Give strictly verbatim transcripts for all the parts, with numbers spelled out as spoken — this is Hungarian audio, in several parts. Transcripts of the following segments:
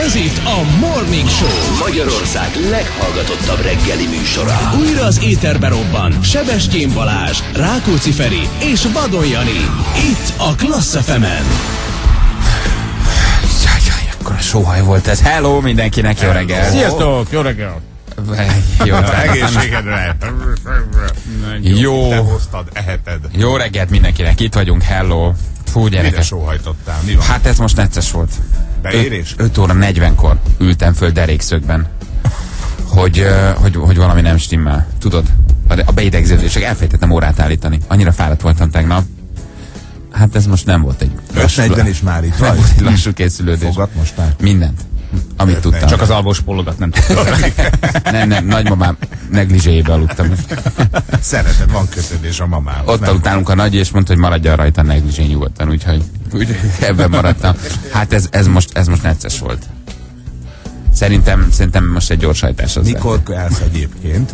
Ez itt a Morning Show, Magyarország leghallgatottabb reggeli műsora. Újra az éterbe robban Sebestyén Balázs, Rákóczi Feri és Vadon Jani. Itt a Klassz ef emen. Jajjaj, akkor a sóhaj volt ez. Hello mindenkinek, jó reggel. Sziasztok, jó reggel. Jó reggel. Egészségedre. Jó. Te hoztad, eheted. Jó reggelt mindenkinek, itt vagyunk, hello. Fú, Mire gyerekek. sóhajtottál? Mi van? Hát ez most necces volt. Beérés? öt óra negyvenkor ültem föl derékszögben, hogy, uh, hogy, hogy valami nem stimmel. Tudod, a beidegződések, elfelejtettem órát állítani. Annyira fáradt voltam tegnap. Hát ez most nem volt egy öt negyven is már itt nem vagy. volt egy lassú készülődés. Fogat most már? Mindent. Amit öt tudtam. Csak az alvós pólódat nem tudtam. Nem, nem, nagymamám negligéjébe aludtam. Szereted, van kötődés a mamához. Ott aludtálunk a nagy, és mondta, hogy maradjon rajta negligé nyugodtan, úgyhogy úgy, ebben maradtam. Hát ez, ez, most, ez most necces volt. Szerintem, szerintem most egy gyors hajtás az. Mikor állsz egyébként?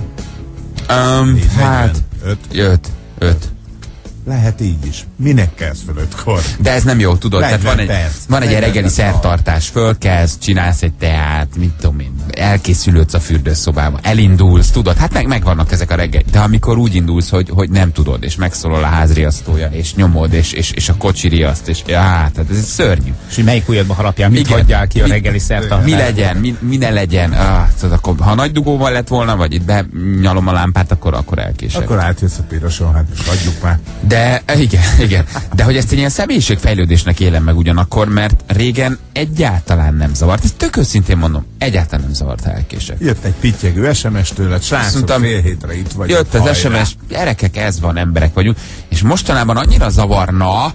Um, hát, öt. öt. Öt. Lehet így is. Minek kezd föl ötkor? De ez nem jó, tudod, tehát van egy, perc. van egy reggeli negyven szertartás, fölkezd, csinálsz egy teát, mit tudom én, elkészülődsz a fürdőszobába, elindulsz, tudod, hát meg, megvannak ezek a reggel. De amikor úgy indulsz, hogy, hogy nem tudod, és megszólal a házriasztója, és nyomod, és, és, és a kocsi riaszt, és ja, hát ez szörnyű. És melyik ujjadba harapjál, mit Igen. hagyjál ki a Mi- reggeli szertartást? Mi legyen, mi, mi ne legyen, ah, tudod, akkor, ha nagy dugóval lett volna, vagy itt benyalom a lámpát, akkor, akkor elkések. Akkor átjössz a piroson, hát most adjuk már. De igen, igen. De hogy ezt egy ilyen személyiségfejlődésnek élem meg ugyanakkor, mert régen egyáltalán nem zavart. Ezt tök őszintén mondom, egyáltalán nem zavart, ha elkések. Jött egy pittyegő es em es tőled, srácok, mondtam, fél hétre itt vagyok. Jött az es em es, gyerekek, ez van, emberek vagyunk, és mostanában annyira zavarna,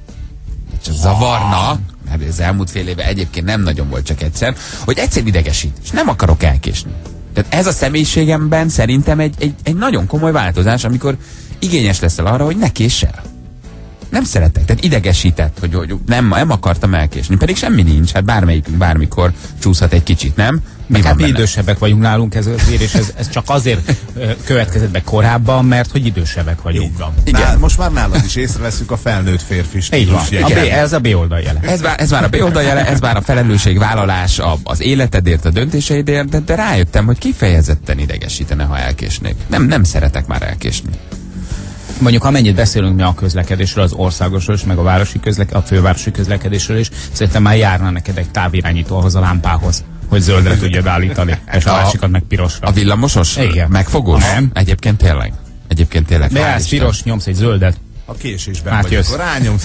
csak zavarna, mert az elmúlt fél éve egyébként nem nagyon volt, csak egyszer, hogy egyszer idegesít, és nem akarok elkésni. Tehát ez a személyiségemben szerintem egy, egy, egy nagyon komoly változás, amikor igényes leszel arra, hogy ne késs el. Nem szeretek, tehát idegesített, hogy, hogy nem, nem akartam elkésni. Pedig semmi nincs, hát bármelyikünk bármikor csúszhat egy kicsit, nem? Mi hát mi idősebbek vagyunk nálunk, ez, és ez, ez csak azért ö, következett be korábban, mert hogy idősebbek vagyunk. Így van. Igen. Nál, most már nálad is észreveszünk a felnőtt férfi Így van. stílus A B, jegyet. ez a B oldal jele. Ez már, ez már a B oldal, ez már a felelősségvállalás a, az életedért, a döntéseidért, de, de rájöttem, hogy kifejezetten idegesítene, ha elkésnék. Nem, nem szeretek már elkésni. Mondjuk amennyit beszélünk mi a közlekedésről, az országosról is, meg a városi közlek, a fővárosi közlekedésről is, szerintem már járna neked egy távirányító ahhoz a lámpához, hogy zöldre tudjad állítani, és a, A- másikat meg pirosra. A villamosos? Igen. Megfogós? Nem. Egyébként tényleg. Egyébként tényleg. Hál' Beállsz Isten. piros, nyomsz egy zöldet. A késésben Hát vagy, jössz. akkor rányomsz.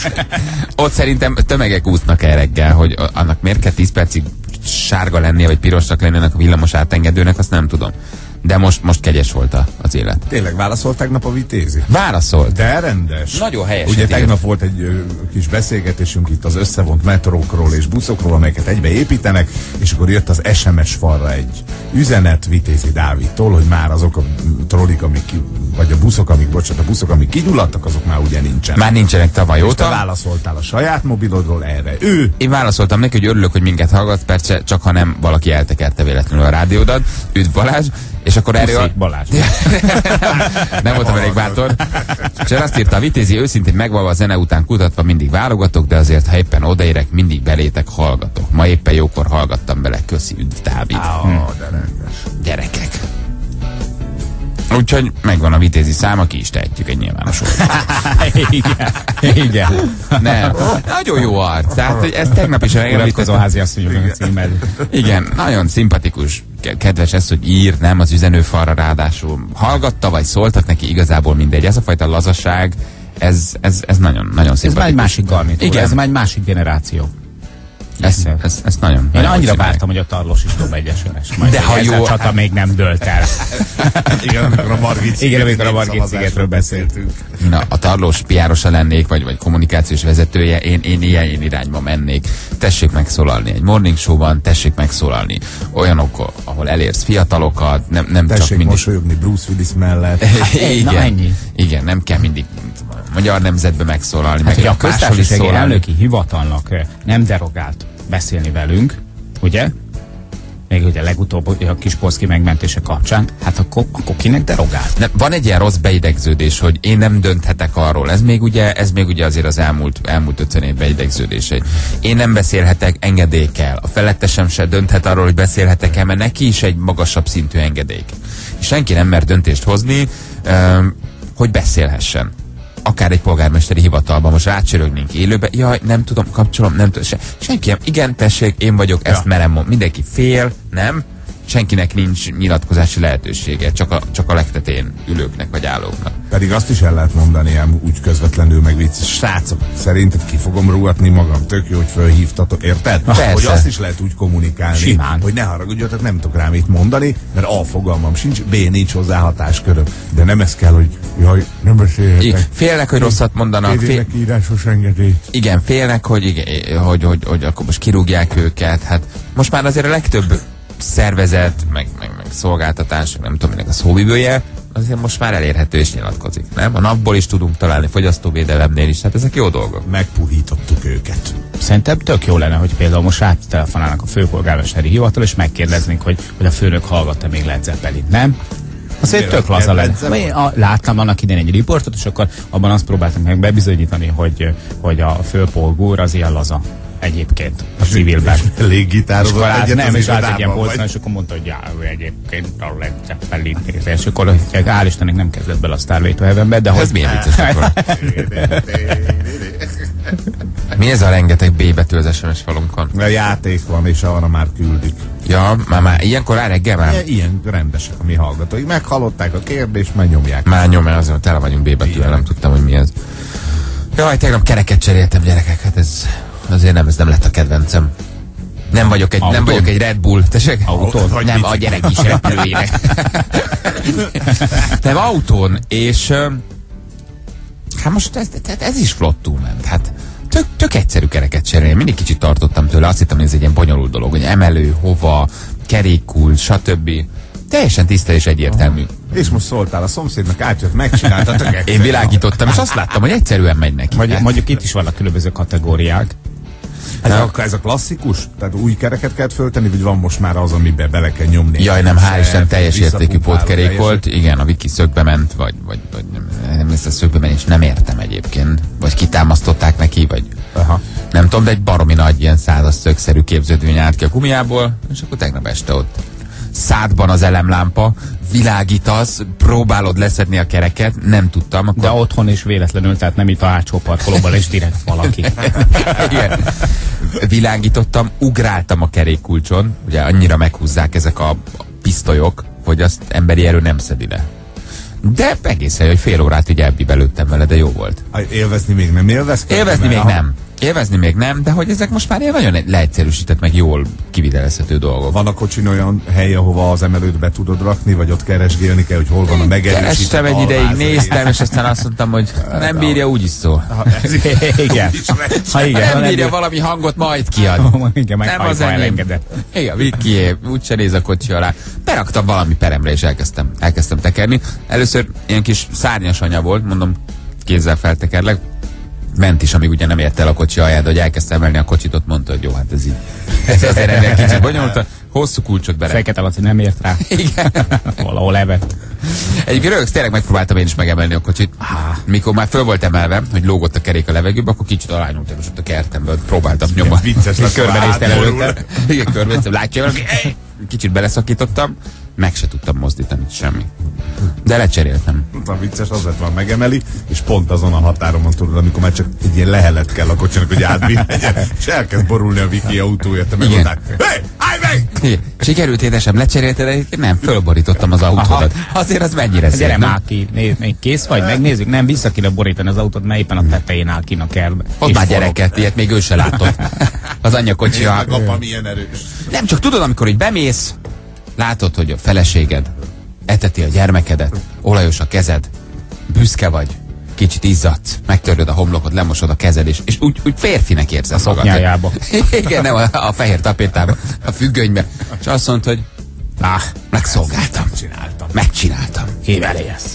Ott szerintem tömegek úsznak el reggel, hogy annak miért kell tíz percig sárga lennie, vagy pirosnak lennie a villamos átengedőnek, azt nem tudom. De most, most kegyes volt a, az élet. Tényleg válaszolt tegnap a Vitézi? Válaszolt. De rendes. Nagyon helyes. Ugye tegnap volt egy ö, kis beszélgetésünk itt az összevont metrókról és buszokról, amelyeket egybe építenek, és akkor jött az es em es falra egy üzenet Vitézi Dávidtól, hogy már azok a trollik, amik ki, vagy a buszok, amik, bocsánat, a buszok, amik kigyulladtak, azok már ugye nincsenek. Már nincsenek tavaly És te óta. válaszoltál a saját mobilodról erre. Ő Én válaszoltam neki, hogy örülök, hogy minket hallgat, persze csak ha nem valaki eltekerte véletlenül a rádiódat. Üdv Balázs. És akkor erről... Puszi, Balázs. Nem voltam elég bátor. És azt írta, a Vitézi, őszintén megvalva a zene után kutatva mindig válogatok, de azért, ha éppen odaérek, mindig belétek hallgatok. Ma éppen jókor hallgattam bele. Köszi, üdv Dávid. Ó, Hm. de rendes. Gyerekek. Úgyhogy megvan a Vitézi száma, ki is tehetjük egy nyilvános oldalon. Igen. Igen. Nem. Nagyon jó arc. Tehát, hogy ez tegnap is Uratkozó említettem. háziasszonyom a címed. Igen, nagyon szimpatikus, ke- kedves ez, hogy ír, nem az üzenőfalra ráadásul. Hallgatta, vagy szóltak neki, igazából mindegy. Ez a fajta lazaság, ez, ez, ez nagyon, nagyon Ez szimpatikus. már egy másik garnitúra, Igen. ez már egy másik generáció. Ez, ez, ez nagyon. Én nagyon annyira szívek. vártam, hogy a Tarlós is dob egy es em es. De ha ez jó- a csata még nem dőlt el. Igen, amikor a Margit Igen, amikor a sziget Margit szigetről beszéltünk. Én a, a Tarlós piárosa lennék, vagy, vagy kommunikációs vezetője, én, én ilyen irányba mennék. Tessék megszólalni egy morning showban, tessék megszólalni olyanok, ahol elérsz fiatalokat, nem, nem csak Tessék mindig... mosolyogni Bruce Willis mellett. Igen, Na, ennyi. igen, nem kell mindig magyar nemzetbe megszólalni, Hát, hogy meg a máshol is köztársasági szólni. elnöki hivatalnak eh, nem derogált beszélni velünk, ugye? még ugye legutóbb a Kispolszky megmentése kapcsán, hát akkor, akkor kinek derogált? Nem, van egy ilyen rossz beidegződés, hogy én nem dönthetek arról. Ez még ugye, ez még ugye azért az elmúlt, elmúlt ötven év beidegződése. Én nem beszélhetek, engedély kell. A felettesem se dönthet arról, hogy beszélhetek-e, mert neki is egy magasabb szintű engedély. És senki nem mer döntést hozni, um, hogy beszélhessen. Akár egy polgármesteri hivatalban, most rácsörögnénk élőbe, jaj, nem tudom, kapcsolom, nem tudom, se, senki nem, igen, tessék, én vagyok, ezt ja. merem mondani. Mindenki fél, nem? Senkinek nincs nyilatkozási lehetősége, csak a, csak a legtetén ülőknek vagy állóknak. Pedig azt is el lehet mondani, ám úgy közvetlenül meg vicc. Srácok, szerinted ki fogom rúgatni magam? Tök jó, hogy fölhívtatok, érted? Persze. Hogy azt is lehet úgy kommunikálni, simán, hogy ne haragudjatok, nem tudok rá mit mondani, mert A fogalmam sincs, B nincs hozzá hatásköröm. De nem ez kell, hogy jaj, nem beszélhetek. Félnek, hogy rosszat mondanak. Fél... írásos engedélyt. Igen, félnek, hogy, igen, hogy, hogy, hogy akkor most kirúgják őket. Hát most már azért a legtöbb szervezet, meg, meg, meg szolgáltatás, nem tudom, minek a szóvivője, azért most már elérhető és nyilatkozik, nem? A napból is tudunk találni, fogyasztóvédelemnél is, hát ezek jó dolgok. Megpuhítottuk őket. Szerintem tök jó lenne, hogy például most rátelefonálnak a főpolgármesteri hivatal, és megkérdeznénk, hogy, hogy a főnök hallgatta még Led Zeppelin, nem? Azért tök laza lenne. Láttam annak idején egy riportot, és akkor abban azt próbáltam meg bebizonyítani, hogy, hogy a főpolgár az ilyen laza. Egyébként a civilben. Léggitározott egyet nem, az és állt egy ilyen irodában, polcon, és akkor mondta, hogy já, ő egyébként a Led Zeppelin. És akkor hál' Istennek nem kezdett bele a Starway to Heavenbe, de ez hogy... milyen vicces akkor? Mi ez a rengeteg B betű az es em es falunkon? A játék van, és arra már küldik. Ja, már, már ilyenkor rá reggel már? Ilyen, ilyen rendesek a mi hallgatóik. Meghallották a kérdést, már nyomják. Már nyomja, azért tele vagyunk B betűvel, nem tudtam, hogy mi ez. Jaj, tegnap kereket cseréltem, gyerekek, hát ez... Azért nem, ez nem lett a kedvencem. Nem vagyok egy, nem vagyok egy Red Bull. Tessék? Autón? Nem, a gyerek is repülőjének. Nem, autón. És hát most ez, ez, ez is flottul ment. Hát tök, tök egyszerű kereket cserélni. Mindig kicsit tartottam tőle. Azt hittem, hogy ez egy ilyen bonyolult dolog, hogy emelő, hova, kerékkult, stb. Teljesen tiszta és egyértelmű. És most szóltál a szomszédnak, átjött, megcsinálta. Én világítottam, és azt láttam, hogy egyszerűen megy neki. Mondjuk, mondjuk itt is vannak különböző kategóriák. Ez a, ez a klasszikus? Tehát új kereket kell föltenni, vagy van most már az, amiben bele kell nyomni? Jaj, nem, hál' Isten teljes értékű pótkerék volt. Igen, a Viki szögbe ment, vagy, vagy, vagy nem, nem ezt a szögbe ment, és nem értem egyébként. Vagy kitámasztották neki, vagy aha. Nem tudom, de egy baromi nagy ilyen százas szögszerű képződmény állt ki a gumiából, és akkor tegnap este ott szádban az elemlámpa, világítasz, próbálod leszedni a kereket, nem tudtam. Akkor... De otthon is véletlenül, tehát nem itt a hátsó parkolóban, és direkt valaki. Igen. Világítottam, ugráltam a kerékkulcson, ugye annyira meghúzzák ezek a pisztolyok, hogy azt emberi erő nem szedi le. De egészen, hogy fél órát így elbibelődtem vele, de jó volt. Élvezni még nem élveztem? Élvezni még nem. Élvezni még nem, de hogy ezek most már nagyon leegyszerűsített, meg jól kivitelezhető dolgok. Van a kocsin olyan hely, ahova az emelőt be tudod rakni, vagy ott keresgélni kell, hogy hol van a megerősített kerestem egy ideig, néztem, és aztán azt mondtam, hogy nem bírja, úgyis szól. Igen. Ha igen, nem bírja, valami hangot majd kiad. Igen, meg nem az elengedett. Igen, Viki, úgyse néz a kocsi alá. Beraktam valami peremre, és elkezdtem, elkezdtem tekerni. Először ilyen kis szárnyas anya volt, mondom, kézzel feltekerlek. Ment is, amíg ugye nem ért el a kocsi alját, hogy elkezdte emelni a kocsit, ott mondta, hogy jó, hát ez így. Ez azért ennél kicsit bonyolult, hosszú kulcsot bele. Fekete Laci nem ért rá. Igen. Valahol evett. Egyébként rögtön tényleg megpróbáltam én is megemelni a kocsit. Ah. Mikor már föl volt emelve, hogy lógott a kerék a levegőbe, akkor kicsit alányultam, és ott a kertemben próbáltam nyomni. Vicces lesz. Körbenéztem előtte. Igen, körbenéztem, látja valaki. Kicsit beleszakítottam, meg se tudtam mozdítani semmi. De lecseréltem. A vicces az lett van, megemeli, és pont azon a határon tudod, amikor már csak egy ilyen lehelet kell a kocsinak, hogy átvinni, és elkezd borulni a Viki autója, te meg odáig. Hé, állj meg! Igen. Sikerült édesem, lecserélted, de nem, fölborítottam az autódat. Azért az mennyire szép. Gyere már ki, nézd, kész vagy, megnézzük, nem vissza kéne borítani az autót, mert éppen a tetején áll ki a kertbe. Ott már gyereket, ilyet még ő se látott. Az anyja kocsia. Apa, milyen erős. Nem, csak tudod, amikor így bemész, látod, hogy a feleséged eteti a gyermekedet, olajos a kezed, büszke vagy, kicsit izzadsz, megtöröd a homlokot, lemosod a kezed, és, és úgy, úgy férfinek érzed magad. A szoknyájába. Igen, nem a, a fehér tapétában, a függönyben. És azt mondta, hogy ah, megszolgáltam. Megcsináltam. Megcsináltam. Hív eléhez.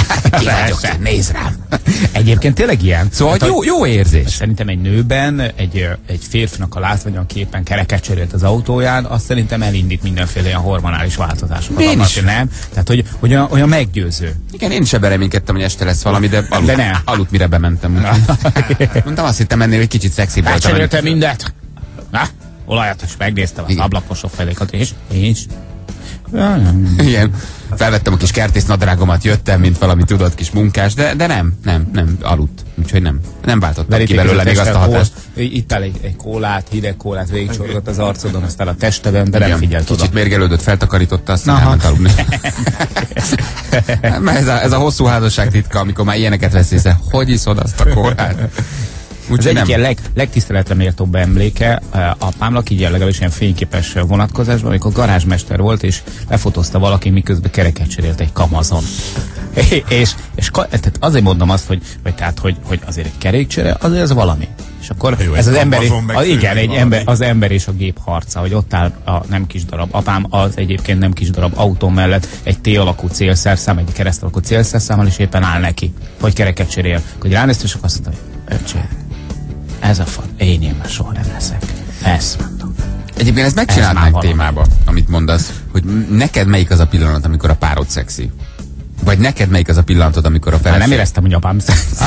Ki vagyok, nézd rám. Egyébként tényleg ilyen. Szóval Hát, jó, jó érzés. Szerintem egy nőben, egy, egy férfinak a látványon képen kereket cserélt az autóján, azt szerintem elindít mindenféle ilyen hormonális változásokat. Én annak, is. Nem? Tehát, hogy olyan, olyan meggyőző. Igen, én is ebben reménykedtem, hogy este lesz valami, de aludt, De ne. aludt mire bementem. Mondtam, azt hittem ennél egy kicsit szexibb volt. Elcseréltem mindet? Na, olajat is megnéztem, az Igen. ablakos felékat, és én is. Igen, felvettem a kis kertész nadrágomat, jöttem, mint valami tudott kis munkás, de, de nem, nem, nem, aludt. Úgyhogy nem, nem váltottam ki belőle még azt a hatást. Itt áll egy, egy kólát, hideg kólát végigcsorgott az arcodon, aztán a testeden, de nem figyelt oda. Kicsit mérgelődött, feltakarította, aztán Aha. elment aludni. Mert ez a, ez a hosszú házasság titka, amikor már ilyeneket vesz észre, hogy iszod azt a kólát. Az Úgyhogy egyik nem. ilyen leg, legtiszteletre méltóbb emléke apámnak, így legalábbis ilyen fényképes vonatkozásban, amikor garázsmester volt, és lefotózta valaki, miközben kereket cserélt egy Kamazon. és, és tehát azért mondom azt, hogy, vagy tehát, hogy, hogy azért egy kerékcsere, azért ez valami. És akkor Jó, ez egy az ember, Amazon meg a, igen, főleg egy valami. ember, az ember és a gép harca, hogy ott áll a nem kis darab. Apám az egyébként nem kis darab autó mellett egy T-alakú célszerszám, egy kereszt alakú célszerszámmal, és éppen áll neki, hogy kereket cserél. Hogy ránézte, és akkor azt mondta, hogy öcsé, ez a fad, én én már soha nem leszek. Ezt mondom. Egyébként ezt Ez megcsinálnánk már valami. témába, amit mondasz, hogy neked melyik az a pillanat, amikor a párod szexi? Vagy neked melyik az a pillanatod, amikor a Már feleség... nem éreztem, hogy apám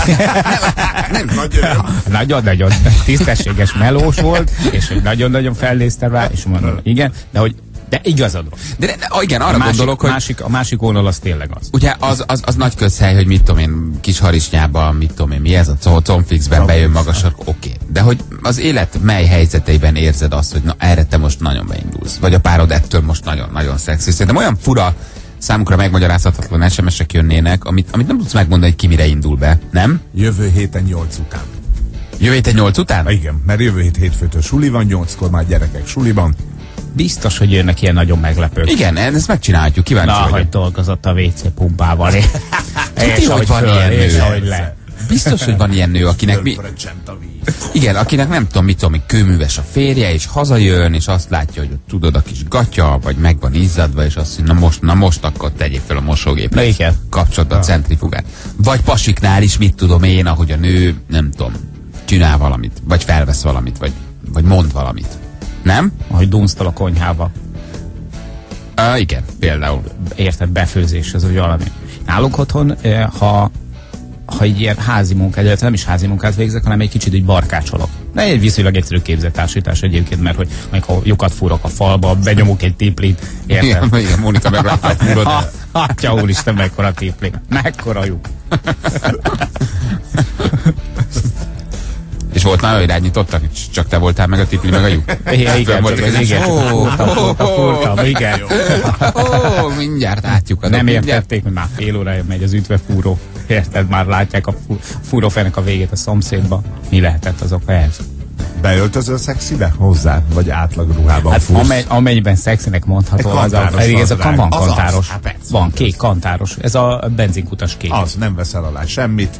nem, nagyon-nagyon tisztességes melós volt, és hogy nagyon-nagyon felnéztem rá, és mondom, igen, de hogy de igazad van. de, de, de igen, arra A másik, gondolok, hogy másik, a másik vonal az tényleg az. ugye az, az, az nagy közhely, hogy mit tudom én, kis harisnyában, mit tudom én, mi ez a comfixben bejön magas, oké. Okay. De hogy az élet mely helyzeteiben érzed azt, hogy na erre te most nagyon beindulsz, vagy a párod ettől most nagyon-nagyon szexi. Szerintem olyan fura, számukra megmagyarázhatatlan es em esek jönnének, amit, amit nem tudsz megmondani, hogy ki mire indul be, nem? Jövő héten nyolc után. Jövő héten nyolc után? Ha igen, mert jövő hét hétfőtől suli van, nyolckor már gyerekek suliban. Biztos, hogy jönnek ilyen nagyon meglepők. Igen, ezt megcsinálhatjuk, kíváncsi Na, vagyok. hogy dolgozott a vé cé pumpával. és Tudja, hogy ahogy van föl, ilyen és nő. ahogy le. Biztos, hogy van ilyen nő, akinek mi... Fölfröccsent a víz. Igen, akinek nem tudom, mit tudom, kőműves a férje, és hazajön, és azt látja, hogy ott tudod a kis gatya, vagy meg van izzadva, és azt mondja, na most, na most akkor tegyék fel a mosógépet. Na igen. Kapcsolod a centrifugát. Vagy pasiknál is, mit tudom én, ahogy a nő, nem tudom, csinál valamit, vagy felvesz valamit, vagy, vagy mond valamit. Nem? Ahogy dunsztol a konyhába. Uh, igen, például. Érted, befőzés, ez úgy valami. Nálunk otthon, eh, ha ha egy ilyen házi munkát, illetve nem is házi munkát végzek, hanem egy kicsit úgy barkácsolok. De egy viszonylag egyszerű képzettársítás egyébként, mert hogy amikor lyukat fúrok a falba, benyomok egy tiplit, érted? Igen, igen, Mónika meglátta a fúrod. Atya úristen, mekkora tipli, mekkora lyuk. És volt már, hogy irányítottak, csak te voltál meg a tipli, meg a lyuk. Igen, igen, Volt csak egy az igen, ó, fúrtam, fúrtam, fúrtam, igen. Ó, mindjárt átjuk. Nem értették, hogy már fél órája megy az ütvefúró. Érted, már látják a fú, fúrófenek a végét a szomszédba. Mi lehetett az oka ehhez? Beöltözöl szexibe hozzá? Vagy átlag ruhában Hát fúrsz? amely, amennyiben szexinek mondható, Egy az a, kantáros pedig ez a nadrág. van Az az. kantáros. Hát persze. Van kék kantáros. Ez a benzinkutas kék. Az, nem veszel alá semmit.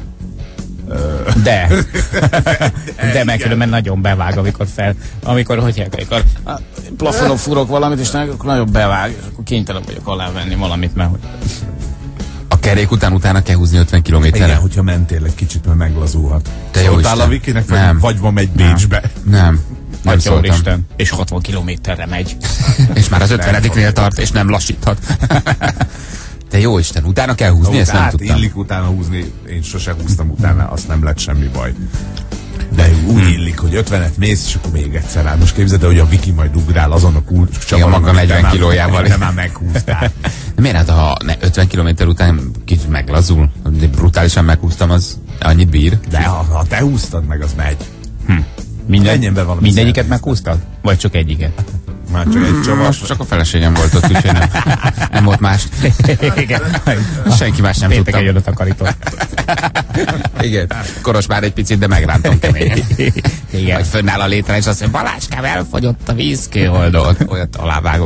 De. De meg különben nagyon bevág, amikor fel, amikor, hogy hívják, amikor a plafonon fúrok valamit, és akkor nagyon bevág, és akkor kénytelen vagyok alávenni valamit, mert hogy A kerék után utána kell húzni ötven kilométerre. Igen, hogyha mentél egy kicsit, mert meglazulhat. Te jó Szóltál Isten. a Vikinek, vagy, Nem. vagy van egy Bécsbe? Nem. Nem Atya szóltam. úristen, és hatvan kilométerre megy. És már az ötvenediknél tart, és nem lassíthat. Te jó Isten, utána kell húzni, ezt nem hát tudtam. illik utána húzni, én sose húztam utána, azt nem lett semmi baj. De úgy illik, hogy ötvenet mész, és akkor még egyszer rá. Most képzeld el, hogy a Viki majd ugrál azon a kulcscsavaron, maga amit te negyven már- kilójával. Te már meghúztál. De miért hát, ha ne, ötven kilométer után kicsit meglazul, de brutálisan meghúztam, az annyit bír? De ha, ha te húztad meg, az megy. Minden, Menjen be valami mindegyiket szerviz. meghúztad? Vagy csak egyiket? Már csak egy csavar. Most csak a feleségem volt ott, úgyhogy nem, nem volt más. Igen. Senki más nem Pénteken tudta. jön a takarító. Igen. Koros már egy picit, de megrántom kemény. Igen. Vagy fönnáll a létre, és azt mondja, Balázskám, elfogyott a vízkőoldó. Olyat alávágok.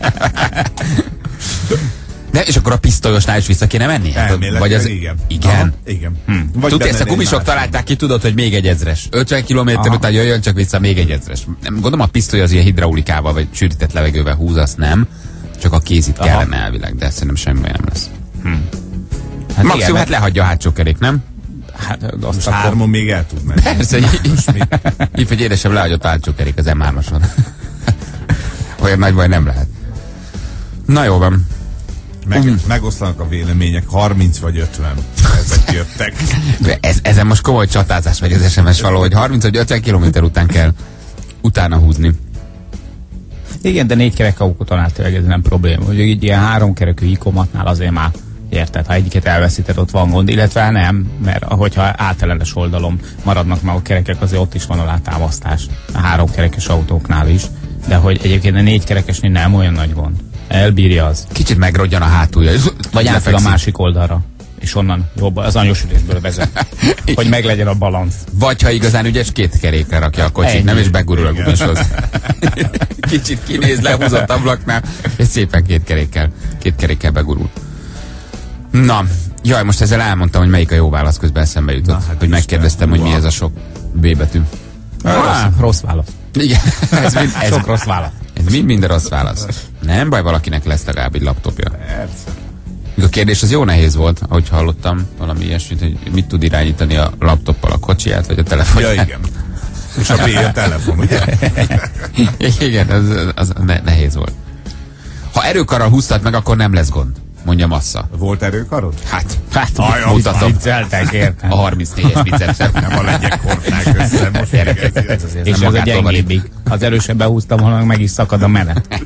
De és akkor a pisztolyosnál is vissza kéne menni? Hát, Elméletileg vagy az... igen. Igen? Aha, igen. Hm. Vagy Tudod, ezt a bemennél gumisok más. találták ki, tudod, hogy még egy ezres. ötven kilométer után jöjjön csak vissza még egy ezres. Nem, gondolom a pisztoly az ilyen hidraulikával, vagy sűrített levegővel húz, azt nem. Csak a kézit Aha. kellene elvileg, de szerintem semmi baj nem lesz. Hát maximum igen, hát lehagyja a hátsó kerék, nem? Hát azt most akkor... hármon még el tud menni. Persze, így, hogy édesem lehagyott a hátsó kerék az em hármason. Olyan nagy baj nem lehet. Na jó van. Meg, um. Megoszlanak a vélemények, harminc vagy ötven. Ezek jöttek. Ez, ezen most komoly csatázás vagy az es em es való, hogy harminc vagy ötven kilométer után kell utána húzni. Igen, de négy kerek autónál tényleg ez nem probléma. Ugye így ilyen háromkerekű ikomatnál azért már érted, ha egyiket elveszíted, ott van gond, illetve nem, mert ahogyha átelenes oldalon maradnak meg a kerekek, azért ott is van alátámasztás a háromkerekes autóknál is, de hogy egyébként a négy kerekesnél nem olyan nagy gond. Elbírja az. Kicsit megrodjan a hátulja. Vagy átfel a másik oldalra, és onnan jobb, az anyósülésből vezet, hogy meglegyen a balansz. Vagy ha igazán ügyes, két kerékre rakja a kocsit, nem, és begurul a gumishoz. Kicsit kinéz, lehúzott ablaknál, és szépen két kerékkel, két kerékkel begurul. Na, jaj, most ezzel elmondtam, hogy melyik a jó válasz, közben eszembe jutott. Na, hát hogy megkérdeztem, hogy mi ez a sok B betű. Rossz, rossz válasz. Igen, ez mind, ez, sok rossz válasz. Ez mind minden rossz válasz. Nem baj, valakinek lesz legalább egy laptopja. Persze. A kérdés az jó nehéz volt, ahogy hallottam valami ilyesmit, hogy mit tud irányítani a laptoppal, a kocsiját, vagy a telefonját. Ja, igen. És a B a telefon, ugye? Igen, az, az ne, nehéz volt. Ha erőkarral húztad meg, akkor nem lesz gond, mondja Massza. Volt erőkarod? Hát, hát Ajaj, mutatom. Vicceltek, értem. A harmincnégyes bicepsem. Nem a legyek hordnák össze. Most ez azért és ez a gyengébbig. Az erősebben húztam, hanem meg is szakad a menet.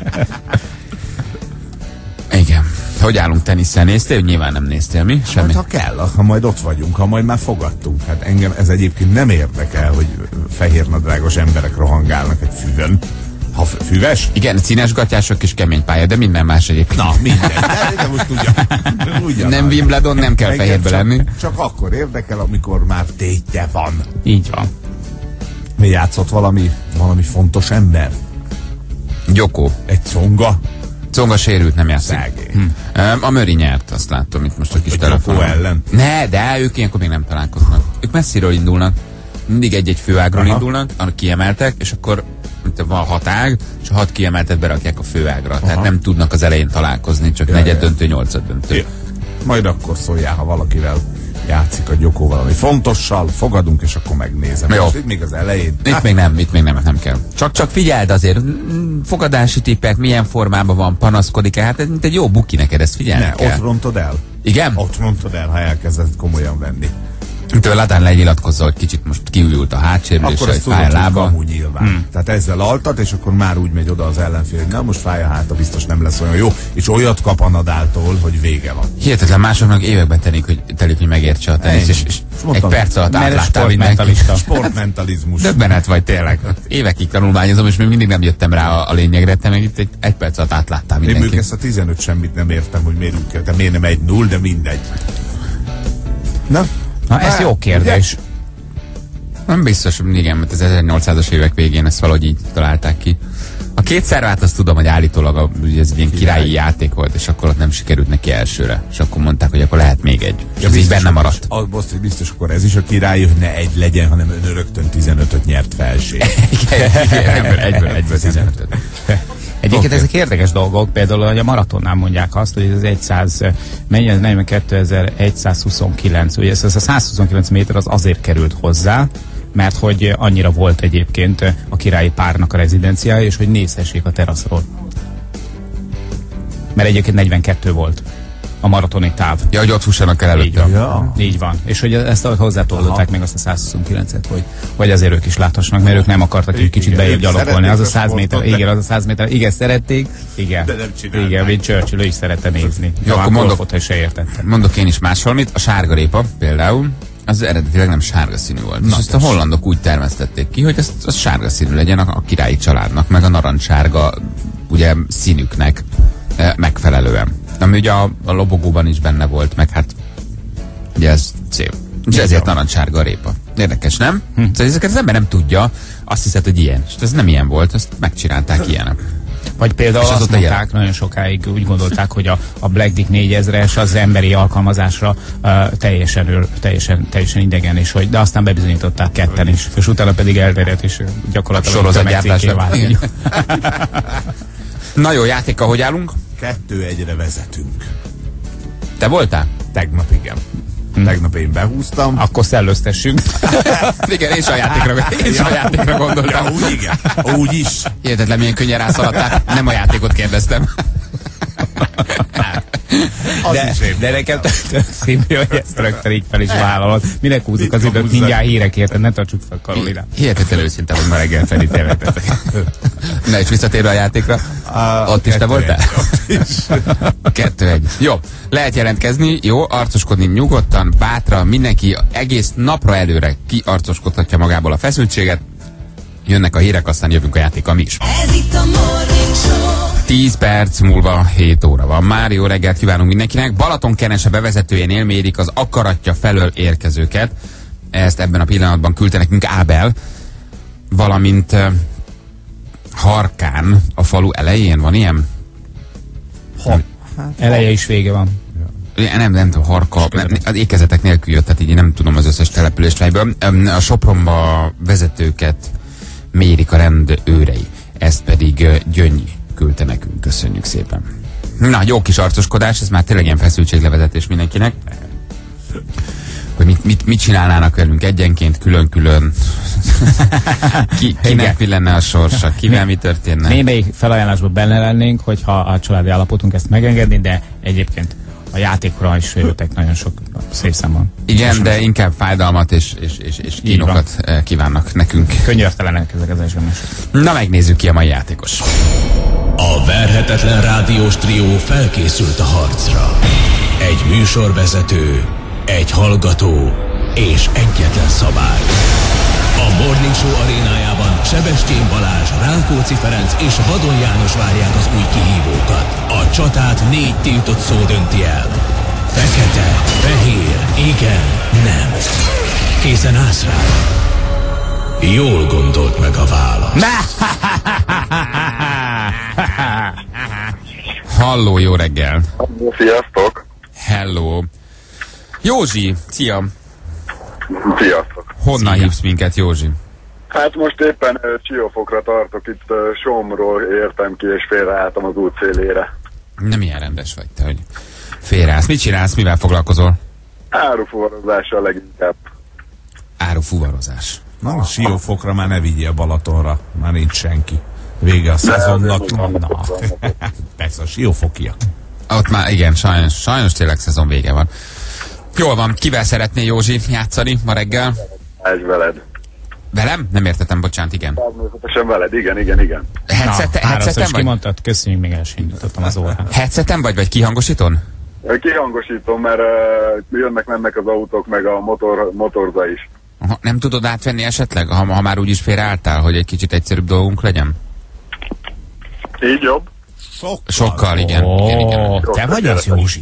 Igen. Hogy állunk tenisszel? Néztél? Nyilván nem néztél, mi? Semmi. Hát, ha kell, ha majd ott vagyunk, ha majd már fogadtunk. Hát engem ez egyébként nem érdekel, hogy fehérnadrágos emberek rohangálnak egy füvön. Ha füves? Igen, színes gatyások és kemény pálya, de minden más egyébként. Na, minden. De, de most ugyan, ugyan nem Wimbledon, nem kell engem fehérbe csak, lenni. Csak akkor érdekel, amikor már tétje van. Így van. Mi játszott valami, valami fontos ember? Gyokó. Egy conga? Conga sérült, nem játszik. Hm. A Möri nyert, azt láttam itt most a kis a telefonon. ellen? Ne, de ők ilyenkor még nem találkoznak. Ők messziről indulnak. Mindig egy-egy főágról Aha. indulnak, annak kiemeltek, és akkor van hat ág, és a hat kiemeltet berakják a főágra. Aha. Tehát nem tudnak az elején találkozni, csak ja, negyed döntő, nyolcad döntő. Ja. Majd akkor szóljál, ha valakivel játszik a Gyokó valami fontossal, fogadunk, és akkor megnézem. Jó. Itt még az elején. Itt hát. még nem, itt még nem, nem kell. Csak, csak figyeld azért, fogadási tippek, milyen formában van, panaszkodik-e, hát ez mint egy jó buki neked, ezt figyelni Ne, kell. ott rontod el. Igen? Ott rontod el, ha elkezded komolyan venni. Től Ladán lenyilatkozza, hogy kicsit most kiújult a hátsérülésre, hogy fáj a lába. Akkor nyilván. Hmm. Tehát ezzel altat, és akkor már úgy megy oda az ellenfél, hogy na most fáj a háta, biztos nem lesz olyan jó, és olyat kap a Nadáltól, hogy vége van. Hihetetlen, másoknak években telik, hogy, telik, hogy megértse a tenisz, és, és egy perc alatt átláttál mindenki. Sportmentalizmus. Döbbenet vagy tényleg. Évekig tanulmányozom, és még mindig nem jöttem rá a, a lényegre, te meg itt egy, egy perc alatt átláttál mindenki. Én ezt a tizenöt semmit nem értem, hogy miért úgy kell, te miért nem egy null, de mindegy. Na? Na, ez jó kérdés. Ugye? Nem biztos, hogy igen, mert az ezernyolcszázas évek végén ezt valahogy így találták ki. A két szervát azt tudom, hogy állítólag a, ugye ez egy ilyen királyi Király. játék volt, és akkor ott nem sikerült neki elsőre. És akkor mondták, hogy akkor lehet még egy. És ja, ez így benne maradt. Az biztos, biztos, akkor ez is a király, hogy ne egy legyen, hanem ön rögtön tizenötöt nyert felség. Igen, egyből, egyből, egyből tizenötöt. Egyébként okay. Ezek érdekes dolgok, például hogy a maratonnál mondják azt, hogy ez száz, mennyi ez negyvenkétezer-százhuszonkilenc, ugye ez a százhuszonkilenc méter az azért került hozzá, mert hogy annyira volt egyébként a királyi párnak a rezidenciája, és hogy nézhessék a teraszról. Mert egyébként negyvenkettő volt a maratoni táv. Ja, hogy ott fussanak el előtte. Így van. Ja. Így van. És hogy ezt hozzátolották még azt a százhuszonkilencet, hogy, hogy azért ők is láthassanak, mert ők nem akartak egy kicsit bejebb gyalogolni. Az a száz méter, igen, az a száz méter, igen, szerették, igen. De nem csinálták. Igen, mint Churchill, ő is szerette nézni. Jó, akkor mondok, hogy se értettem. Mondok én is másvalamit. A sárgarépa például, az eredetileg nem sárga színű volt. Na, és ezt a hollandok úgy termesztették ki, hogy ez, az sárga színű legyen a, a királyi családnak, meg a narancssárga ugye színüknek e, megfelelően. Ami ugye a, a lobogóban is benne volt, meg hát ugye ez szép. És ezért narancssárga a répa. Érdekes, nem? Hm. Szóval ezeket az ember nem tudja, azt hiszed, hogy ilyen. És ez nem ilyen volt, ezt megcsinálták ilyenek. Vagy például azt mondták, ilyen. Nagyon sokáig úgy gondolták, hogy a, a Black Dick négyezres az emberi alkalmazásra uh, teljesen, teljesen, teljesen idegen, és hogy, de aztán bebizonyították ketten is. És utána pedig elterjedt, és gyakorlatilag sorozatgyártásra vált. Na jó, játék, ahogy állunk? Kettő egyre vezetünk. Te voltál? Tegnap igen. Tegnap én behúztam. Akkor szellőztessünk. Igen, én is a játékra, én is a játékra gondoltam. Ja, úgy igen. Úgy is. Hihetetlen, milyen könnyen rászaladtál. Nem a játékot kérdeztem. Az De, is én de nekem voltam. tök szívű, hogy ezt rögtön így fel is vállalod. Minek húzzuk az időt, mindjárt hírek érted, ne tartsuk fel Karolina. Hihetetlen őszinte, hogy ma reggel Feri tévedtetek. Na és visszatérve a játékra, A, ott is te voltál? Ott is. Kettő egy. Jó, lehet jelentkezni, jó, arcoskodni nyugodtan, bátran, mindenki egész napra előre kiarcoskodhatja magából a feszültséget. Jönnek a hírek, aztán jövünk a játékkal mi is. Ez itt a Morning Show. tíz perc múlva hét óra van. Már jó reggelt kívánunk mindenkinek. Balatonkenese bevezetőjénél mérik az akaratja felől érkezőket. Ezt ebben a pillanatban küldte nekünk Ábel, valamint uh, Harkán, a falu elején van ilyen? Ha. Eleje is vége van. Nem, nem tudom, Harka, nem, az ékezetek nélkül jött, tehát így nem tudom az összes települést fejből. A Sopronba vezetőket mérik a rendőrei. Ezt pedig uh, Gyöngyi küldte nekünk, köszönjük szépen. Na, jó kis arcoskodás, ez már tényleg ilyen feszültséglevezetés mindenkinek. Hogy mit, mit, mit csinálnának velünk egyenként, külön-külön. Ki, kinek mi lenne a sorsa, kivel mi történne. Némelyik felajánlásban benne lennénk, hogyha a családi állapotunk ezt megengedni, de egyébként a játékra is jöttek nagyon sok szép számban. Igen, de inkább fájdalmat és, és, és, és kínokat eh, kívánnak nekünk. Könyörtelenek ezek az es em es. Na, megnézzük ki a mai játékos. A verhetetlen rádiós trió felkészült a harcra. Egy műsorvezető, egy hallgató és egyetlen szabály. A Morning Show arénájában Sebestyén Balázs, Rákóczi Ferenc és Vadon János várják az új kihívókat. A csatát négy tiltott szó dönti el. Fekete, fehér, igen, nem. Készen állsz rá? Jól gondolt meg a választ. Halló, jó reggel. Sziasztok! Hello. Józsi, szia. Sziasztok! Honnan Szia. hívsz minket, Józsi? Hát most éppen uh, Siófokra tartok, itt uh, Somról értem ki, és félreálltam az út szélére. Nem ilyen rendes vagy te, hogy félreállsz. Mit csinálsz, mivel foglalkozol? Árufuvarozással leginkább. Árufuvarozás. Na, a Siófokra már ne vigyél Balatonra, már nincs senki. Vége a szezonnak. Na, Persze, a Siófokia. Ott már, igen, sajnos, sajnos tényleg szezon vége van. Jól van, kivel szeretné Józsi játszani ma reggel? Ez veled. Velem? Nem értettem, bocsánat, igen. Természetesen veled, igen, igen, igen. Headset, Na, háromszor headseten is vagy? kimondtad, köszönjük, még el sem indítottam az órát. Headseten vagy, vagy kihangosítón? Kihangosítom, mert uh, jönnek-mennek az autók, meg a motor, motorza is. Aha, nem tudod átvenni esetleg, ha, ha már úgyis félreálltál, hogy egy kicsit egyszerűbb dolgunk legyen? Így jobb? Sokkal. Sokkal, igen. igen, igen. Ó, te vagy az, Józsi?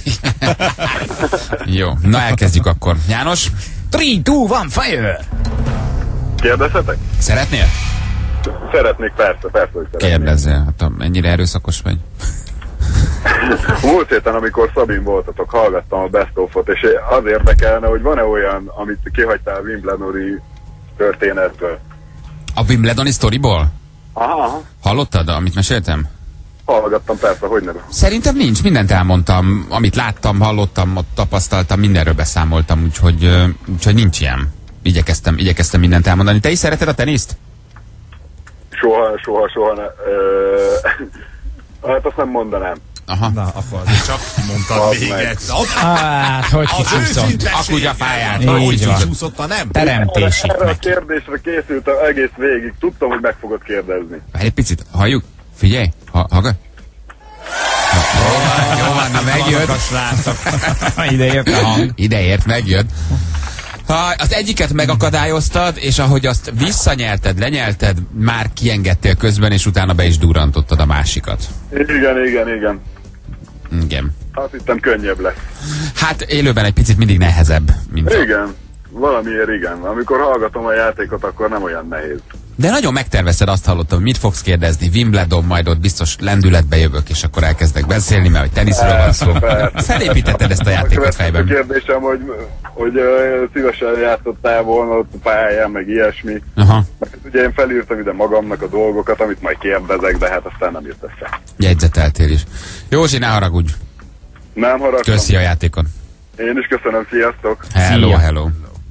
Jó, na elkezdjük akkor. János, három, kettő, egy, fire! Kérdezhetek? szeretnél? Szeretnék, persze, persze, hogy szeretnék. Kérdezzél, hát ennyire erőszakos vagy. Múlt héten, amikor Szabin voltatok, hallgattam a Best of-ot, és az érdekelne, hogy van-e olyan, amit kihagytál Wimbledoni történetből? A Wimbledoni sztoriból? Aha, aha. Hallottad, amit meséltem? Hallgattam, persze, hogy nem. Szerintem nincs, mindent elmondtam. Amit láttam, hallottam, ott tapasztaltam, mindenről beszámoltam, úgyhogy, ö, úgyhogy nincs ilyen. Igyekeztem, igyekeztem mindent elmondani. Te is szereted a teniszt? Soha, soha, soha ne. Ö... hát azt nem mondanám. Aha. Na, akkor azért csak mondtad Az még meg. egyszer. Hát, hogy Az kicsúszott? őszinteség. Akudja fáját. Így Hogy van. kicsúszott a nem? Teremtésig Erre a neki. kérdésre készültem egész végig. Tudtam, hogy meg fogod kérdezni. Várj egy picit, halljuk? Figyelj, ha, hallgat. Jó van, jó van, na megjött. A srácok. Ide jött a hang. Ideért, megjött. Ha az egyiket megakadályoztad, és ahogy azt visszanyelted, lenyelted, már kiengedtél közben, és utána be is durrantottad a másikat. Igen, igen, igen. Igen. Azt hittem, könnyebb lesz. Hát élőben egy picit mindig nehezebb, mint a... Igen. Valamiért igen. Amikor hallgatom a játékot, akkor nem olyan nehéz. De nagyon megtervezted, azt hallottam, hogy mit fogsz kérdezni. Wimbledon, majd ott biztos lendületbe jövök, és akkor elkezdek beszélni, mert hogy teniszről van szó. Felépítetted ezt a játékot A fejben. kérdésem, hogy, hogy uh, szívesen játszottál volna ott a pályán, meg ilyesmi. Aha, Mert ugye én felírtam ide magamnak a dolgokat, amit majd kérdezek, de hát aztán nem jött össze. jegyzeteltél is. Józsi, ne haragudj. Nem haragszom. Köszi a játékon. Én is köszönöm, sziasztok! Hello, Szia. hello.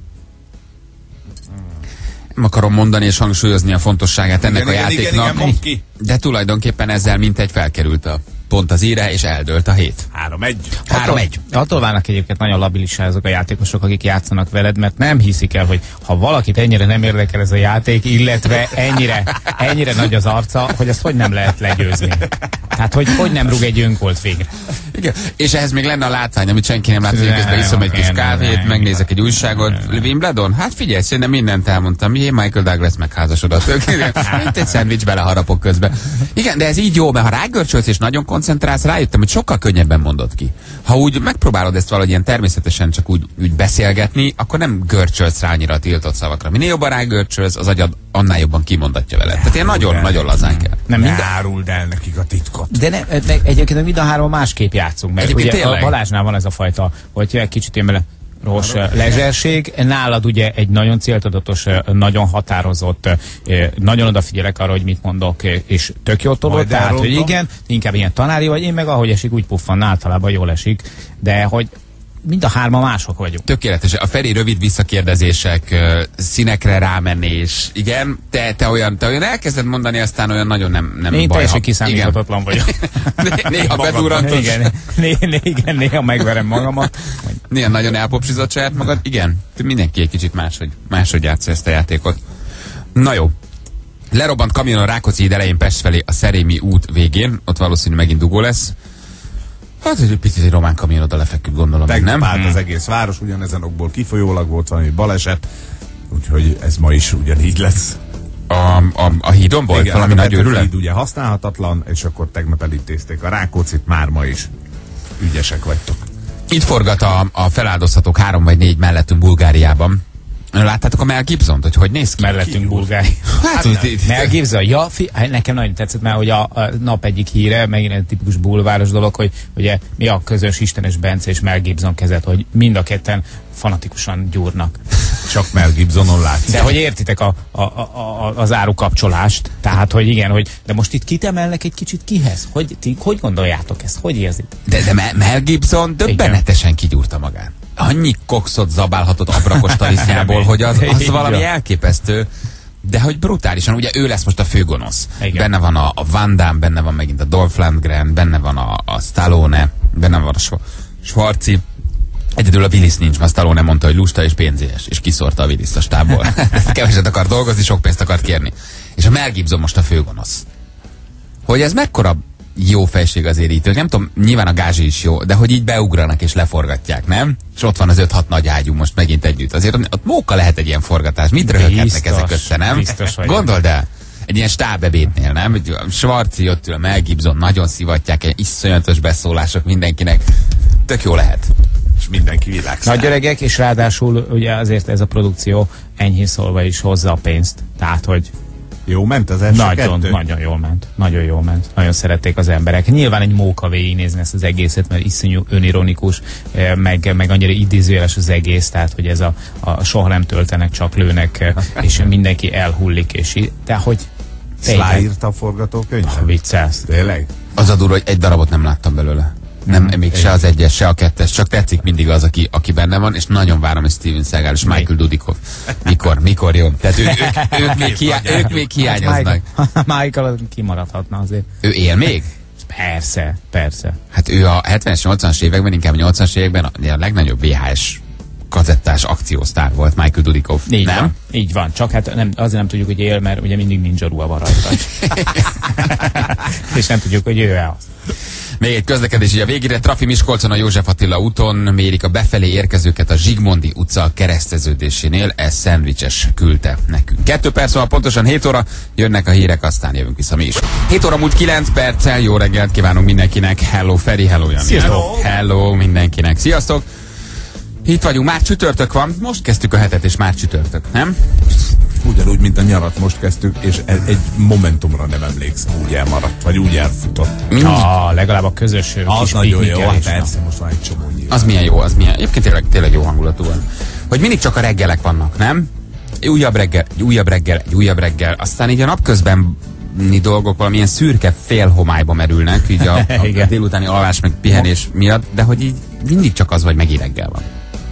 Nem akarom mondani és hangsúlyozni a fontosságát ennek Igen, a igen, játéknak, igen, igen, mondd ki. de tulajdonképpen ezzel mintegy felkerült a pont az íre, és eldőlt a hét. három egy. három egy. Attól válnak egyébként nagyon labilisá azok a játékosok, akik játszanak veled, mert nem hiszik el, hogy ha valakit ennyire nem érdekel ez a játék, illetve ennyire, ennyire nagy az arca, hogy azt hogy nem lehet legyőzni. Tehát, hogy hogy nem rúg egy önkolt végre. Igen. És ehhez még lenne a látvány, amit senki nem lát, hogy Nem, közben iszom egy kis nem, kávét, nem, megnézek egy újságot. Wimbledon? Hát figyelj, szerintem mindent elmondtam. Jé, Michael Douglas megházasodott. Mint egy szendvics, beleharapok közben. Igen, de ez így jó, mert ha rágörcsölsz és nagyon koncentrálsz, rájöttem, hogy sokkal könnyebben mondod ki. Ha úgy megpróbálod ezt valahogy ilyen természetesen csak úgy, úgy beszélgetni, akkor nem görcsölsz rá annyira a tiltott szavakra. Minél jobban rágörcsölsz, az agyad annál jobban kimondatja veled. Tehát ilyen nagyon-nagyon lazán kell. Nem Ne minden... áruld el nekik a titkot. De ne, de egyébként mind a három másképp játszunk, mert Egyébként ugye a tényleg. Balázsnál van ez a fajta, hogy egy kicsit ilyen bele rossz lezserség, nálad ugye egy nagyon céltudatos, nagyon határozott, nagyon odafigyelek arra, hogy mit mondok, és tök jól tolod, Majd tehát, hogy elrontom. igen, inkább ilyen tanári vagy, én meg ahogy esik, úgy puffan, általában jól esik, de hogy mind a hárma mások vagyunk. Tökéletes. A Feri rövid visszakérdezések, ö, színekre rámenés. Igen, te, te, olyan, te olyan elkezded mondani, aztán olyan nagyon nem, nem Én baj. teljesen ha- kiszámíthatatlan vagyok. Né- Néha bedurrantod, Igen, né, né, igen, néha megverem magamat. néha nagyon elpopsizott saját magad. Igen, mindenki egy kicsit máshogy, máshogy játsza ezt a játékot. Na jó. Lerobbant kamion a Rákóczi híd elején Pest felé a Szerémi út végén. Ott valószínűleg megint dugó lesz. Hát egy picit egy román kamion oda lefeküdt, gondolom, még Tegnap nem? állt az egész város, ugyanezen okból kifolyólag volt valami baleset, úgyhogy ez ma is ugyanígy lesz. A, a, a hídon volt Igen, valami a nagy Petőfi őrület? híd ugye használhatatlan, és akkor tegnap elintézték a Rákóczit, már ma is. Ügyesek vagytok. Itt forgat a, a feláldozhatók három vagy négy mellettünk Bulgáriában. Láttátok a Mel Gibsont, hogy hogy néz ki? Mellettünk Bulgári. Hát, hát Mel Gibson, ja, fi, nekem nagyon tetszett, mert hogy a, a nap egyik híre, megint egy tipikus bulváros dolog, hogy ugye mi a közös Istenes Bence és Mel Gibson kezet, hogy mind a ketten fanatikusan gyúrnak. Csak Mel Gibsonon látszik. De hogy értitek a, a, a, a, az árukapcsolást, tehát hogy igen, hogy de most itt kit emelnek egy kicsit kihez? Hogy, ti, hogy gondoljátok ezt? Hogy érzik? De, de Mel- Mel Gibson döbbenetesen kigyúrta magát. Annyi kokszot zabálhatott abrakos talisznyából, hogy az, az valami elképesztő. De hogy brutálisan, ugye ő lesz most a főgonosz. Igen. Benne van a, a Van Damme, benne van megint a Dolph Lundgren, benne van a, a Stallone, benne van a Schwa- Schwarzi. Egyedül a Willis nincs, mert Stallone mondta, hogy lusta és pénzéhes, és kiszórta a Willis a stábból. Keveset akar dolgozni, sok pénzt akar kérni. És a Mel Gibson most a főgonosz. Hogy ez mekkora jó fejség az érítők, nem tudom, nyilván a gázsi is jó, de hogy így beugranak és leforgatják, nem? És ott van az öt-hat nagy ágyú most megint együtt. Azért ott móka lehet egy ilyen forgatás. Mit röhöghetnek Biztos, ezek össze, nem? biztos vagyok. Gondold el, egy ilyen stábebédnél, nem? Schwarzi ott ül, a Mel Gibson, nagyon szivatják, ilyen iszonyatos beszólások mindenkinek. Tök jó lehet. És mindenki világszár. Nagy öregek, és ráadásul ugye azért ez a produkció enyhén szólva is hozza a pénzt. Tehát, hogy Jó ment az első nagyon, kettő? nagyon jól ment. Nagyon jól ment. Nagyon szerették az emberek. Nyilván egy móka végignézni ezt az egészet, mert iszonyú önironikus, eh, meg, meg annyira idézőjeles az egész, tehát, hogy ez a, a soha nem töltenek, csak lőnek, eh, és mindenki elhullik, és í- de hogy Sly írta a forgatókönyvet? viccelsz. Tényleg? Az a durva, hogy egy darabot nem láttam belőle. Nem, Mhm. még se az egyes, se a kettes, csak tetszik mindig az, aki, aki benne van, és nagyon várom, hogy Steven Seagal és Michael Dudikoff. Mikor, mikor jön? Tehát ők, ők, ők, még, hiá, ők még hiányoznak. Michael, Michael kimaradhatna azért. Ő él még? Persze, persze. Hát ő a hetvenes, nyolcvanas években, inkább a nyolcvanas években a, a legnagyobb vé há es kazettás akciósztár volt Michael Dudikoff. Így nem? van, így van. Csak hát nem, azért nem tudjuk, hogy él, mert ugye mindig ninja ruha van rajta. És nem tudjuk, hogy ő-e az. Még egy közlekedés, így a végére Trafi Miskolcon a József Attila úton mérik a befelé érkezőket a Zsigmondi utca kereszteződésénél, ez szendvicses küldte nekünk. Kettő perc van, pontosan hét óra, jönnek a hírek, aztán jövünk vissza mi is. hét óra múlt kilenc perccel, jó reggelt kívánunk mindenkinek, hello Feri, hello Jani. Sziasztok. Hello mindenkinek, sziasztok! Itt vagyunk, már csütörtök van, most kezdtük a hetet, és már csütörtök, nem? Ugyanúgy, mint a nyarat most kezdtük, és egy, egy momentumra nem emlékszem, úgy elmaradt, vagy úgy elfutott. Mindig. Ah, legalább a közös ö, Az kis nagyon jó, hát piknikelés. persze, most van egy csomó nyilván. Az milyen jó, az milyen. Egyébként tényleg, tényleg jó hangulatú van. Hogy mindig csak a reggelek vannak, nem? Egy újabb reggel, egy újabb reggel, egy újabb reggel. Aztán így a napközben dolgok valamilyen szürke félhomályba merülnek, így a, a délutáni alvás meg pihenés miatt, de hogy így mindig csak az vagy megint reggel van.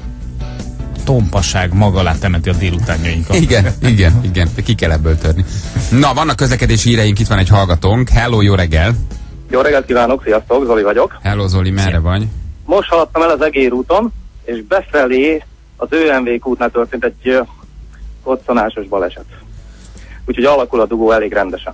Tompasság maga alá temeti a délutánjainkat. Igen, igen, igen, ki kell ebből törni. Na, vannak közlekedési híreink, itt van egy hallgatónk. Hello, jó reggel! Jó reggelt kívánok, sziasztok, Zoli vagyok. Hello, Zoli, merre vagy? Most haladtam el az Egér úton, és befelé az Ö M V útnál történt egy koccanásos baleset. Úgyhogy alakul a dugó elég rendesen.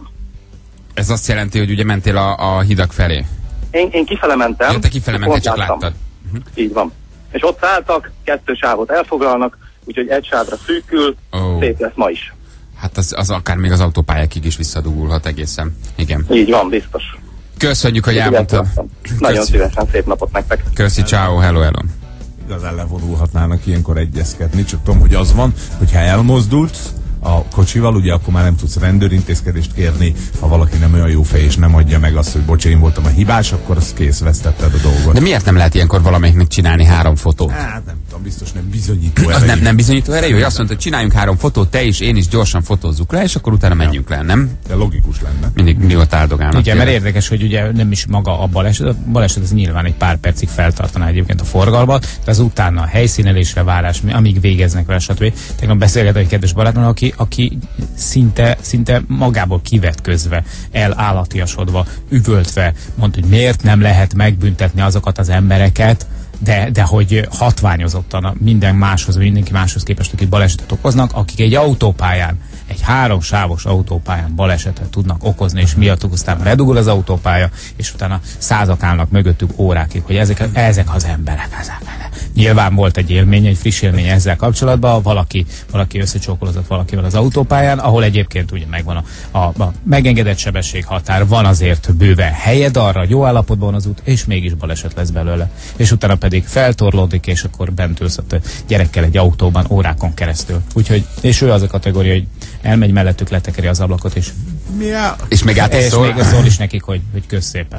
Ez azt jelenti, hogy ugye mentél a, a hidak felé? Én, én kifele mentem. Ja, te kifele mentél, csak láttad. Uh-huh. Így van. És ott szálltak, kettő sávot elfoglalnak, úgyhogy egy sávra szűkül, oh. Szép lesz ma is. Hát az, az akár még az autópályákig is visszadugulhat egészen. Igen. Így van, biztos. Köszönjük, hogy elmondtad. Nagyon szívesen, szép napot nektek. Köszi, ciao, hello, hello. Igazán levonulhatnának ilyenkor egyezkedni, csak tudom, hogy az van, hogyha elmozdulsz a kocsival, ugye akkor már nem tudsz rendőrintézkedést kérni, ha valaki nem olyan jó fej és nem adja meg azt, hogy bocs, én voltam a hibás, akkor az kész, vesztetted a dolgot. De miért nem lehet ilyenkor valamelyiknek csinálni három fotót? Hát nem tudom, biztos nem bizonyító erejű. Nem, nem bizonyító erejű, hogy azt mondta, hogy csináljunk három fotót, te is, én is gyorsan fotózzuk le, és akkor utána menjünk le, nem? De logikus lenne. Mindig mi ott áldogálnak. Ugye, mert érdekes, hogy ugye nem is maga a baleset, a baleset az nyilván egy pár percig feltartaná egyébként a forgalmat, de az utána a helyszínelésre várás, amíg végeznek vele, stb. Tegnap beszélgetett egy kedves barátommal, aki, aki szinte, szinte magából kivetközve, elállatiasodva, üvöltve, mondta, hogy miért nem lehet megbüntetni azokat az embereket, de, de hogy hatványozottan minden máshoz, mindenki máshoz képest, akik balesetet okoznak, akik egy autópályán, egy háromsávos autópályán balesetet tudnak okozni, és miattuk aztán bedugul az autópálya, és utána százak állnak mögöttük órákig, hogy ezek, ezek az emberek, ezek. Nyilván volt egy élmény, egy friss élmény ezzel kapcsolatban, valaki, valaki összecsókolózott valakivel az autópályán, ahol egyébként ugye megvan a, a, a megengedett sebességhatár, van azért bőven helyed arra, jó állapotban van az út, és mégis baleset lesz belőle. És utána pedig feltorlódik, és akkor bent ülsz a gyerekkel egy autóban órákon keresztül. Úgyhogy, és ő az a kategória, hogy elmegy mellettük, letekeri az ablakot, és, ja. és még át és szól. még szól is nekik, hogy, hogy kösz szépen.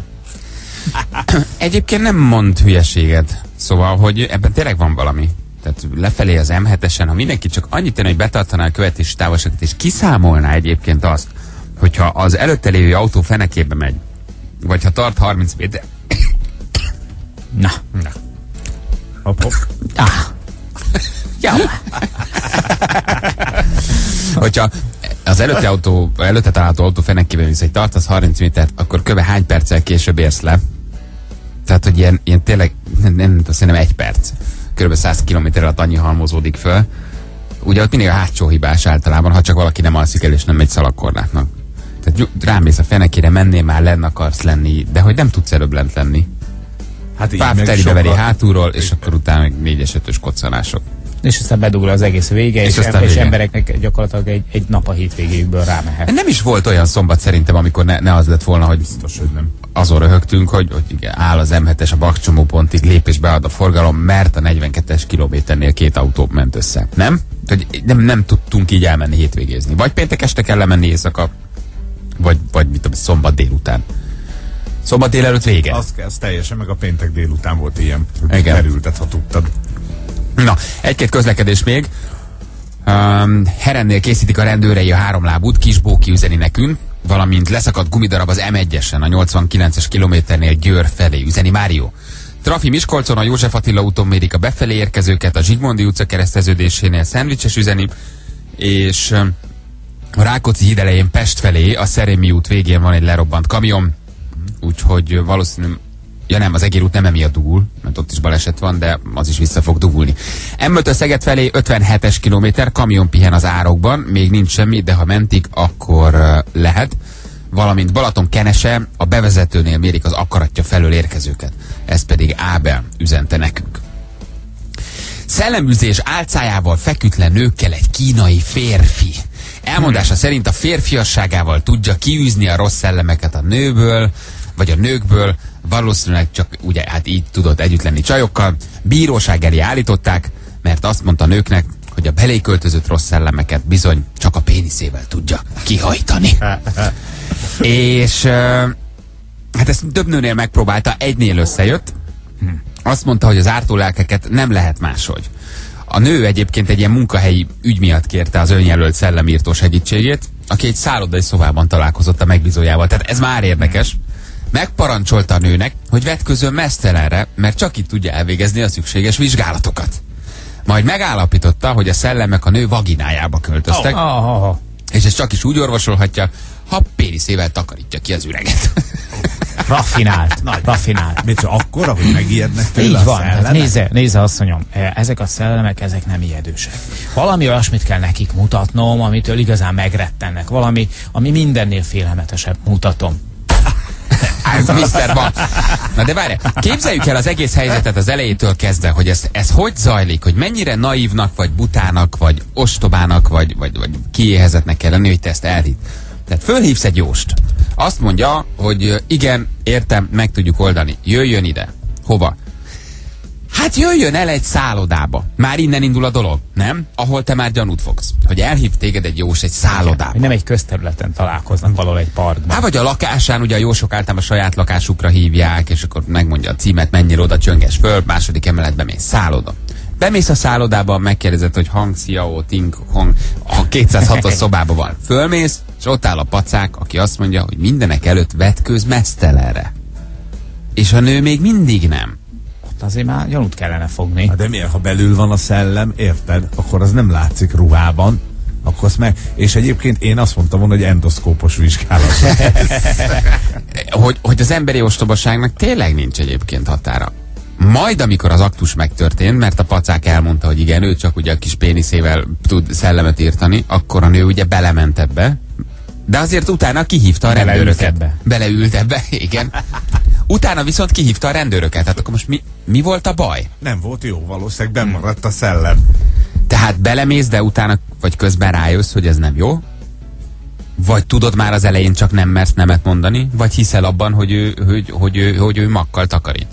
Egyébként nem mond hülyeséget. Szóval, hogy ebben tényleg van valami. Tehát lefelé az em hetesen, ha mindenki csak annyit tenni, hogy betartaná a követési távolságot, és kiszámolná egyébként azt, hogyha az előtte lévő autó fenekébe megy, vagy ha tart harminc méter. Na. Na. Hopp, hopp. Ah. Ja. Hogyha az előtte, autó, előtte található autó fenekében visz, hogy tartasz harminc métert, akkor kb. Hány perccel később érsz le? Tehát, hogy ilyen, ilyen tényleg, nem, nem szerintem egy perc. Körülbelül száz kilométer alatt annyi halmozódik föl. Ugye ott mindig a hátsó hibás általában, ha csak valaki nem alszik el és nem megy szalagkorlátnak. Tehát rámész a fenekére, mennél már lenn akarsz lenni, de hogy nem tudsz előbb lent lenni. Hát Páp telibe veri hátulról, és akkor utána még négyes ötös koccanások. És aztán bedugul az egész vége, és, és, em- és embereknek gyakorlatilag egy, egy nap a hétvégéjükből rámehet. Nem is volt olyan szombat szerintem, amikor ne, ne az lett volna, hogy biztos, hogy nem. Azon röhögtünk, hogy, hogy igen, áll az em hetes a bakcsomópontig, lép és bead a forgalom, mert a negyvenkettes kilométernél két autó ment össze. Nem? Hogy nem, nem tudtunk így elmenni hétvégézni. Vagy péntek este kell lemenni éjszaka, vagy, vagy mit tudom, szombat délután. Szombat délelőtt vége. Az, az teljesen, meg a péntek délután volt ilyen. Kerültet, ha tudtad. Na, egy-két közlekedés még. Um, Herennél készítik a rendőrei a háromlábút, Kisbóki üzeni nekünk, valamint leszakadt gumidarab az em egyesen a nyolcvankilences kilométernél Győr felé, üzeni Mário. Trafi Miskolcon, a József Attila úton mérik a befelé érkezőket, a Zsigmondi utca kereszteződésénél Szendvicses üzeni, és a Rákóczi híd elején Pest felé, a Szerémi út végén van egy lerobbant kamion, úgyhogy valószínűleg, ja nem, az Egér út nem emiatt dugul, mert ott is baleset van, de az is vissza fog dugulni. em öt Szeged felé ötvenhetes kilométer, kamion pihen az árokban, még nincs semmi, de ha mentik, akkor uh, lehet. Valamint Balaton Kenese, a bevezetőnél mérik az Akaratja felől érkezőket. Ez pedig Ábel üzente nekünk. Szelleműzés álcájával feküdt le nőkkel egy kínai férfi. Elmondása hmm. szerint a férfiasságával tudja kiűzni a rossz szellemeket a nőből, vagy a nőkből, valószínűleg csak ugye hát így tudott együtt lenni csajokkal. Bíróság elé állították, mert azt mondta a nőknek, hogy a beléköltözött rossz szellemeket bizony csak a péniszével tudja kihajtani. És uh, hát ezt több nőnél megpróbálta, egynél összejött. Azt mondta, hogy az ártólelkeket nem lehet máshogy. A nő egyébként egy ilyen munkahelyi ügy miatt kérte az önjelölt szellemírtó segítségét, aki egy szállodai szobában találkozott a megbízójával. Tehát ez már érdekes. Megparancsolta a nőnek, hogy vetközön meztelenre, mert csak itt tudja elvégezni a szükséges vizsgálatokat. Majd megállapította, hogy a szellemek a nő vaginájába költöztek, Oh, oh, oh. és ezt csak is úgy orvosolhatja, ha péniszével takarítja ki az üreget. Raffinált, raffinált. Még csak akkora, hogy megijednek tőle Így a van, hát szellemek? nézze, nézze asszonyom, ezek a szellemek, ezek nem ijedősek. Valami olyasmit kell nekik mutatnom, amitől igazán megrettennek. Valami, ami mindennél félelmetesebb. Mutatom. Ez miszter Van. Na de várj, képzeljük el az egész helyzetet az elejétől kezdve, hogy ez, ez hogy zajlik, hogy mennyire naívnak, vagy butának, vagy ostobának, vagy, vagy, vagy kiéhezetnek kell lenni, hogy te ezt elhidd. Tehát fölhívsz egy jóst. Azt mondja, hogy igen, értem, meg tudjuk oldani. Jöjjön ide. Hova? Hát jöjjön el egy szállodába. Már innen indul a dolog, nem? Ahol te már gyanút fogsz. Hogy elhív téged egy jós egy szállodába. Hogy nem egy közterületen találkoznak valahol egy parkban. Hát vagy a lakásán, ugye a jósok általában a saját lakásukra hívják, és akkor megmondja a címet, mennyire oda csönges föl, második emeletbe mész, szálloda. Bemész a szállodába, megkérdezed, hogy hang, sziao, ting, hang, a kétszázhatos szobában van. Fölmész, és ott áll a pacák, aki azt mondja, hogy mindenek előtt vetkőz meztelenre. És a nő még mindig nem. Ott azért már gyanút kellene fogni. De miért, ha belül van a szellem, érted? Akkor az nem látszik ruhában. Akkor azt meg... És egyébként én azt mondtam volna, hogy endoszkópos vizsgálat. hogy, hogy az emberi ostobaságnak tényleg nincs egyébként határa. Majd, amikor az aktus megtörtént, mert a pacák elmondta, hogy igen, ő csak ugye a kis péniszével tud szellemet írtani, akkor a nő ugye belement ebbe, de azért utána kihívta a Beleült rendőröket. ebbe. Beleült ebbe, igen. Utána viszont kihívta a rendőröket. Tehát akkor most mi, mi volt a baj? Nem volt jó, valószínűleg bennmaradt a szellem. Tehát belemész, de utána vagy közben rájössz, hogy ez nem jó? Vagy tudod már az elején, csak nem mersz nemet mondani? Vagy hiszel abban, hogy ő, hogy, hogy ő, hogy ő makkal takarít?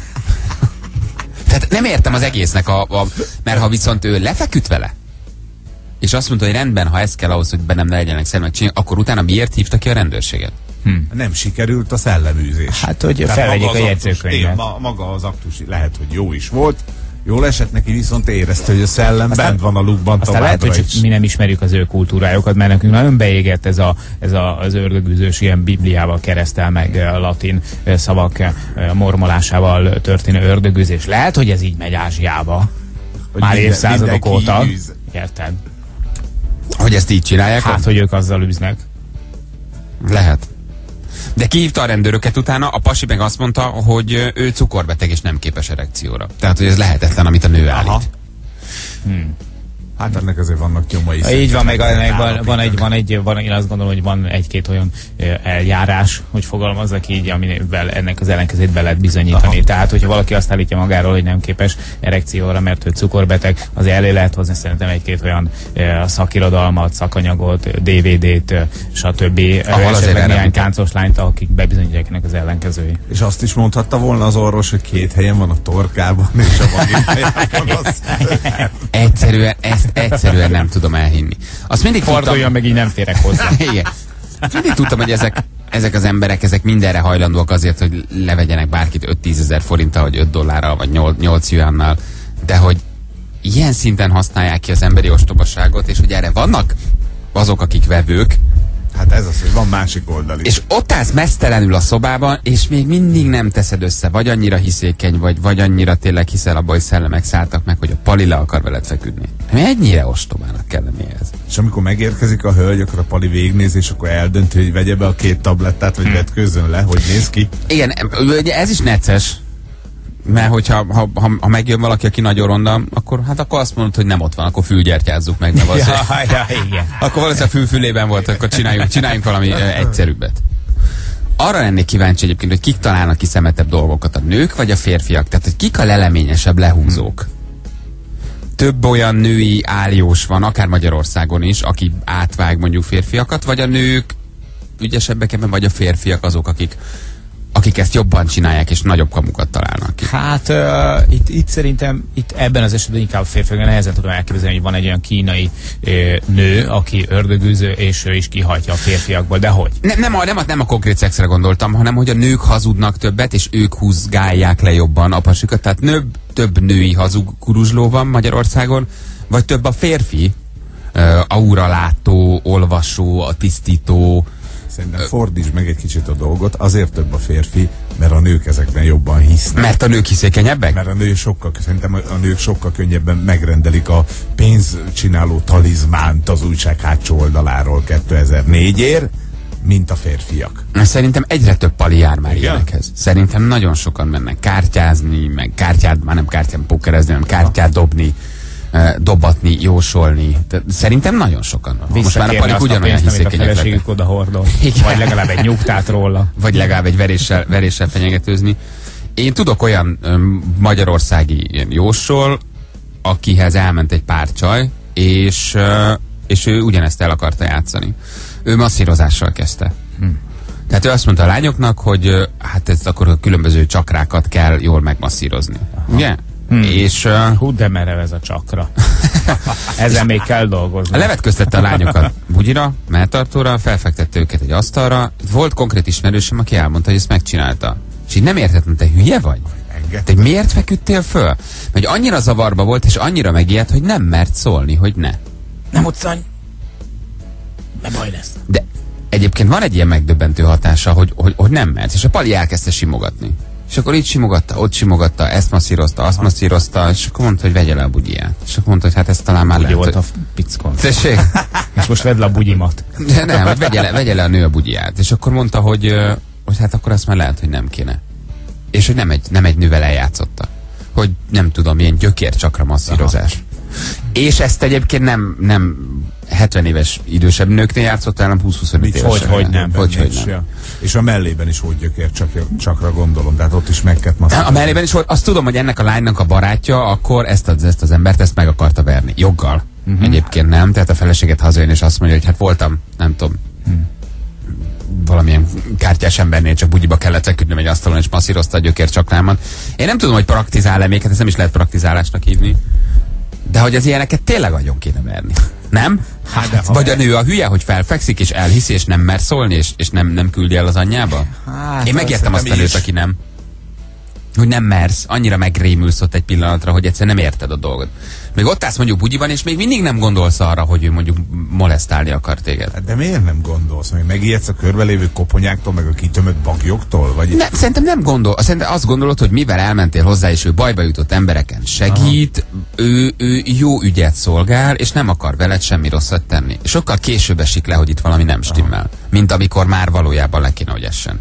Tehát nem értem az egésznek, a, a, mert ha viszont ő lefeküdt vele, és azt mondta, hogy rendben, ha ez kell ahhoz, hogy bennem ne legyenek szellemek csinálni, akkor utána miért hívta ki a rendőrséget? Hm. Nem sikerült a szelleműzés. Hát, hogy Tehát felvegyék maga a az jegyzőkönyvet. aktus- ma, maga az aktus lehet, hogy jó is volt, jól esett neki, viszont érezte, hogy a szellem Aztán- bent van a lukban Aztán lehet, továbbra hogy is. csak mi nem ismerjük az ő kultúrájukat, mert nekünk nagyon beégett ez, a, ez a, az ördögüzős ilyen bibliával keresztel meg eh, latin eh, szavak eh, mormolásával történő ördögüzés. Lehet, hogy ez így megy Ázsiába. Hogy Már minden- évszázadok mindenki óta. űz. Érted? Hogy ezt így csinálják? Hát, hogy ők azzal űznek. Lehet. De kihívta a rendőröket utána, a pasi meg azt mondta, hogy ő cukorbeteg és nem képes erekcióra. Tehát, hogy ez lehetetlen, amit a nő állít. Aha. Hát ennek azért vannak nyomai. Így szerintem van, meg meg lehet ennek van, van, egy, állapítani. van egy, van, én azt gondolom, hogy van egy-két olyan ö, eljárás, hogy fogalmazzak így, amivel ennek az ellenkezét be lehet bizonyítani. Aha. Tehát, hogyha valaki azt állítja magáról, hogy nem képes erekcióra, mert ő cukorbeteg, az elé lehet hozni szerintem egy-két olyan ö, szakirodalmat, szakanyagot, dé vé dét, ö, stb. Ahol azért Esetleg erre néhány mutat. káncos lányt, akik bebizonyítják ennek az ellenkezői. És azt is mondhatta volna az orvos, hogy két helyen van a torkában, és a vaginájában az. Egyszerűen, ezt egyszerűen nem tudom elhinni. Azt mindig Forduljon tudtam, meg, így nem férek hozzá. igen. Azt mindig tudtam, hogy ezek, ezek az emberek, ezek mindenre hajlandóak azért, hogy levegyenek bárkit öt-tízezer forinttal, vagy öt dollárral, vagy nyolc juannal, de hogy ilyen szinten használják ki az emberi ostobaságot, és hogy erre vannak azok, akik vevők, Hát ez az, hogy van másik oldal is. és ott állsz meztelenül a szobában, és még mindig nem teszed össze, vagy annyira hiszékeny vagy, vagy annyira tényleg hiszel abba, hogy szellemek szálltak meg, hogy a pali le akar veled feküdni. Mennyire ostobának kell lenni ez? És amikor megérkezik a hölgy, akkor a pali végignéz, és akkor eldönti, hogy vegye be a két tablettát, vagy vetkőzzön le, hogy néz ki. Igen, ugye ez is necces, mert hogyha ha, ha, ha megjön valaki, aki nagyon ronda, akkor, hát akkor azt mondod, hogy nem ott van, akkor fülgyertyázzuk meg, mert valószínűleg, Ja, ja, igen. akkor valószínűleg fülfülében volt, akkor csináljunk, csináljunk valami ö, egyszerűbbet. Arra lennék kíváncsi egyébként, hogy kik találnak ki szemetebb dolgokat, a nők vagy a férfiak? Tehát, hogy kik a leleményesebb lehúzók? Több olyan női áljós van, akár Magyarországon is, aki átvág mondjuk férfiakat, vagy a nők ügyesebbek ebben, vagy a férfiak azok, akik, akik ezt jobban csinálják, és nagyobb kamukat találnak ki. Hát uh, itt, itt szerintem itt ebben az esetben inkább a férfiaknak nehezen tudom elképzelni, hogy van egy olyan kínai uh, nő, aki ördögűző, és ő is kihajtja a férfiakból, de hogy? Nem, nem, a, nem, a, nem a konkrét szexre gondoltam, hanem hogy a nők hazudnak többet, és ők húzgálják le jobban a pasikat. Tehát nőbb, több női hazug kuruzsló van Magyarországon, vagy több a férfi, uh, auralátó, olvasó, a tisztító. Szerintem fordítsd meg egy kicsit a dolgot, azért több a férfi, mert a nők ezekben jobban hisznek. Mert a nők hiszékenyebbek? Mert a nők sokkal, szerintem a nők sokkal könnyebben megrendelik a pénzcsináló talizmánt az újság hátsó oldaláról kétezer-négyért, mint a férfiak. Szerintem egyre több pali jár már Igen? ilyenekhez. Szerintem nagyon sokan mennek kártyázni, meg kártyát, már nem kártyán pókerezni, hanem kártyát dobni, eh, dobatni, jósolni. De szerintem nagyon sokan. Most már a palik ugyanolyan hiszékenyek a feleségük oda hordol. Vagy legalább egy nyugtát róla. Vagy legalább egy veréssel, veréssel fenyegetőzni. Én tudok olyan öm, magyarországi ilyen jósol, akihez elment egy pár csaj, és, ö, és ő ugyanezt el akarta játszani. Ő masszírozással kezdte. Hm. Tehát ő azt mondta a lányoknak, hogy ö, hát ez akkor a különböző csakrákat kell jól megmasszírozni. Aha. Ugye? Hmm. És, uh, Hú, de merev ez a csakra. Ezzel még kell dolgozni. Levetköztette a lányokat bugyira, melltartóra, felfektette őket egy asztalra. Volt konkrét ismerősöm, aki elmondta, hogy ezt megcsinálta. És így nem értettem, te hülye vagy? Te miért feküdtél föl? Mert annyira zavarba volt, és annyira megijedt, hogy nem mert szólni, hogy ne. Nem utcany! Ne baj lesz. De egyébként van egy ilyen megdöbbentő hatása, hogy, hogy, hogy nem mert. És a pali elkezdte simogatni. És akkor itt simogatta, ott simogatta, ezt masszírozta, azt masszírozta, és akkor mondta, hogy vegye le a bugyiját. És akkor mondta, hogy hát ezt talán már Bugyi lehet, volt hogy... a pickon. Tessék? És most vedd le a bugyimat. De nem, hogy vegye le, vegye le a nő a bugyiját. És akkor mondta, hogy, ö, hogy hát akkor azt már lehet, hogy nem kéne. És hogy nem egy, nem egy nővel eljátszotta. Hogy nem tudom, ilyen gyökércsakra masszírozás. Aha. És ezt egyébként nem, nem hetven éves idősebb nőknél játszotta, hanem húsz-huszonöt éves. Hogy, hogy nem. Hogy, hogy nem. Ja. És a mellében is úgy gyökér csak, csakra gondolom, tehát ott is meg kellett masszírozni. A mellében is volt, azt tudom, hogy ennek a lánynak a barátja akkor ezt az, ezt az embert ezt meg akarta verni. Joggal. Uh-huh. Egyébként nem, tehát a feleséget hazajön és azt mondja, hogy hát voltam, nem tudom, hmm. valamilyen kártyás embernél csak bugyiba kellett feküdnöm egy asztalon és masszírozta a gyökércsakrámat. Én nem tudom, hogy praktizál-e még, hát ezt nem is lehet praktizálásnak hívni. De hogy az ilyeneket tényleg agyon kéne verni. Nem? Hát, vagy a nő a hülye, hogy felfekszik, és elhiszi, és nem mer szólni, és, és nem, nem küldi el az anyjába? Hát, én megértem azt a nőt, aki nem. Hogy nem mersz, annyira megrémülsz ott egy pillanatra, hogy egyszer nem érted a dolgot. Még ott állsz mondjuk bugyiban, és még mindig nem gondolsz arra, hogy ő mondjuk molesztálni akar téged. De miért nem gondolsz? Még megijedsz a körbelévő koponyáktól, meg a kitömött bagyoktól? Vagy... Ne, szerintem nem gondol. Szerintem azt gondolod, hogy mivel elmentél hozzá, és ő bajba jutott embereken segít, ő, ő jó ügyet szolgál, és nem akar veled semmi rosszat tenni. Sokkal később esik le, hogy itt valami nem stimmel. Aha. Mint amikor már valójában le kéne, hogy essen.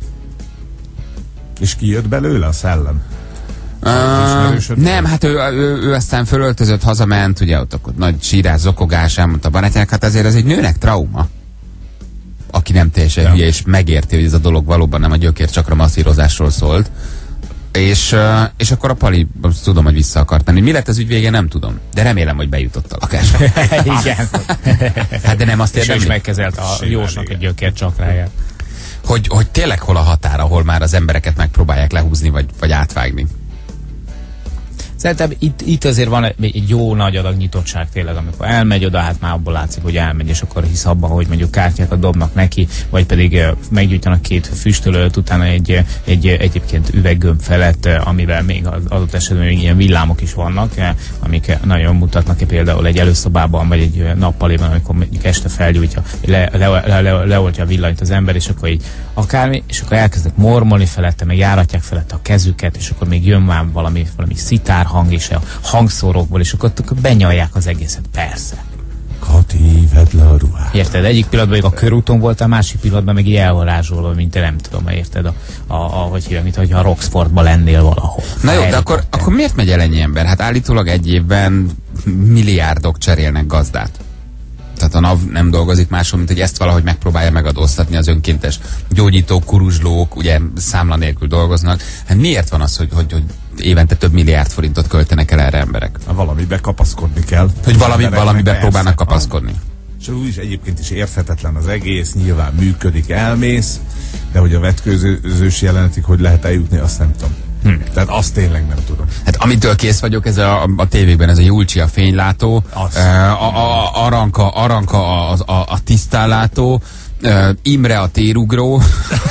És ki jött belőle a szellem? Uh, nem, hát ő, ő, ő aztán fölöltözött, hazament, ugye ott akkor nagy sírás, zokogás, elmondta a barátjának, hát azért ez egy nőnek trauma. Aki nem teljesen ja. hülye, és megérti, hogy ez a dolog valóban nem a gyökércsakra masszírozásról szólt. És, uh, és akkor a pali, tudom, hogy vissza akart tenni. Mi lett az ügy vége, nem tudom. De remélem, hogy bejutott a lakásba. Igen. Hát de nem azt érdemli. És is megkezelt a jósnak a gyökércsakráját. Hogy, hogy tényleg hol a határ, ahol már az embereket megpróbálják lehúzni, vagy, vagy átvágni. Szerintem itt, itt azért van egy jó nagy adag nyitottság tényleg, amikor elmegy oda, hát már abból látszik, hogy elmegy, és akkor hisz abban, hogy mondjuk kártyákat dobnak neki, vagy pedig uh, meggyújtanak két füstölőt, utána egy, egy egyébként üveggömb felett, uh, amivel még az adott esetben még ilyen villámok is vannak, uh, amik nagyon mutatnak ki például egy előszobában, vagy egy uh, nappaliban, amikor mondjuk este felgyújtja, le, le, le, le, leoltja a villanyt az ember, és akkor így akármi, és akkor elkezdek mormolni felette, meg járatják felette a kezüket, és akkor még jön már valami, valami szitár hang és a hangszórókból, és akkor, akkor benyalják az egészet, persze. Kati, vedd le a ruhát. Érted? Egyik pillanatban még a körúton voltál, másik pillanatban meg így elvarázsolva, mint te nem tudom, érted? A, a, a, hogy hívják, mint hogyha a rocksportban lennél valahol. Na jó, de akkor, akkor miért megy el ennyi ember? Hát állítólag egy évben milliárdok cserélnek gazdát. Tehát a NAV nem dolgozik máshol, mint hogy ezt valahogy megpróbálja megadóztatni az önkéntes gyógyítók, kuruzslók, ugye számla nélkül dolgoznak. Hát miért van az, hogy, hogy, hogy évente több milliárd forintot költenek el erre emberek? Valamibe kapaszkodni kell. Hogy valami, valamibe próbálnak kapaszkodni. És úgy is egyébként is érthetetlen az egész, nyilván működik, elmész, de hogy a vetkőzős jelenetig hogy lehet eljutni, azt nem tudom. Hm. Tehát azt tényleg nem tudom. Hát amitől kész vagyok, ez a, a tévékben, ez a Julcsi a fénylátó, a, a, a Aranka, Aranka a, a, a tisztállátó, Uh, Imre a térugró,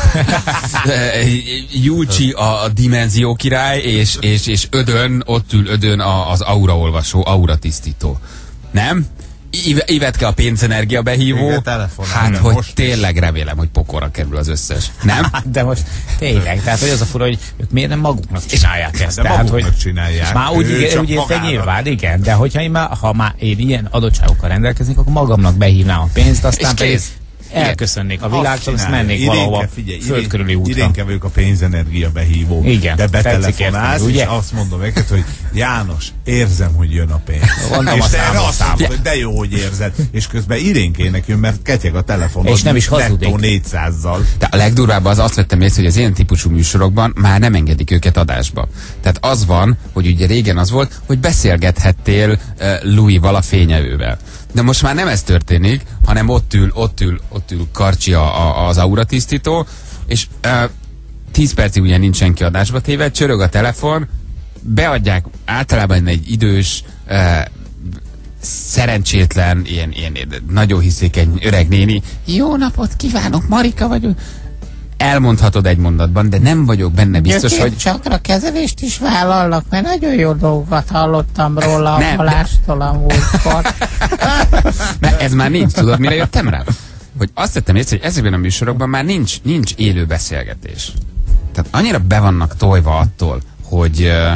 Julcsi a, a dimenzió király, és, és, és Ödön, ott ül Ödön a, az auraolvasó, auratisztító. Nem? Ive- Ivetke a pénzenergia behívó. Igen, telefonál, Hát, nem, hogy most tényleg remélem, hogy pokorra kerül az összes. Nem? De most tényleg, tehát hogy az a fura, hogy ők miért nem maguknak csinálják ezt? De tehát, maguknak hogy csinálják. és már úgy, Ő igen, csak úgy érte magának. nyilván, igen, de hogyha én már, ha már én ilyen adottságokkal rendelkeznék, akkor magamnak behívnám a pénzt, aztán És pedig kész. elköszönnék a világtól, azt csinálja. mennék Irénke, valahova figyelj, földkörüli idén- útra. Irénke vagyok a pénzenergia behívó. Igen, De tetszik betelefonálsz, érteni, ugye? és azt mondom neked, hogy János, érzem, hogy jön a pénz. Mondom és a te erre számot, azt mondod, hogy de jó, hogy érzed. És közben Irénkének jön, mert ketyeg a telefonod. És nem is hazudik. Nettó négyszázzal. De a legdurvább az, azt vettem észre, hogy az ilyen típusú műsorokban már nem engedik őket adásba. Tehát az van, hogy ugye régen az volt, hogy beszélgethettél uh, Louis-val a fényevővel. De most már nem ez történik, hanem ott ül, ott ül, ott ül Karcsi a, a, az auratisztító, és uh, tíz percig ugye nincsen ki adásba téve, csörög a telefon, beadják általában egy idős, uh, szerencsétlen, ilyen, ilyen nagyon hiszékeny öreg néni. Jó napot kívánok, Marika vagyok. Elmondhatod egy mondatban, de nem vagyok benne biztos, hogy... Csakra kezelést is vállalnak, mert nagyon jó dolgokat hallottam róla a Nem, Balástól a múltkor. Mert ez már nincs, tudod, mire jöttem rá? Hogy azt tettem észre, hogy ezekben a műsorokban már nincs, nincs élő beszélgetés. Tehát annyira be vannak tojva attól, hogy uh,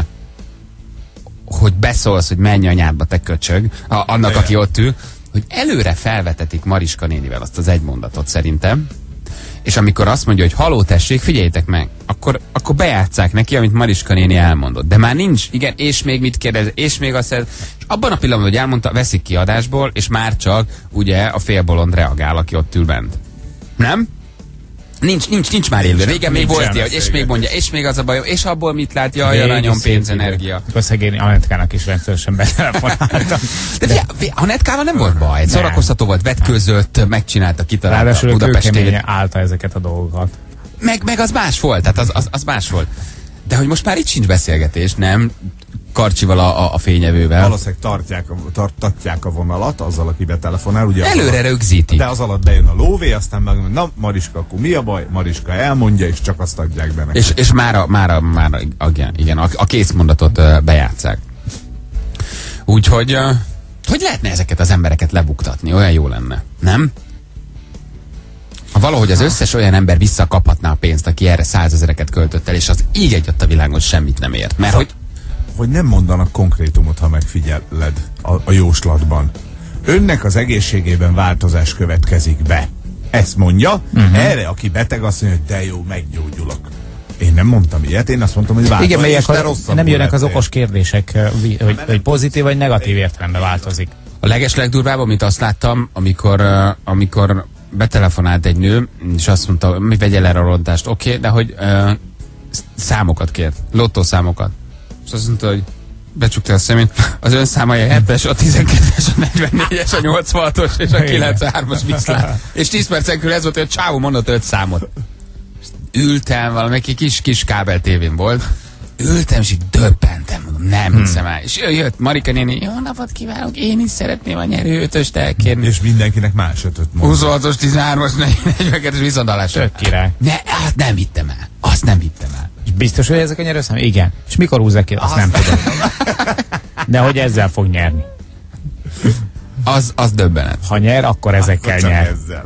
hogy beszólsz, hogy menj anyádba, te köcsög, a, annak, aki ott ül, hogy előre felvetetik Mariska nénivel azt az egy mondatot szerintem, és amikor azt mondja, hogy haló tessék, figyeljétek meg, akkor, akkor bejátsszák neki, amit Mariska néni elmondott. De már nincs, igen, és még mit kérdez, és még azt, és abban a pillanatban, hogy elmondta, veszik ki adásból, és már csak ugye a félbolond reagál, aki ott ül bent. Nem? Nincs, nincs, nincs már élő. Régen még volt ilyen, hogy és még mondja, és még az a bajom, és abból mit lát, jaj, aranyom, pénzenergia. A szegény Anetkának is rendszeresen betelefonáltam. De, de a Netkával nem volt baj, szórakoztató volt, vetközött, megcsinálta, kitalálta Ráadásul ő Budapestét. kőkeményen állta ezeket a dolgokat. Meg, meg az más volt, tehát az, az, az más volt. De hogy most már itt sincs beszélgetés, nem? Karcsival a, a, a fényevővel. Valószínűleg tartják a, tartatják a vonalat azzal, aki betelefonál. Ugye Előre alatt, rögzítik. De az alatt bejön a lóvé, aztán meg na Mariska, akkor mi a baj? Mariska elmondja, és csak azt adják be neki. És, és már, a, már, a, már a, igen, igen, a, a kész mondatot uh, bejátszák. Úgyhogy, uh, hogy lehetne ezeket az embereket lebuktatni? Olyan jó lenne, nem? Ha valahogy az összes olyan ember visszakaphatná a pénzt, aki erre százezereket költött el, és az így egy a világon semmit nem ért. Mert hogy Hogy nem mondanak konkrétumot, ha megfigyeled a, a jóslatban. Önnek az egészségében változás következik be. Ezt mondja, uh-huh. Erre, aki beteg, azt mondja, hogy de jó, meggyógyulok. Én nem mondtam ilyet, én azt mondtam, hogy változik. Igen, melyek és te a, rosszabbul nem jönnek az lettél. okos kérdések, hogy, hogy pozitív vagy negatív értelemben változik. a legeslegdurvább, amit azt láttam, amikor, uh, amikor betelefonált egy nő, és azt mondta, mi vegyél el a rontást, oké, okay, de hogy uh, számokat kért, lottószámokat. És azt mondta, hogy becsukta a szemét, az ön számai a hetes, a tizenkettes, a negyvennégyes, a nyolcvanhatos és a kilencvenhármas viszlát. És tíz percen körül ez volt, hogy a csávó mondott öt számot. Ültem, valamelyik kis, kis kábel tévén volt, ültem, és így döbbentem, mondom, nem hmm. hiszem el. És jött Marika néni, jó napot kívánok, én is szeretném a nyerő ötöst elkérni. És mindenkinek más ötöt mondja. huszonhatos, tizenhármas, negyvenkettes viszontalásra. Tök király. Ne, hát nem hittem el. Azt nem hittem el. És biztos, hogy ezek a nyerőszám? Igen. És mikor húzzák ki? Azt nem tudom. De hogy ezzel fog nyerni. Az, az döbbenet. Ha nyer, akkor ezekkel Csak nyer. ezzel.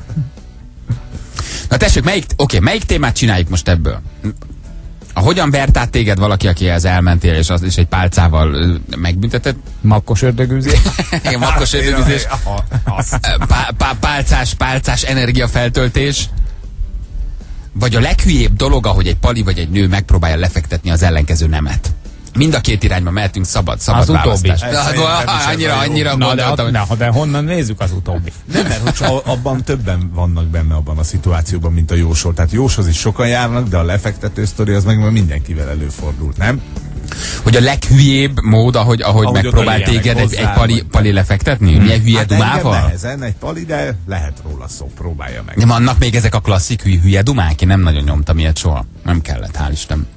Na tessék, melyik, oké, melyik témát csináljuk most ebből? A hogyan vert át téged valaki, akihez elmentél, és az is egy pálcával ö, megbüntetett? Makkos ördögűzés. Igen, makkos ördögüzés. Pá, pá, pálcás, pálcás energiafeltöltés. Vagy a leghülyébb dolog, ahogy egy pali vagy egy nő megpróbálja lefektetni az ellenkező nemet. Mind a két irányba mehetünk, szabad, szabad Az utóbbi. választás. Ez szerintem is ez Annyira, a jó. annyira Na, de, gondoltam, hogy... na, de honnan nézzük az utóbbi? Nem, mert hogy csak abban többen vannak benne abban a szituációban, mint a jósol. Tehát jóshoz is sokan járnak, de a lefektető sztori az meg mindenkivel előfordult, nem? Hogy a leghülyébb mód, ahogy, ahogy, Ahogy megpróbál oda téged egy, ilyenek egy hozzá, pali, vagy- pali lefektetni? Hmm. Milyen hülye Hát engem dumával? nehezen egy pali, de lehet róla szó, próbálja meg. Nem, annak még ezek a klasszik hülye, hülye dumák, én nem nagyon nyomtam ilyet soha. Nem kellett, hál' Isten.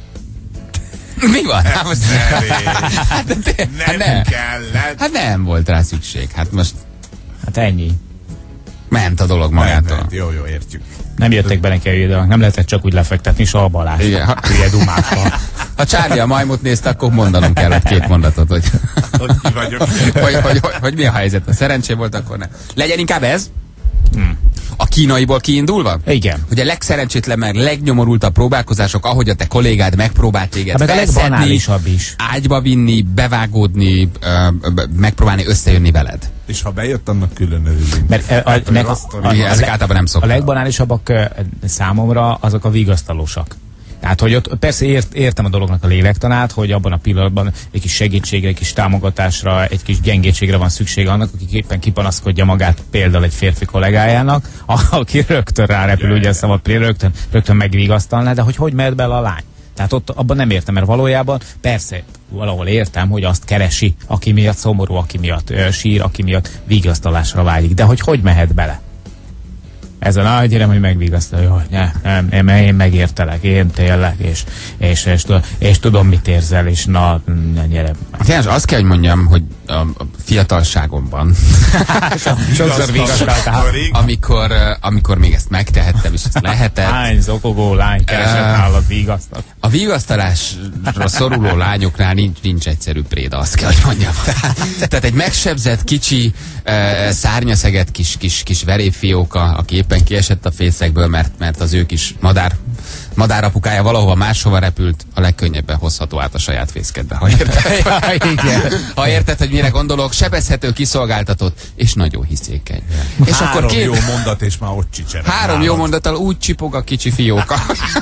Mi van? Hát, most... hát, de, hát, nem. kellett. Hát nem volt rá szükség. Hát most Hát ennyi. ment a dolog magától. Nem, nem, jó, jó, értjük. Nem jöttek be neki a hülye, nem lehetett csak úgy lefektetni, soha Balázs. Igen, ha- Hülye dumákkal. Ha Ha Charlie a majmot nézte, akkor mondanom kellett két mondatot, hogy, Hogy ki vagyok. hogy, hogy, hogy, hogy mi a helyzet. A szerencsé volt, akkor ne. Legyen inkább ez? Hmm. A kínaiból kiindulva? Igen. Hogy a legszerencsétlen, meg legnyomorultabb próbálkozások, ahogy a te kollégád megpróbált téged Hát meg a felszedni, legbanálisabb is. ágyba vinni, bevágódni, ö, ö, megpróbálni összejönni veled. És ha bejött, annak külön örülünk. Mert a, a, meg a, a, a, Igen, ezek a, általában nem a szoktak. legbanálisabbak ö, számomra azok a vigasztalósak. Tehát, hogy ott persze ért, értem a dolognak a lélektanát, hogy abban a pillanatban egy kis segítségre, egy kis támogatásra, egy kis gyengétségre van szüksége annak, aki éppen kipanaszkodja magát például egy férfi kollégájának, aki rögtön rárepül, ugye a szabad rögtön, rögtön megvigasztalná, de hogy hogy mehet bele a lány? Tehát ott abban nem értem, mert valójában persze valahol értem, hogy azt keresi, aki miatt szomorú, aki miatt ö, sír, aki miatt vigasztalásra vágyik, de hogy hogy mehet bele? Ez a nagy gyerem, hogy megvigasztalja, hogy ne, nem, nem, én megértelek, én tényleg, és, és, és, és, és tudom, mit érzel, és na, ne gyere. János, azt kell, hogy mondjam, hogy a, a fiatalságomban, Sokszor vigasztaltál. amikor, ö, amikor még ezt megtehettem, és ezt lehetett, Hány zokogó lány keresett Ö, nálad vigasztal? a vigasztalásra szoruló lányoknál nincs, nincs egyszerű préda, azt kell, hogy mondjam. Tehát, tehát egy megsebzett, kicsi, uh, szárnyaszeget kis, kis, kis verépfióka, aki éppen kiesett a fészekből, mert, mert az ő kis madár, madárapukája valahova máshova repült, a legkönnyebben hozható át a saját fészkedbe. Ha érted, Ja, igen. ha érted, hogy mire gondolok, sebezhető, kiszolgáltatott, és nagyon hiszékeny. És Három akkor két, jó mondat, és már ott csicsereg. három jó nálad. mondattal úgy csipog a kicsi fióka,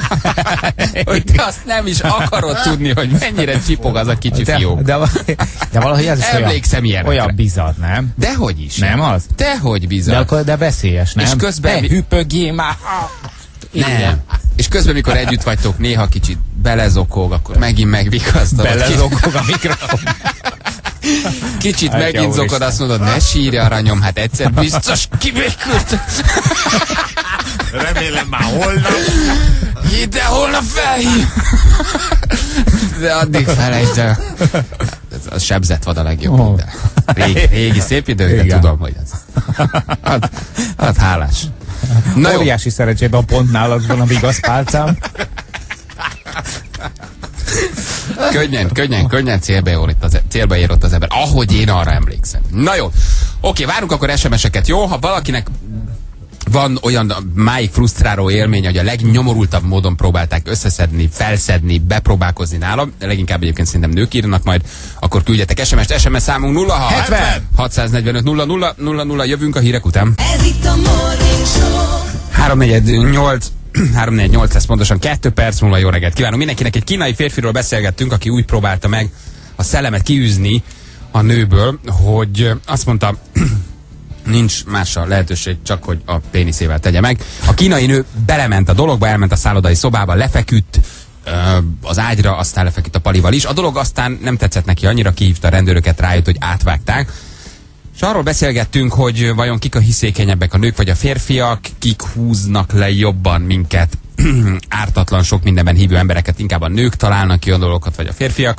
hogy te azt nem is akarod tudni, hogy mennyire csipog az a kicsi De, fióka. de, de valahogy ez is Emlékszem olyan, ilyenekre. olyan bizarr, nem? Dehogy is. Nem az? Dehogy De, bizony. akkor, de veszélyes, nem? És közben- Ne hüpögjél már! Nem. És közben, mikor együtt vagytok, néha kicsit belezokog, akkor megint megvikasztalod. Belezokog a mikrofon. Kicsit Atya megint zokod, úristen. azt mondod, ne sírj, aranyom, hát egyszer biztos kibékült. Remélem már holnap. De holnap felhív. De addig felejtsd el. Ez a sebzett vad a legjobb. Oh. De régi, régi szép idő, de Igen. tudom, hogy ez. Hát, hát hálás. Na jó. Óriási szerencsében pont nálad van a vigaszpálcám. Könnyen, könnyen, könnyen célba ér ott az, célba ér ott az ember. Ahogy én arra emlékszem. Na jó. Oké, várunk akkor es em es-eket. Jó, ha valakinek van olyan máig frusztráló élmény, hogy a legnyomorultabb módon próbálták összeszedni, felszedni, bepróbálkozni nálam, de leginkább egyébként szerintem nők írnak majd, akkor küldjetek es em es-t, es em es számunk nulla hat hatszáznegyvenöt nulla nulla nulla nulla, jövünk a hírek után. Ez itt a Morning Show. három negyvennyolc három negyvennyolc lesz pontosan, kettő perc múlva jó reggelt kívánunk. Mindenkinek egy kínai férfiról beszélgettünk, aki úgy próbálta meg a szellemet kiűzni a nőből, hogy azt mondta, nincs más a lehetőség, csak hogy a péniszével tegye meg. A kínai nő belement a dologba, elment a szállodai szobába, lefeküdt ö, az ágyra, aztán lefeküdt a palival is. A dolog aztán nem tetszett neki annyira, kihívta a rendőröket, rájött, hogy átvágták. És arról beszélgettünk, hogy vajon kik a hiszékenyebbek, a nők vagy a férfiak, kik húznak le jobban minket, ártatlan, sok mindenben hívő embereket, inkább a nők találnak ki a dolgokat, vagy a férfiak.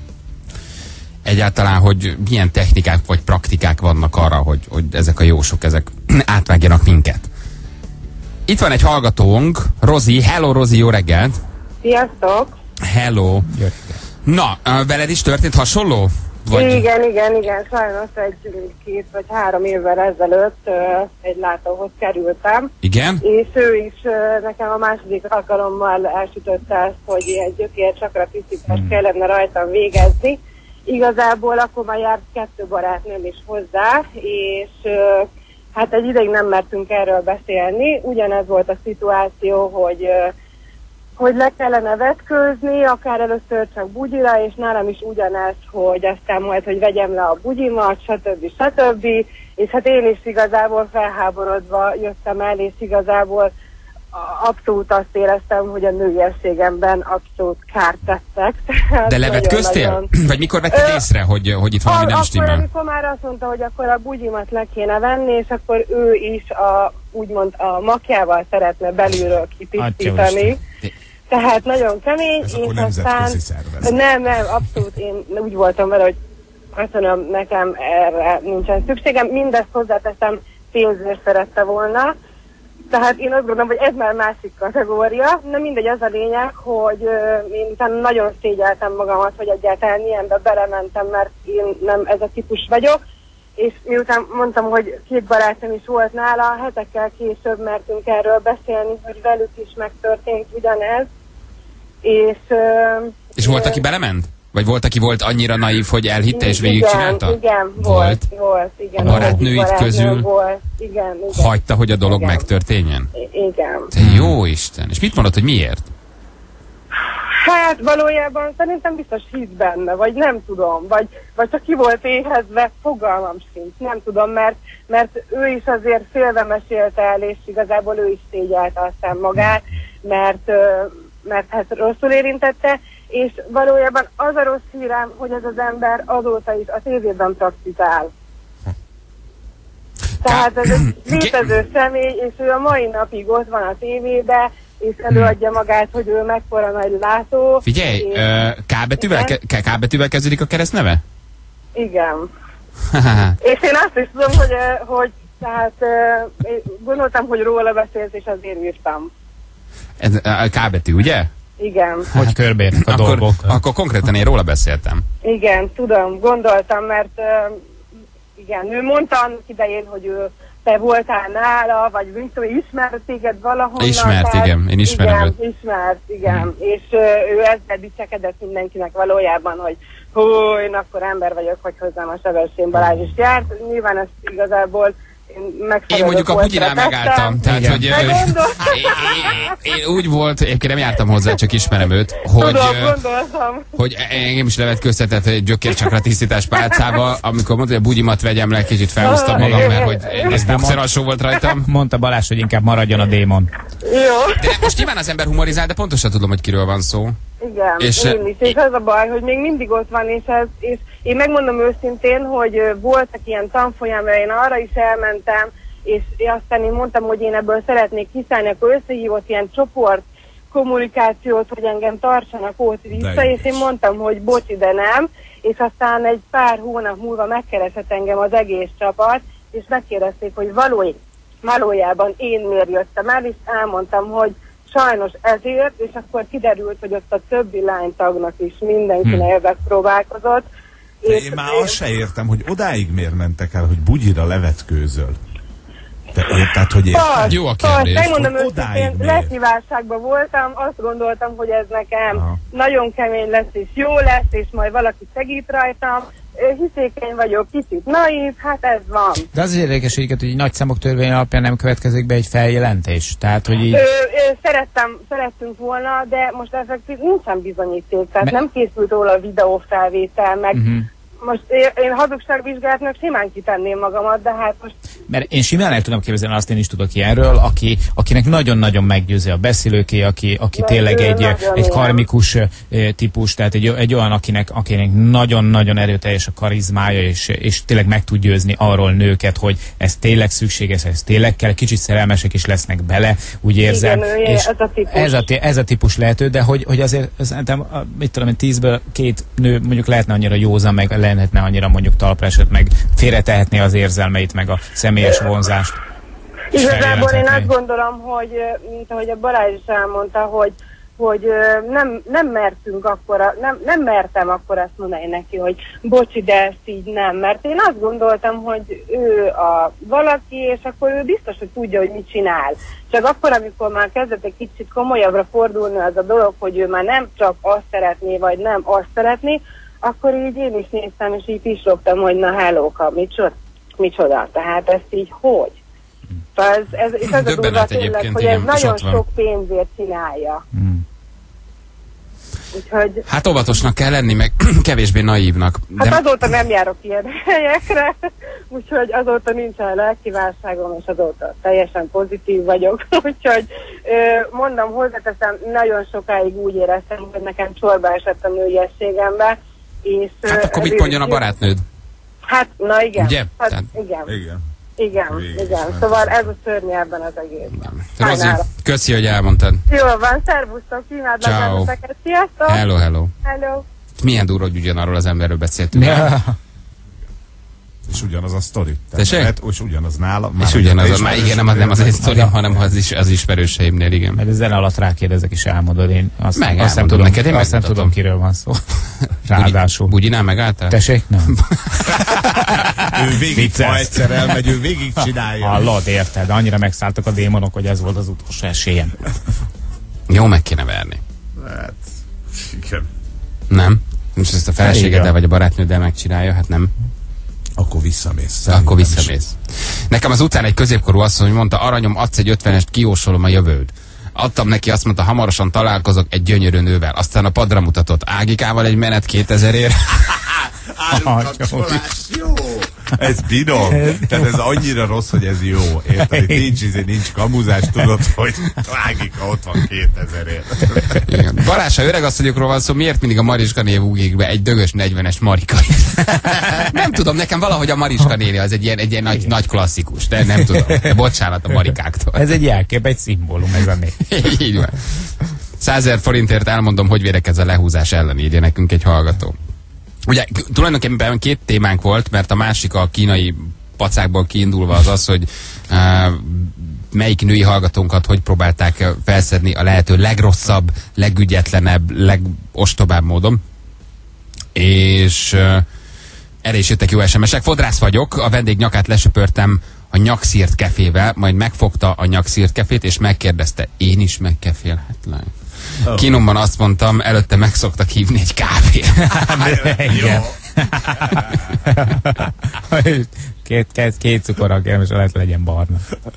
Egyáltalán, hogy milyen technikák vagy praktikák vannak arra, hogy, hogy ezek a jósok, ezek átvágjanak minket. Itt van egy hallgatónk, Rozi. Hello, Rozi, jó reggelt! Sziasztok! Hello! Na, veled is történt hasonló? Vagy... Igen, igen, igen. Sajnos egy két vagy három évvel ezelőtt uh, egy látóhoz kerültem. Igen? És ő is uh, nekem a második alkalommal elsütötte ezt, hogy egy gyökércsakra tisztítást hmm. kellene rajtam végezni. Igazából akkor már járt kettő barátnőm is hozzá, és uh, hát egy ideig nem mertünk erről beszélni. Ugyanez volt a szituáció, hogy uh, hogy le kellene vetkőzni, akár először csak bugyira, és nálam is ugyanez, hogy aztán majd, hogy vegyem le a bugyimat, stb. stb. És hát én is igazából felháborodva jöttem el, és igazából abszolút azt éreztem, hogy a nőiességemben abszolút kárt tettek. De levetköztél? Nagyon... Vagy mikor vetted Ö... észre, hogy, hogy itt valami a, nem stimmel? Akkor, amikor már azt mondta, hogy akkor a bugyimat le kéne venni, és akkor ő is a, úgymond a makjával szeretne belülről kitisztítani. Tehát nagyon kemény, ez és aztán... Nem, nem, abszolút én úgy voltam vele, hogy köszönöm, nekem erre nincsen szükségem. Mindezt hozzáteszem, pénzért szerette volna. Tehát én azt gondolom, hogy ez már másik kategória. Na mindegy, az a lényeg, hogy uh, én utána nagyon szégyeltem magamat, hogy egyáltalán ilyenbe belementem, mert én nem ez a típus vagyok. És miután mondtam, hogy két barátom is volt nála, hetekkel később mertünk erről beszélni, hogy velük is megtörtént ugyanez. És, uh, és volt, aki belement? Vagy volt, aki volt annyira naív, hogy elhitte és végigcsinálta? Igen, igen, volt, volt, igen. A barátnőid közül volt, igen, igen. hagyta, hogy a dolog igen. megtörténjen? Igen. Te jó Isten! És mit mondod, hogy miért? Hát valójában szerintem biztos hisz benne, vagy nem tudom, vagy, vagy csak ki volt éhezve, fogalmam sincs, nem tudom, mert, mert ő is azért félve mesélte el, és igazából ő is szégyelte aztán magát, mert, mert hát rosszul érintette, és valójában az a rossz hírem, hogy ez az ember azóta is a tévében praktizál. Tehát ez egy létező személy, és ő a mai napig ott van a tévébe, és előadja magát, hogy ő mekkora nagy látó. Figyelj, és... K betűvel, K betűvel kezdődik a keresztneve? Igen. És én azt is tudom, hogy, hogy tehát gondoltam, hogy róla beszélsz, és azért írtam. Ez a K betű, ugye? Igen. Hogy körbeérnek a akkor, dolgok. akkor konkrétan én róla beszéltem. Igen, tudom, gondoltam, mert uh, igen, ő mondta annak idején, hogy ő te voltál nála, vagy Viktor, ismert téged valahonnan. Ismert, tehát, igen, én ismerem igen, őt. Ismert, igen, hmm. és uh, ő ezzel dicsekedett mindenkinek valójában, hogy hú, én akkor ember vagyok, hogy hozzám a Sebestyén Balázs is járt. Nyilván ezt igazából én mondjuk a Bugyinál megálltam, tehát igen. hogy én, én, én úgy volt, egyébként nem jártam hozzá, csak ismerem őt, hogy, Tudom, hogy engem is levetkőztetett egy gyökércsakra tisztítás pálcával, amikor mondta, hogy a bugyimat vegyem le, kicsit felhúztam magam, mert hogy ez boxer alsó volt rajtam. Mondta Balázs, hogy inkább maradjon a démon. Jó. De most nyilván az ember humorizál, de pontosan tudom, hogy kiről van szó. Igen, és, én is, és az a baj, hogy még mindig ott van, és, ez, és én megmondom őszintén, hogy voltak ilyen tanfolyamra, én arra is elmentem, és aztán én mondtam, hogy én ebből szeretnék kiszállni, akkor összehívott ilyen csoport kommunikációt, hogy engem tartsanak ott vissza, és én mondtam, hogy bocsi, de nem, és aztán egy pár hónap múlva megkeresett engem az egész csapat, és megkérdezték, hogy valój, valójában én miért jöttem el, és elmondtam, hogy sajnos ezért, és akkor kiderült, hogy ott a többi lánytagnak is mindenkinek hm. próbálkozott. De én már azt se értem, hogy odáig miért mentek el, hogy bugyira levetkőzöl. Te érted, hogy értem? Jó a kérdés. Megmondom őszintén, leszívásságban voltam, azt gondoltam, hogy ez nekem Aha. nagyon kemény lesz, és jó lesz, és majd valaki segít rajtam. Hiszékeny vagyok, kicsit naív, hát ez van. De az az érdekes, hogy egy nagy számok törvény alapján nem következik be egy feljelentés. Tehát, hogy így... Ö, ö, szerettem, szerettünk volna, de most effektív nincsen bizonyíték, tehát Me... nem készült róla a videófelvétel, meg uh-huh. most én, én hazugságvizsgálatnak simán kitenném magamat, de hát most... Mert én simán el tudom képzelni, azt én is tudok ilyenről, aki, akinek nagyon-nagyon meggyőzi a beszélőké, aki, aki tényleg egy, egy karmikus típus, tehát egy, egy olyan, akinek, akinek nagyon-nagyon erőteljes a karizmája, és, és tényleg meg tud győzni arról nőket, hogy ez tényleg szükséges, ez tényleg kell, kicsit szerelmesek is lesznek bele, úgy érzem. Igen, és ez a típus. Ez a, ez a típus lehető, de hogy, hogy azért szerintem, mit tudom én, tízből két nő mondjuk lehetne annyira józan, meg lehetne annyira mondjuk talpra esett, meg félretehetné az érzelmeit, meg a személyes vonzást. Igazából én azt gondolom, hogy, mint ahogy a Balázs is elmondta, hogy, hogy nem, nem mertünk akkora, nem, nem mertem akkor azt mondani neki, hogy bocsi, de ezt így nem, mert én azt gondoltam, hogy ő a valaki, és akkor ő biztos, hogy tudja, hogy mit csinál. Csak akkor, amikor már kezdett egy kicsit komolyabbra fordulni az a dolog, hogy ő már nem csak azt szeretné, vagy nem azt szeretné, akkor így én is néztem, és így pislogtam, hogy na hellóka, micsoda, micsoda, tehát ezt így hogy? Tehát ez, ez, és ez a durva tényleg, hogy ez nagyon sok pénzért csinálja. Hmm. Úgyhogy... Hát óvatosnak kell lenni, meg kevésbé naívnak. De... Hát azóta nem járok ilyen helyekre, úgyhogy azóta nincsen lelkiválságom, és azóta teljesen pozitív vagyok. Úgyhogy mondom, hozzáteszem, nagyon sokáig úgy éreztem, hogy nekem csorba esett a nőiességembe. És, hát akkor mit mondjon a barátnőd? Hát, na igen. Ugye? Hát, Tehát... igen. Igen. Igen, Végül, igen. Szóval ez a szörny ebben az egészben. Rozi, köszi, hogy elmondtad. Jól van, szervusztok, imádlak benneteket. Sziasztok! Hello, hello. Hello. Milyen durva, hogy ugyanarról az emberről beszéltünk. Ja. És ugyanaz a sztori. Tessék? És ugyanaz nála. És ugyanaz, a, már igen, nem, nem az én sztorim, hanem az, is, az ismerőseimnél, igen. Mert ezen alatt rákérdezek és elmondod, én azt, meg azt nem tudom, neked, én azt nem tudom, kiről van szó. Ráadásul. Bugyinál megálltál? Tessék? Nem. Ő végig, ha egyszer elmegy, ő végig csinálja. Hallod, érted? Annyira megszálltak a démonok, hogy ez volt az utolsó esélyem. Jó, meg kéne verni. Hát, igen. Nem? Most ezt a feleségeddel vagy a barátnőddel megcsinálja, hát nem. Akkor visszamész. Akkor visszamész. Nekem az utcán egy középkorú asszony mondta, aranyom, adsz egy ötvenest, kijósolom a jövőd. Adtam neki, azt mondta, hamarosan találkozok egy gyönyörű nővel. Aztán a padra mutatott. Ágikával egy menet kétezerért. Állkapcsolás, jó. Ez binom. Tehát ez annyira rossz, hogy ez jó. Érted? Nincs, izé, nincs kamuzás, tudod, hogy Ágika ott van kétezerért. Balázs, ha öregasszonyokról van szó, miért mindig a Mariska név ugrik be egy dögös negyvenes Marika? Nem tudom, nekem valahogy a Mariska néni az egy ilyen, egy ilyen nagy, nagy klasszikus, de nem tudom. Bocsánat a Marikáktól. Ez egy jelkép, egy szimbólum ez a név. Így van. százezer forintért elmondom, hogy védekez a lehúzás ellen, írja nekünk egy hallgató. Ugye tulajdonképpen két témánk volt, mert a másik a kínai pacákból kiindulva az az, hogy uh, melyik női hallgatónkat hogy próbálták felszedni a lehető legrosszabb, legügyetlenebb, legostobább módon. És uh, erre is jöttek jó es em esek. Fodrász vagyok, a vendég nyakát lesöpörtem a nyakszírt kefével, majd megfogta a nyakszírt kefét, és megkérdezte, én is megkefélhetlek? Oh. Kínomban azt mondtam, előtte meg szoktak hívni egy kávét. Igen. két, két, két cukorral kell, és lehet legyen barna.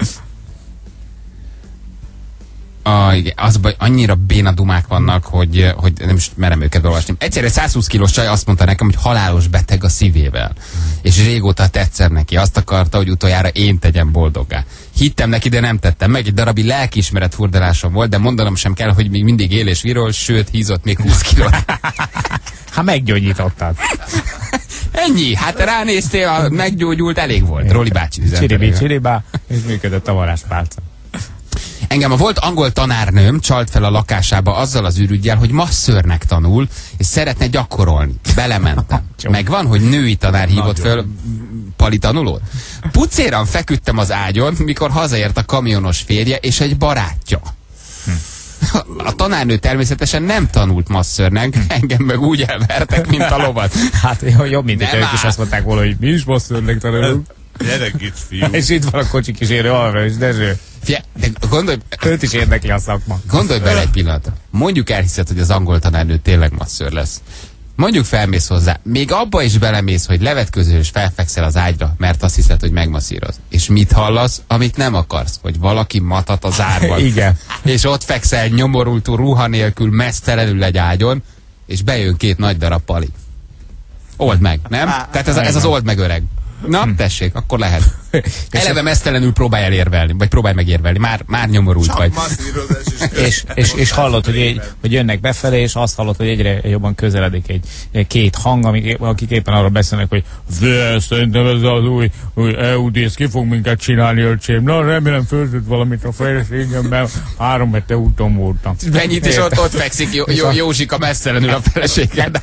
Ah, igen, az baj, annyira béna dumák vannak, hogy, hogy nem is merem őket olvasni. Egyszerre százhúsz kilós csaj azt mondta nekem, hogy halálos beteg a szívével. És régóta tetszett neki. Azt akarta, hogy utoljára én tegyem boldoggá. Hittem neki, de nem tettem meg. Egy darabig lelkiismeret furdalásom volt, de mondanom sem kell, hogy még mindig él és virol, sőt, hízott még húsz kilót. Ha meggyógyítottad. Ennyi, hát ránéztél, meggyógyult, elég volt. Roli bácsi üzente. Csiribí, csiribá, és működött a varázspálca. Engem a volt angol tanárnőm csalt fel a lakásába azzal az ürüggyel, hogy masszörnek tanul, és szeretne gyakorolni. Belementem. Megvan, hogy női tanár hívott fel pali tanulót? Pucéran feküdtem az ágyon, mikor hazaért a kamionos férje és egy barátja. A tanárnő természetesen nem tanult masszörnek, engem meg úgy elvertek, mint a lovat. Hát jobb, mint hogy ők is azt mondták volna, hogy mi is masszörnek tanulunk. Gyerek itt, fiú. És itt van a kocsi kísérő arra is, Dezső. Fie, de gondolj... Őt is érdekli a szakma. Gondolj bele egy pillanat. Mondjuk elhiszed, hogy az angol tanárnő tényleg masször lesz. Mondjuk felmész hozzá. Még abba is belemész, hogy levetközöl és felfekszel az ágyra, mert azt hiszed, hogy megmasszíroz. És mit hallasz, amit nem akarsz? Hogy valaki matat az árban. Igen. És ott fekszel nyomorultú ruha nélkül, mesztelenül egy ágyon, és bejön két nagy darab pali. Old meg, nem? Tehát ez, ez az old meg öreg. Na, tessék, akkor lehet. Eleve mesztelenül próbálj elérvelni, vagy próbálj megérvelni. Már, már nyomorult vagy. és, és, és hallod, hogy, egy, hogy jönnek befelé, és azt hallod, hogy egyre jobban közeledik egy, egy két hang, amik, akik éppen arról beszélnek, hogy de, szerintem ez az új, új é u dé, ez ki fog minket csinálni, öcsém. Na, remélem föltött valamit a feleségemmel, három hete úton voltam. Mennyit, és ott, ott fekszik Jó, Jó, Józsika messzelenül a feleséged.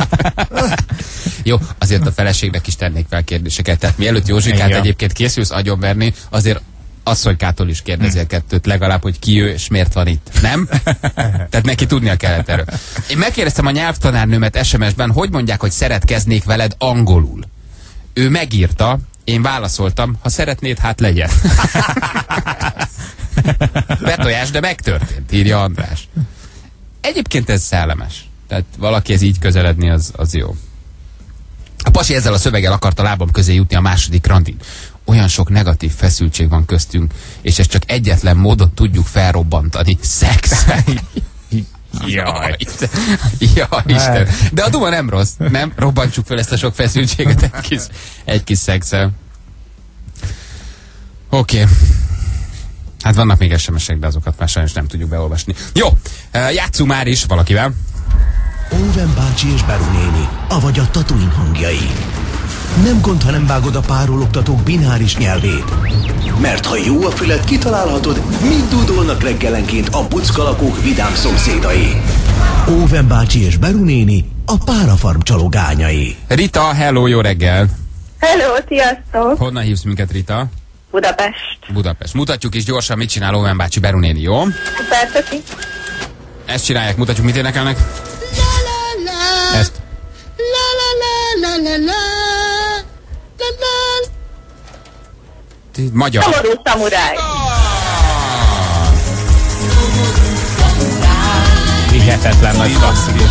Jó, azért a feleségnek is tennék fel kérdéseket. Tehát mielőtt Józsikát ja. egyébként készülsz agyonverni, azért asszonykától is kérdezzél hmm. kettőt legalább, hogy ki ő és miért van itt. Nem? Tehát neki tudnia kellett erről. Én megkérdeztem a nyelvtanárnőmet es em es-ben, hogy mondják, hogy szeretkeznék veled angolul. Ő megírta, én válaszoltam, ha szeretnéd, hát legyen. Betojás, de megtörtént, írja András. Egyébként ez szellemes. Tehát valaki ez így közeledni, az, az jó. A pasi ezzel a szöveggel akart a lábam közé jutni a második randin. Olyan sok negatív feszültség van köztünk, és ezt csak egyetlen módon tudjuk felrobbantani. Szex. Jaj. Isten. Jaj, Isten. De a duma nem rossz, nem? Robbantsuk fel ezt a sok feszültséget egy kis, egy kis szexel. Oké. Okay. Hát vannak még es em esek, de azokat már sajnos nem tudjuk beolvasni. Jó, játsszunk már is valakivel. Óven bácsi és Beru néni, avagy a Tatooine hangjai. Nem gond, ha nem vágod a párologtatók bináris nyelvét. Mert ha jó a füled, kitalálhatod, mit dúdolnak reggelenként a buckalakók vidám szomszédai. Óven bácsi és Beru néni, a párafarm csalogányai. Rita, hello, jó reggel! Hello, sziasztok! Honnan hívsz minket, Rita? Budapest. Budapest. Mutatjuk is gyorsan, mit csinál Óven bácsi Beru néni, jó? Persze. Ezt csinálják, mutatjuk, mit énekelnek. Ezt. Magyar. Szomorú szamuráj. Hihetetlen nagy klasszikus.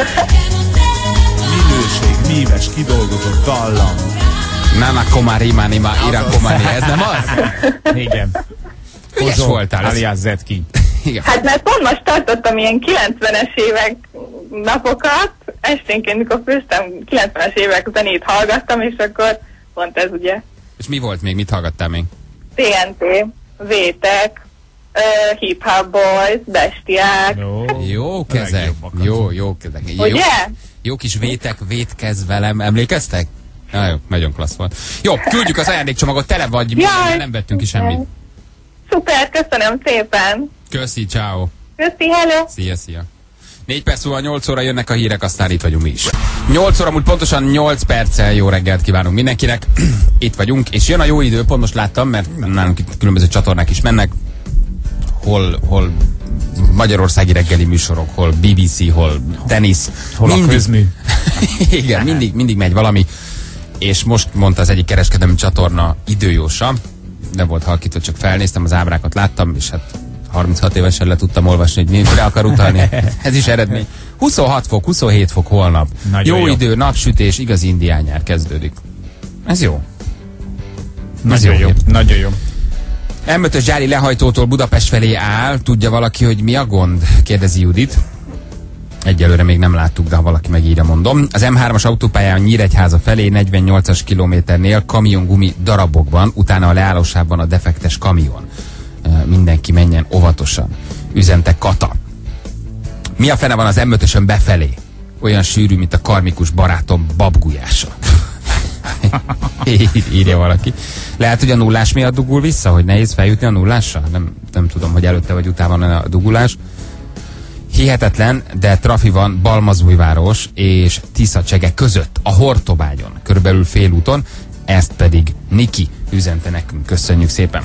Minőség, míves, kidolgozott dallam. Nana komari manima ira komari. Ez nem az? Igen. Ügyes voltál. Alias Zetki. Igen. Hát mert pont most tartottam ilyen kilencvenes évek napokat, esténként, mikor főztem, kilencvenes évek zenét hallgattam, és akkor pont ez ugye. És mi volt még? Mit hallgattál még? té en té, Vétek, uh, Hip Hop Boys, Bestiák. Jó, jó kezek. Jó, jó kezek. Jó, ugye? jó kis Vétek, vétkez velem. Emlékeztek? Na, jó, nagyon klassz volt. Jó, küldjük az ajándékcsomagot, tele vagy, Jaj, nem vettünk ki semmit. Szuper, köszönöm szépen. Köszi, ciao. Köszi, hello. Szia, szia. Négy perc múlva nyolc óra jönnek a hírek, aztán itt vagyunk mi is. nyolc óra múlt pontosan nyolc perccel jó reggelt kívánunk mindenkinek. Itt vagyunk, és jön a jó idő, pont most láttam, mert nálunk itt különböző csatornák is mennek. Hol, hol magyarországi reggeli műsorok, hol bé bé cé, hol tenisz. Hol mindig. A közmű. Igen, mindig, mindig megy valami. És most mondta az egyik kereskedelmi csatorna időjósa, nem volt halkítva, csak felnéztem, az ábrákat láttam, és hát harminchat évesen le tudtam olvasni, hogy mire akar utalni. Ez is eredmény. huszonhat fok, huszonhét fok holnap. Jó, jó idő, napsütés, igaz indián nyár kezdődik. Ez jó. Nagyon jó. jó. Nagyon jó. em ötös gyári lehajtótól Budapest felé áll. Tudja valaki, hogy mi a gond? Kérdezi Judit. Egyelőre még nem láttuk, de ha valaki megírja, mondom. Az em hármas autópályán Nyíregyháza felé negyvennyolcas kilométernél kamiongumi darabokban, utána a leállósában a defektes kamion. Mindenki menjen óvatosan. Üzente Kata. Mi a fene van az em ötösön befelé? Olyan sűrű, mint a karmikus barátom babgulyása. Írja valaki. Lehet, hogy a nullás miatt dugul vissza, hogy nehéz feljutni a nullásra? Nem, nem tudom, hogy előtte vagy utána van a dugulás. Hihetetlen, de trafi van Balmazújváros és Tiszacsege között, a Hortobágyon, körülbelül félúton, ezt pedig Niki üzente nekünk. Köszönjük szépen!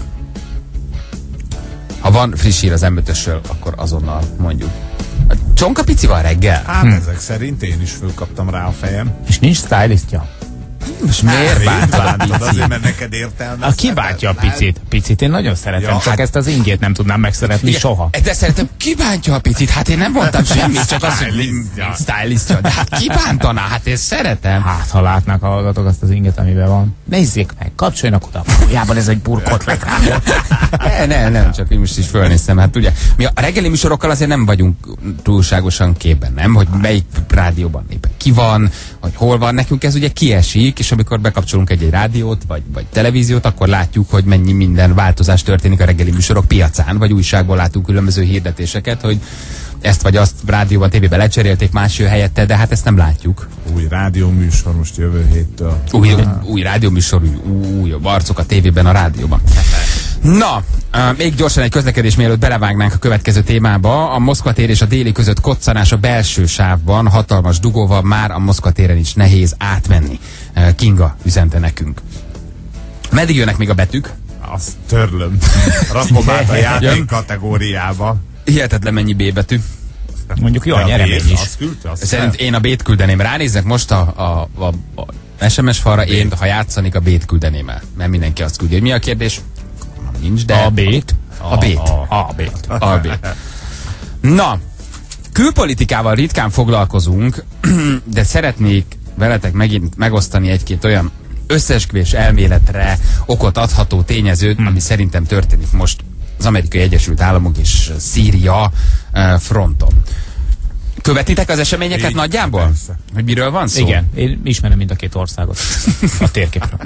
Ha van friss hír az em ötösről, akkor azonnal mondjuk. Csonka pici van reggel? Hát hm. ezek szerint én is fölkaptam rá a fejem. És nincs stylistja? Most miért bántad a picit? Azért, mert neked értelme. A ki bántja a picit? Picit én nagyon szeretem, ja, csak hát ezt az ingét nem tudnám megszeretni igen, soha. De szeretem, ki bántja a picit? Hát én nem mondtam semmit, csak azt, hogy stylistja. De hát ki bántaná? Hát én szeretem. Hát, ha látnak a hallgatók azt az inget, amiben van. Nézzék meg, kapcsoljanak oda. Valójában ez egy burkotlet rá. Ne, ne, nem, csak én most is fölnéztem. Hát ugye, mi a reggeli műsorokkal azért nem vagyunk túlságosan képben, nem? Hogy melyik rádióban éppen ki van, hogy hol van. Nekünk ez ugye kiesik, és amikor bekapcsolunk egy-egy rádiót, vagy, vagy televíziót, akkor látjuk, hogy mennyi minden változás történik a reggeli műsorok piacán, vagy újságból látunk különböző hirdetéseket, hogy ezt vagy azt rádióban, tévében lecserélték, más jön helyette, de hát ezt nem látjuk. Új rádióműsor most jövő héttől. Új, új rádióműsor, új, új arcok a tévében, a rádióban. Na, uh, még gyorsan egy közlekedés, mielőtt belevágnánk a következő témába. A Moszkva tér és a Déli között koccanás a belső sávban, hatalmas dugóval, már a Moszkva téren is nehéz átmenni. Uh, Kinga üzente nekünk. Meddig jönnek még a betűk? Azt törlöm. Rakom át a játék kategóriába. Hihetetlen mennyi B betű. Mondjuk jó a nyeremény is. Azt küldte, azt Szerint én a B-t küldeném. Ránézzek most a, a, a, a es em es falra, én, ha játszanik, a B-t küldeném el. Mert mindenki azt küldi. Mi a kérdés? Nincs, de... A B-t? A B-t. A B-t. A B-t. Na, külpolitikával ritkán foglalkozunk, de szeretnék veletek megint megosztani egy-két olyan összeesküvés elméletre okot adható tényezőt, hmm. ami szerintem történik most az Amerikai Egyesült Államok és Szíria uh, fronton. Követitek az eseményeket így, nagyjából? Persze. Hogy miről van szó? Igen, én ismerem mind a két országot a térképről.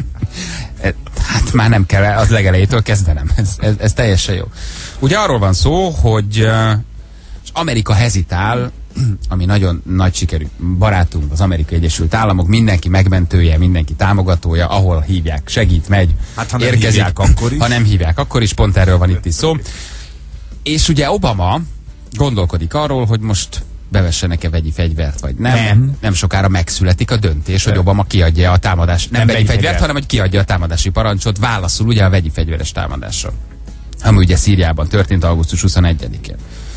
Hát már nem kell az legelejétől kezdenem. Ez, ez, ez teljesen jó. Ugye arról van szó, hogy uh, Amerika hezitál, ami nagyon nagy sikerű barátunk, az Amerikai Egyesült Államok, mindenki megmentője, mindenki támogatója, ahol hívják, segít, megy, hát, ha érkezik. Hívják, akkor is. Ha nem hívják, akkor is, pont erről van itt is szó. És ugye Obama gondolkodik arról, hogy most bevessenek-e vegyi fegyvert, vagy nem. Nem. Nem sokára megszületik a döntés, hogy Obama kiadja a támadás, nem, nem vegyi fegyvert, fegyvert, hanem hogy kiadja a támadási parancsot, válaszul ugye a vegyi fegyveres támadásra. Ami ugye Szíriában történt augusztus huszonegyedikén.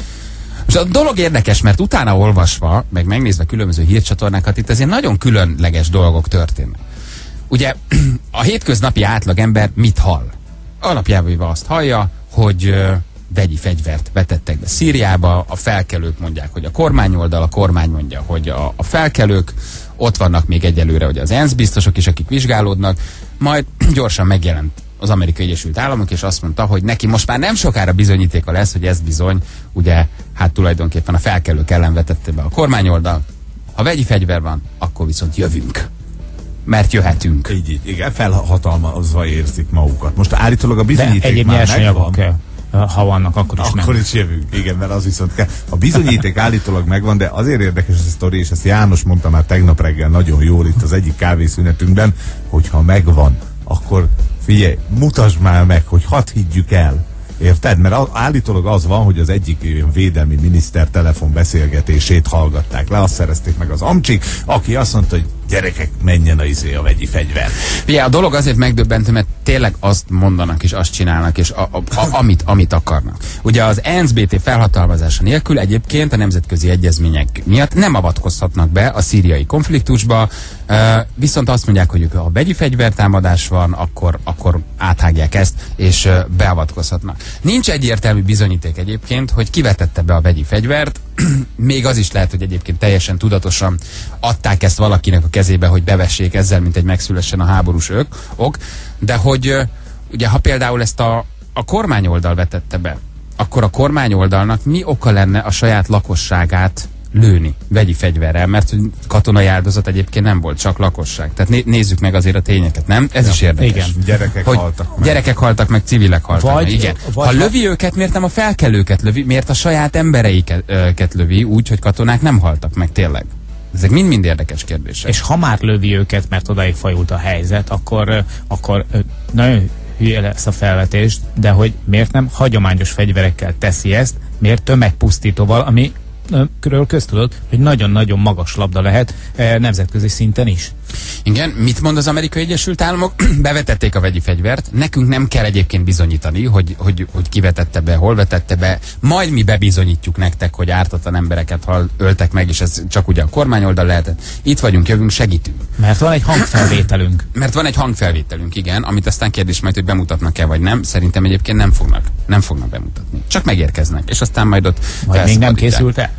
És a dolog érdekes, mert utána olvasva, meg megnézve különböző hírcsatornákat, itt azért nagyon különleges dolgok történnek. Ugye a hétköznapi átlagember mit hall? Alapjában azt hallja, hogy uh, vegyi fegyvert vetettek be Szíriába, a felkelők mondják, hogy a kormányoldal, a kormány mondja, hogy a, a felkelők, ott vannak még egyelőre, hogy az ENSZ biztosok is, akik vizsgálódnak, majd gyorsan megjelent az Amerikai Egyesült Államok, és azt mondta, hogy neki most már nem sokára bizonyítéka lesz, hogy ez bizony, ugye, hát tulajdonképpen a felkelők ellen vetette be a kormányoldal. Ha vegyi fegyver van, akkor viszont jövünk. Mert jöhetünk. Így, így, igen, felhatalmazva érzik magukat. Most állítólag a bizonyíték egyéb már nyersanyagok, megvan. ha vannak, akkor is Akkor nem. is jövünk, igen, mert az viszont kell. A bizonyíték állítólag megvan, de azért érdekes ez a sztori, és ezt János mondta már tegnap reggel nagyon jól itt az egyik kávészünetünkben, hogyha megvan, akkor figyelj, mutasd már meg, hogy hadd higgyük el. Érted? Mert állítólag az van, hogy az egyik védelmi miniszter telefonbeszélgetését hallgatták le, azt szerezték meg az amcsik, aki azt mondta, hogy gyerekek, menjen a izé a vegyi fegyver. Ja, a dolog azért megdöbbentő, mert tényleg azt mondanak és azt csinálnak, és a, a, a, amit, amit akarnak. Ugye az E N S B T felhatalmazása nélkül egyébként a nemzetközi egyezmények miatt nem avatkozhatnak be a szíriai konfliktusba, viszont azt mondják, hogy ha vegyi fegyvertámadás van, akkor, akkor áthágják ezt, és beavatkozhatnak. Nincs egyértelmű bizonyíték egyébként, hogy kivetette be a vegyi fegyvert, még az is lehet, hogy egyébként teljesen tudatosan adták ezt valakinek a kezébe, hogy bevessék ezzel, mint egy megszülessen a háborús ök, ok, de hogy ugye ha például ezt a, a kormányoldal vetette be, akkor a kormányoldalnak mi oka lenne a saját lakosságát lőni vegyi fegyverrel, mert katonai áldozat egyébként nem volt, csak lakosság. Tehát né nézzük meg azért a tényeket, nem? Ez ja, is érdekes. Igen. Gyerekek hogy haltak meg. Gyerekek haltak meg, civilek haltak vagy, meg. Igen. Vagy, ha lövi őket, miért nem a felkelőket lövi? Miért a saját embereiket lövi úgy, hogy katonák nem haltak meg tényleg? Ezek mind-mind érdekes kérdések. És ha már lövi őket, mert odáig fajult a helyzet, akkor, akkor nagyon hülye lesz a felvetés, de hogy miért nem hagyományos fegyverekkel teszi ezt, miért tömegpusztítóval, ami körül köztudott, hogy nagyon-nagyon magas labda lehet e, nemzetközi szinten is. Igen, mit mond az Amerikai Egyesült Államok? Bevetették a vegyi fegyvert, nekünk nem kell egyébként bizonyítani, hogy, hogy, hogy ki vetette be, hol vetette be, majd mi bebizonyítjuk nektek, hogy ártatlan embereket hal, öltek meg, és ez csak ugye a kormányoldal lehetett. Itt vagyunk, jövünk, segítünk. Mert van egy hangfelvételünk. Mert van egy hangfelvételünk, igen, amit aztán kérdés majd, hogy bemutatnak-e vagy nem. Szerintem egyébként nem fognak. Nem fognak bemutatni. Csak megérkeznek, és aztán majd ott vagy még nem készült el?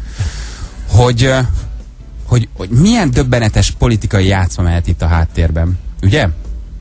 Hogy, hogy, hogy milyen döbbenetes politikai játszma mehet itt a háttérben, ugye? Hát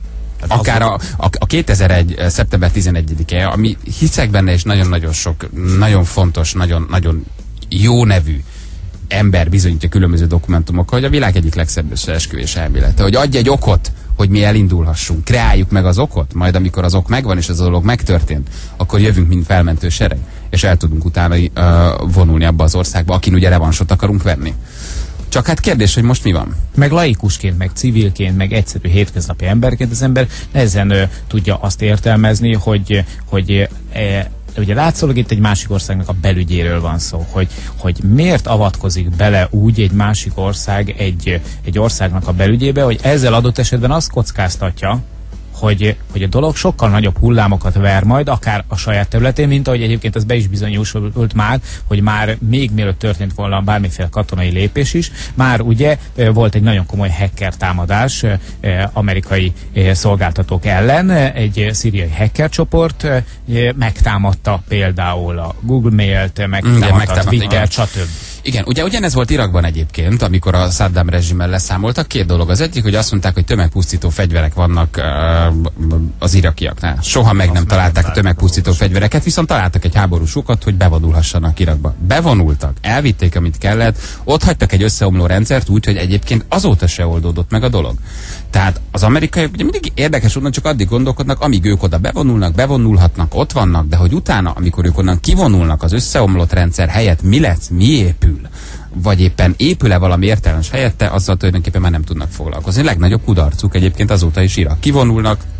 akár a, a, a kétezer-egy. szeptember tizenegyedike, ami hiszek benne, és nagyon-nagyon sok, nagyon fontos, nagyon, nagyon jó nevű ember bizonyítja különböző dokumentumokkal, hogy a világ egyik legszebb összeesküvés elmélete, hogy adj egy okot, hogy mi elindulhassunk, kreáljuk meg az okot, majd amikor az ok megvan, és ez a dolog megtörtént, akkor jövünk, mint felmentő sereg, és el tudunk utána uh, vonulni abba az országba, akin ugye revansot akarunk venni. Csak hát kérdés, hogy most mi van? Meg laikusként, meg civilként, meg egyszerű hétköznapi emberként az ember nehezen ö, tudja azt értelmezni, hogy, hogy e, ugye látszólag itt egy másik országnak a belügyéről van szó, hogy, hogy miért avatkozik bele úgy egy másik ország egy, egy országnak a belügyébe, hogy ezzel adott esetben azt kockáztatja, hogy, hogy a dolog sokkal nagyobb hullámokat ver majd, akár a saját területén, mint ahogy egyébként ez be is bizonyosult már, hogy már még mielőtt történt volna bármiféle katonai lépés is, már ugye volt egy nagyon komoly hacker támadás amerikai szolgáltatók ellen, egy szíriai hacker csoport megtámadta például a Google Mailt, megtámadta a Twitter, stb. Igen, ugye ugyanez volt Irakban egyébként, amikor a Saddam rezsimmel leszámoltak. Két dolog. Az egyik, hogy azt mondták, hogy tömegpusztító fegyverek vannak uh, az irakiaknál. Soha meg azt nem találták a tömegpusztító fegyvereket, viszont találtak egy háborús okat, hogy bevonulhassanak Irakba. Bevonultak, elvitték, amit kellett, ott hagytak egy összeomló rendszert úgy, hogy egyébként azóta se oldódott meg a dolog. Tehát az amerikaiak ugye mindig érdekes, onnan csak addig gondolkodnak, amíg ők oda bevonulnak, bevonulhatnak, ott vannak, de hogy utána, amikor ők onnan kivonulnak az összeomlott rendszer helyett, mi lesz, mi épül, vagy éppen épül-e valami értelmes helyette, azzal tulajdonképpen már nem tudnak foglalkozni. A legnagyobb kudarcuk egyébként azóta is Irak. Kivonulnak,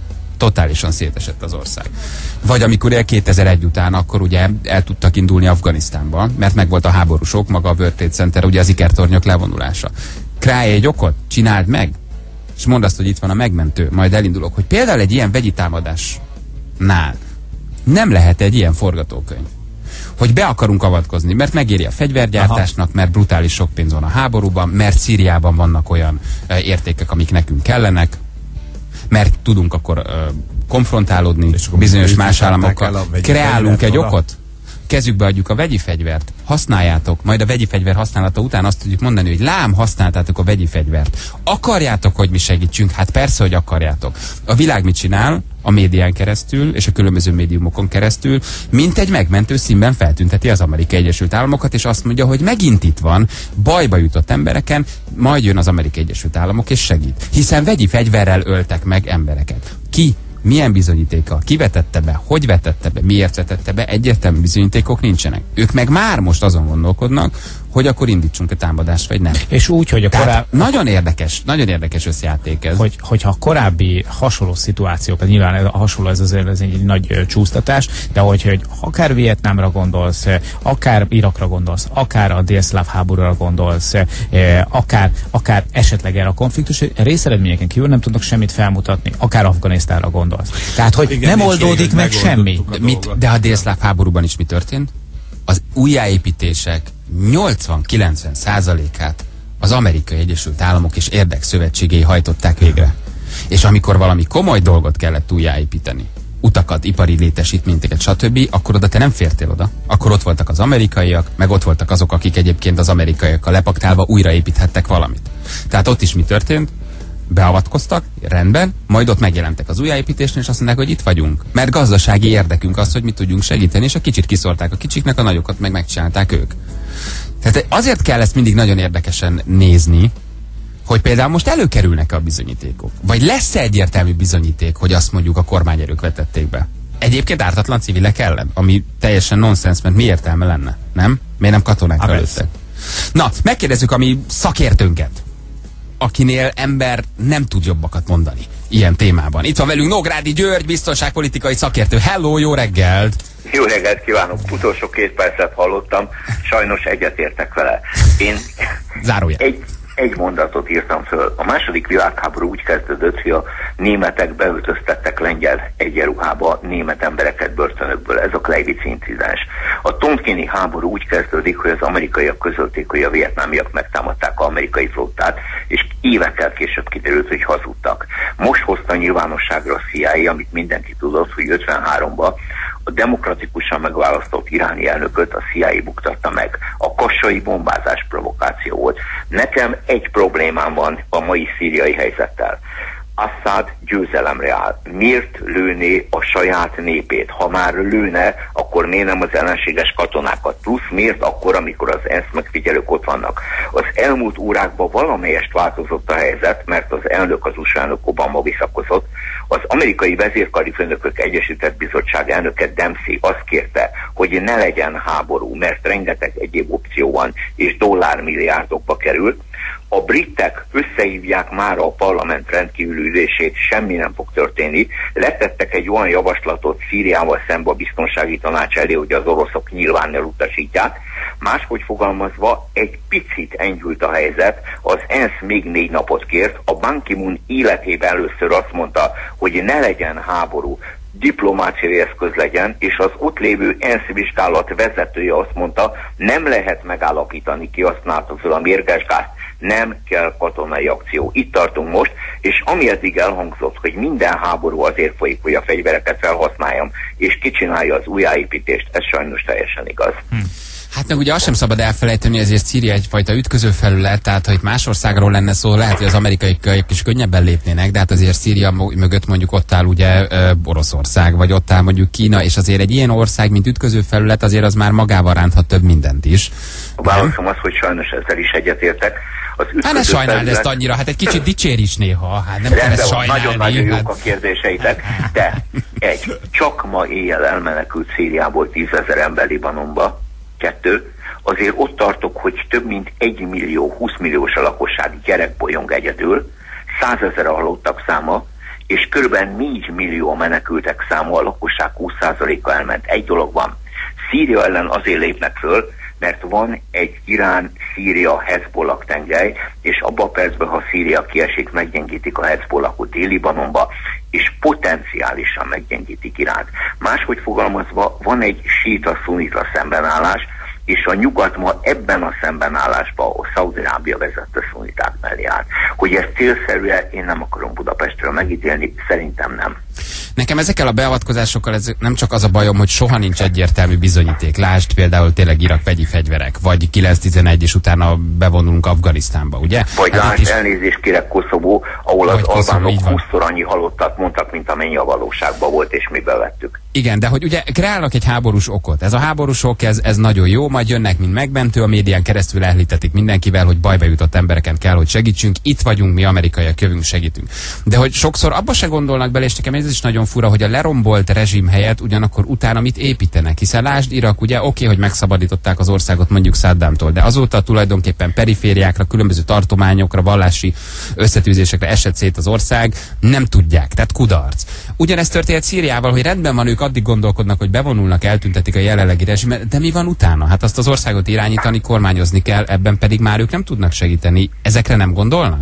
Totálisan szétesett az ország. Vagy amikor kétezer-egy után, akkor ugye el tudtak indulni Afganisztánba, mert megvolt a háborúsok, maga a World Trade Center, ugye az ikertornyok levonulása. Králj egy okot, csináld meg, és mondd azt, hogy itt van a megmentő, majd elindulok. Hogy például egy ilyen vegyi támadásnál nem lehet egy ilyen forgatókönyv, hogy be akarunk avatkozni, mert megéri a fegyvergyártásnak, aha, mert brutális sok pénz van a háborúban, mert Szíriában vannak olyan e, értékek, amik nekünk kellenek, mert tudunk akkor e, konfrontálódni bizonyos más államokkal. Kreálunk egy oda. okot, kezükbe adjuk a vegyi fegyvert, használjátok, majd a vegyi fegyver használata után azt tudjuk mondani, hogy lám, használtátok a vegyi fegyvert. Akarjátok, hogy mi segítsünk? Hát persze, hogy akarjátok. A világ mit csinál? A médián keresztül és a különböző médiumokon keresztül, mint egy megmentő színben feltünteti az Amerikai Egyesült Államokat, és azt mondja, hogy megint itt van, bajba jutott embereken, majd jön az Amerikai Egyesült Államok és segít. Hiszen vegyi fegyverrel öltek meg embereket. Ki? Milyen bizonyítéka? Ki vetette be? Hogy vetette be? Miért vetette be? Egyértelmű bizonyítékok nincsenek. Ők meg már most azon gondolkodnak, hogy akkor indítsunk a támadást, vagy nem. És úgy, hogy a korábbi... Nagyon érdekes, nagyon érdekes összjáték ez. Hogy, hogyha a korábbi hasonló szituációkat, nyilván a hasonló ez azért ez egy nagy ö, csúsztatás, de hogy, hogy akár Vietnámra gondolsz, akár Irakra gondolsz, akár a délszláv háborúra gondolsz, ö, akár, akár esetleg erre a konfliktus, részeredményeken kívül nem tudnak semmit felmutatni, akár Afganisztánra gondolsz. Tehát, hogy igen, nem oldódik meg semmi. Mit, de a délszláv háborúban is mi történt? Az újjáépítések nyolcvan-kilencven százalékát az Amerikai Egyesült Államok és érdekszövetségei hajtották végre. És amikor valami komoly dolgot kellett újjáépíteni, utakat, ipari létesítményeket, stb., akkor oda te nem fértél oda. Akkor ott voltak az amerikaiak, meg ott voltak azok, akik egyébként az amerikaiakkal lepaktálva újraépíthettek valamit. Tehát ott is mi történt? Beavatkoztak, rendben, majd ott megjelentek az újjáépítésnél, és azt mondták, hogy itt vagyunk. Mert gazdasági érdekünk az, hogy mi tudjunk segíteni, és a kicsit kiszorták a kicsiknek, a nagyokat meg megcsinálták ők. Tehát azért kell ezt mindig nagyon érdekesen nézni, hogy például most előkerülnek-e a bizonyítékok. Vagy lesz-e egyértelmű bizonyíték, hogy azt mondjuk a kormányerők vetették be. Egyébként ártatlan civilek ellen, ami teljesen nonsens, mert mi értelme lenne, nem? Miért nem katonák előttek? Na, megkérdezzük a mi szakértőnket, akinél ember nem tud jobbakat mondani ilyen témában. Itt van velünk Nógrádi György, biztonságpolitikai szakértő. Hello, jó reggelt! Jó reggelt kívánok! Utolsó két percet hallottam, sajnos egyetértek vele. Én egy, egy mondatot írtam föl. A második világháború úgy kezdődött, hogy a németek beöltöztettek lengyel egyenruhába német embereket börtönökből. Ez a Gleiwitz incidens. A tonkinni háború úgy kezdődik, hogy az amerikaiak közölték, hogy a vietnámiak megtámadták az amerikai flottát, és évekkel később kiderült, hogy hazudtak. Most hozta nyilvánosságra a C I A, amit mindenki tudott, hogy ötvenháromban a demokratikusan megválasztott iráni elnököt a C I A buktatta meg. A kassai bombázás provokáció volt. Nekem egy problémám van a mai szíriai helyzettel. Assad győzelemre áll. Miért lőné a saját népét? Ha már lőne, akkor miért nem az ellenséges katonákat? Plusz miért akkor, amikor az ENSZ megfigyelők ott vannak? Az elmúlt órákban valamelyest változott a helyzet, mert az elnök, az u es á elnök Obama visszakozott. Az amerikai vezérkari főnökök Egyesített Bizottság elnöke Dempsey azt kérte, hogy ne legyen háború, mert rengeteg egyéb opció van, és dollármilliárdokba kerül. A britek összehívják már a parlament rendkívüli ülését, semmi nem fog történni. Letettek egy olyan javaslatot Szíriával szembe a biztonsági tanács elé, hogy az oroszok nyilván elutasítják. Máshogy fogalmazva, egy picit enyhült a helyzet, az ENSZ még négy napot kért, a Ban Ki-moon életében először azt mondta, hogy ne legyen háború, diplomáciai eszköz legyen, és az ott lévő ENSZ vizsgálat vezetője azt mondta, nem lehet megállapítani, ki használta fel a mérges gázt, nem kell katonai akció. Itt tartunk most, és ami eddig elhangzott, hogy minden háború azért folyik, hogy a fegyvereket felhasználjam, és kicsinálja az újjáépítést, ez sajnos teljesen igaz. Hm. Hát meg ugye azt sem szabad elfelejteni, hogy ezért Szíria egyfajta ütköző felület, tehát ha itt más országról lenne szó, lehet, hogy az amerikaiak is könnyebben lépnének, de hát azért Szíria mögött mondjuk ott áll ugye Oroszország, vagy ott áll mondjuk Kína, és azért egy ilyen ország, mint ütköző felület, azért az már magával ránthat több mindent is. A válaszom az, hogy sajnos ezzel is egyetértek. Hát ne sajnáld felület... ezt annyira, hát egy kicsit dicsér is néha, hát nem kell ezt sajnálni. Nagyon-nagyon hát... jók a kérdéseitek, de egy, csak ma éjjel elmenekült Szíriából tízezer ember Libanonba, kettő, azért ott tartok, hogy több mint egy millió, húsz milliós a lakosság gyerek bolyong egyedül, százezer a halottak száma, és kb. négy millió a menekültek száma, a lakosság húsz százaléka elment. Egy dolog van, Szíria ellen azért lépnek föl, mert van egy Irán-Szíria-Hezbollah tengely, és abban a percben, ha Szíria kiesik, meggyengítik a Hezbollahot Dél-Libanonba, és potenciálisan meggyengítik Iránt. Máshogy fogalmazva, van egy síta-szunita szembenállás, és a nyugat ma ebben a szembenállásban a Szaúd-Arábia vezette szuniták mellé állt. Hogy ez célszerű-e, én nem akarom Budapestről megítélni, szerintem nem. Nekem ezekkel a beavatkozásokkal ez nem csak az a bajom, hogy soha nincs egyértelmű bizonyíték. Lásd például tényleg Irak vegyi fegyverek, vagy kilenc tizenegy és utána bevonulunk Afganisztánba, ugye? Vagy hát lásd, is... elnézést kérek, Koszovó, ahol az albánok húszszor annyi halottat mondtak, mint amennyi a valóságban volt, és mi bevettük. Igen, de hogy ugye kreálnak egy háborús okot. Ez a háborús ok, ez, ez nagyon jó, majd jönnek, mint megmentő, a médián keresztül elhitetik mindenkivel, hogy bajba jutott embereken kell, hogy segítsünk. Itt vagyunk, mi amerikaiak, jövünk, segítünk. De hogy sokszor abba se gondolnak bele, és nekem ez is nagyon fura, hogy a lerombolt rezsim helyett ugyanakkor utána mit építenek. Hiszen lásd, Irak, ugye oké, okay, hogy megszabadították az országot mondjuk Saddamtól, de azóta tulajdonképpen perifériákra, különböző tartományokra, vallási összetűzésekre esett szét az ország, nem tudják, tehát kudarc. Ugyanezt történt Szíriával, hogy rendben van, ők addig gondolkodnak, hogy bevonulnak, eltüntetik a jelenlegi rezsimet, de mi van utána? Hát azt az országot irányítani, kormányozni kell, ebben pedig már ők nem tudnak segíteni. Ezekre nem gondolnak?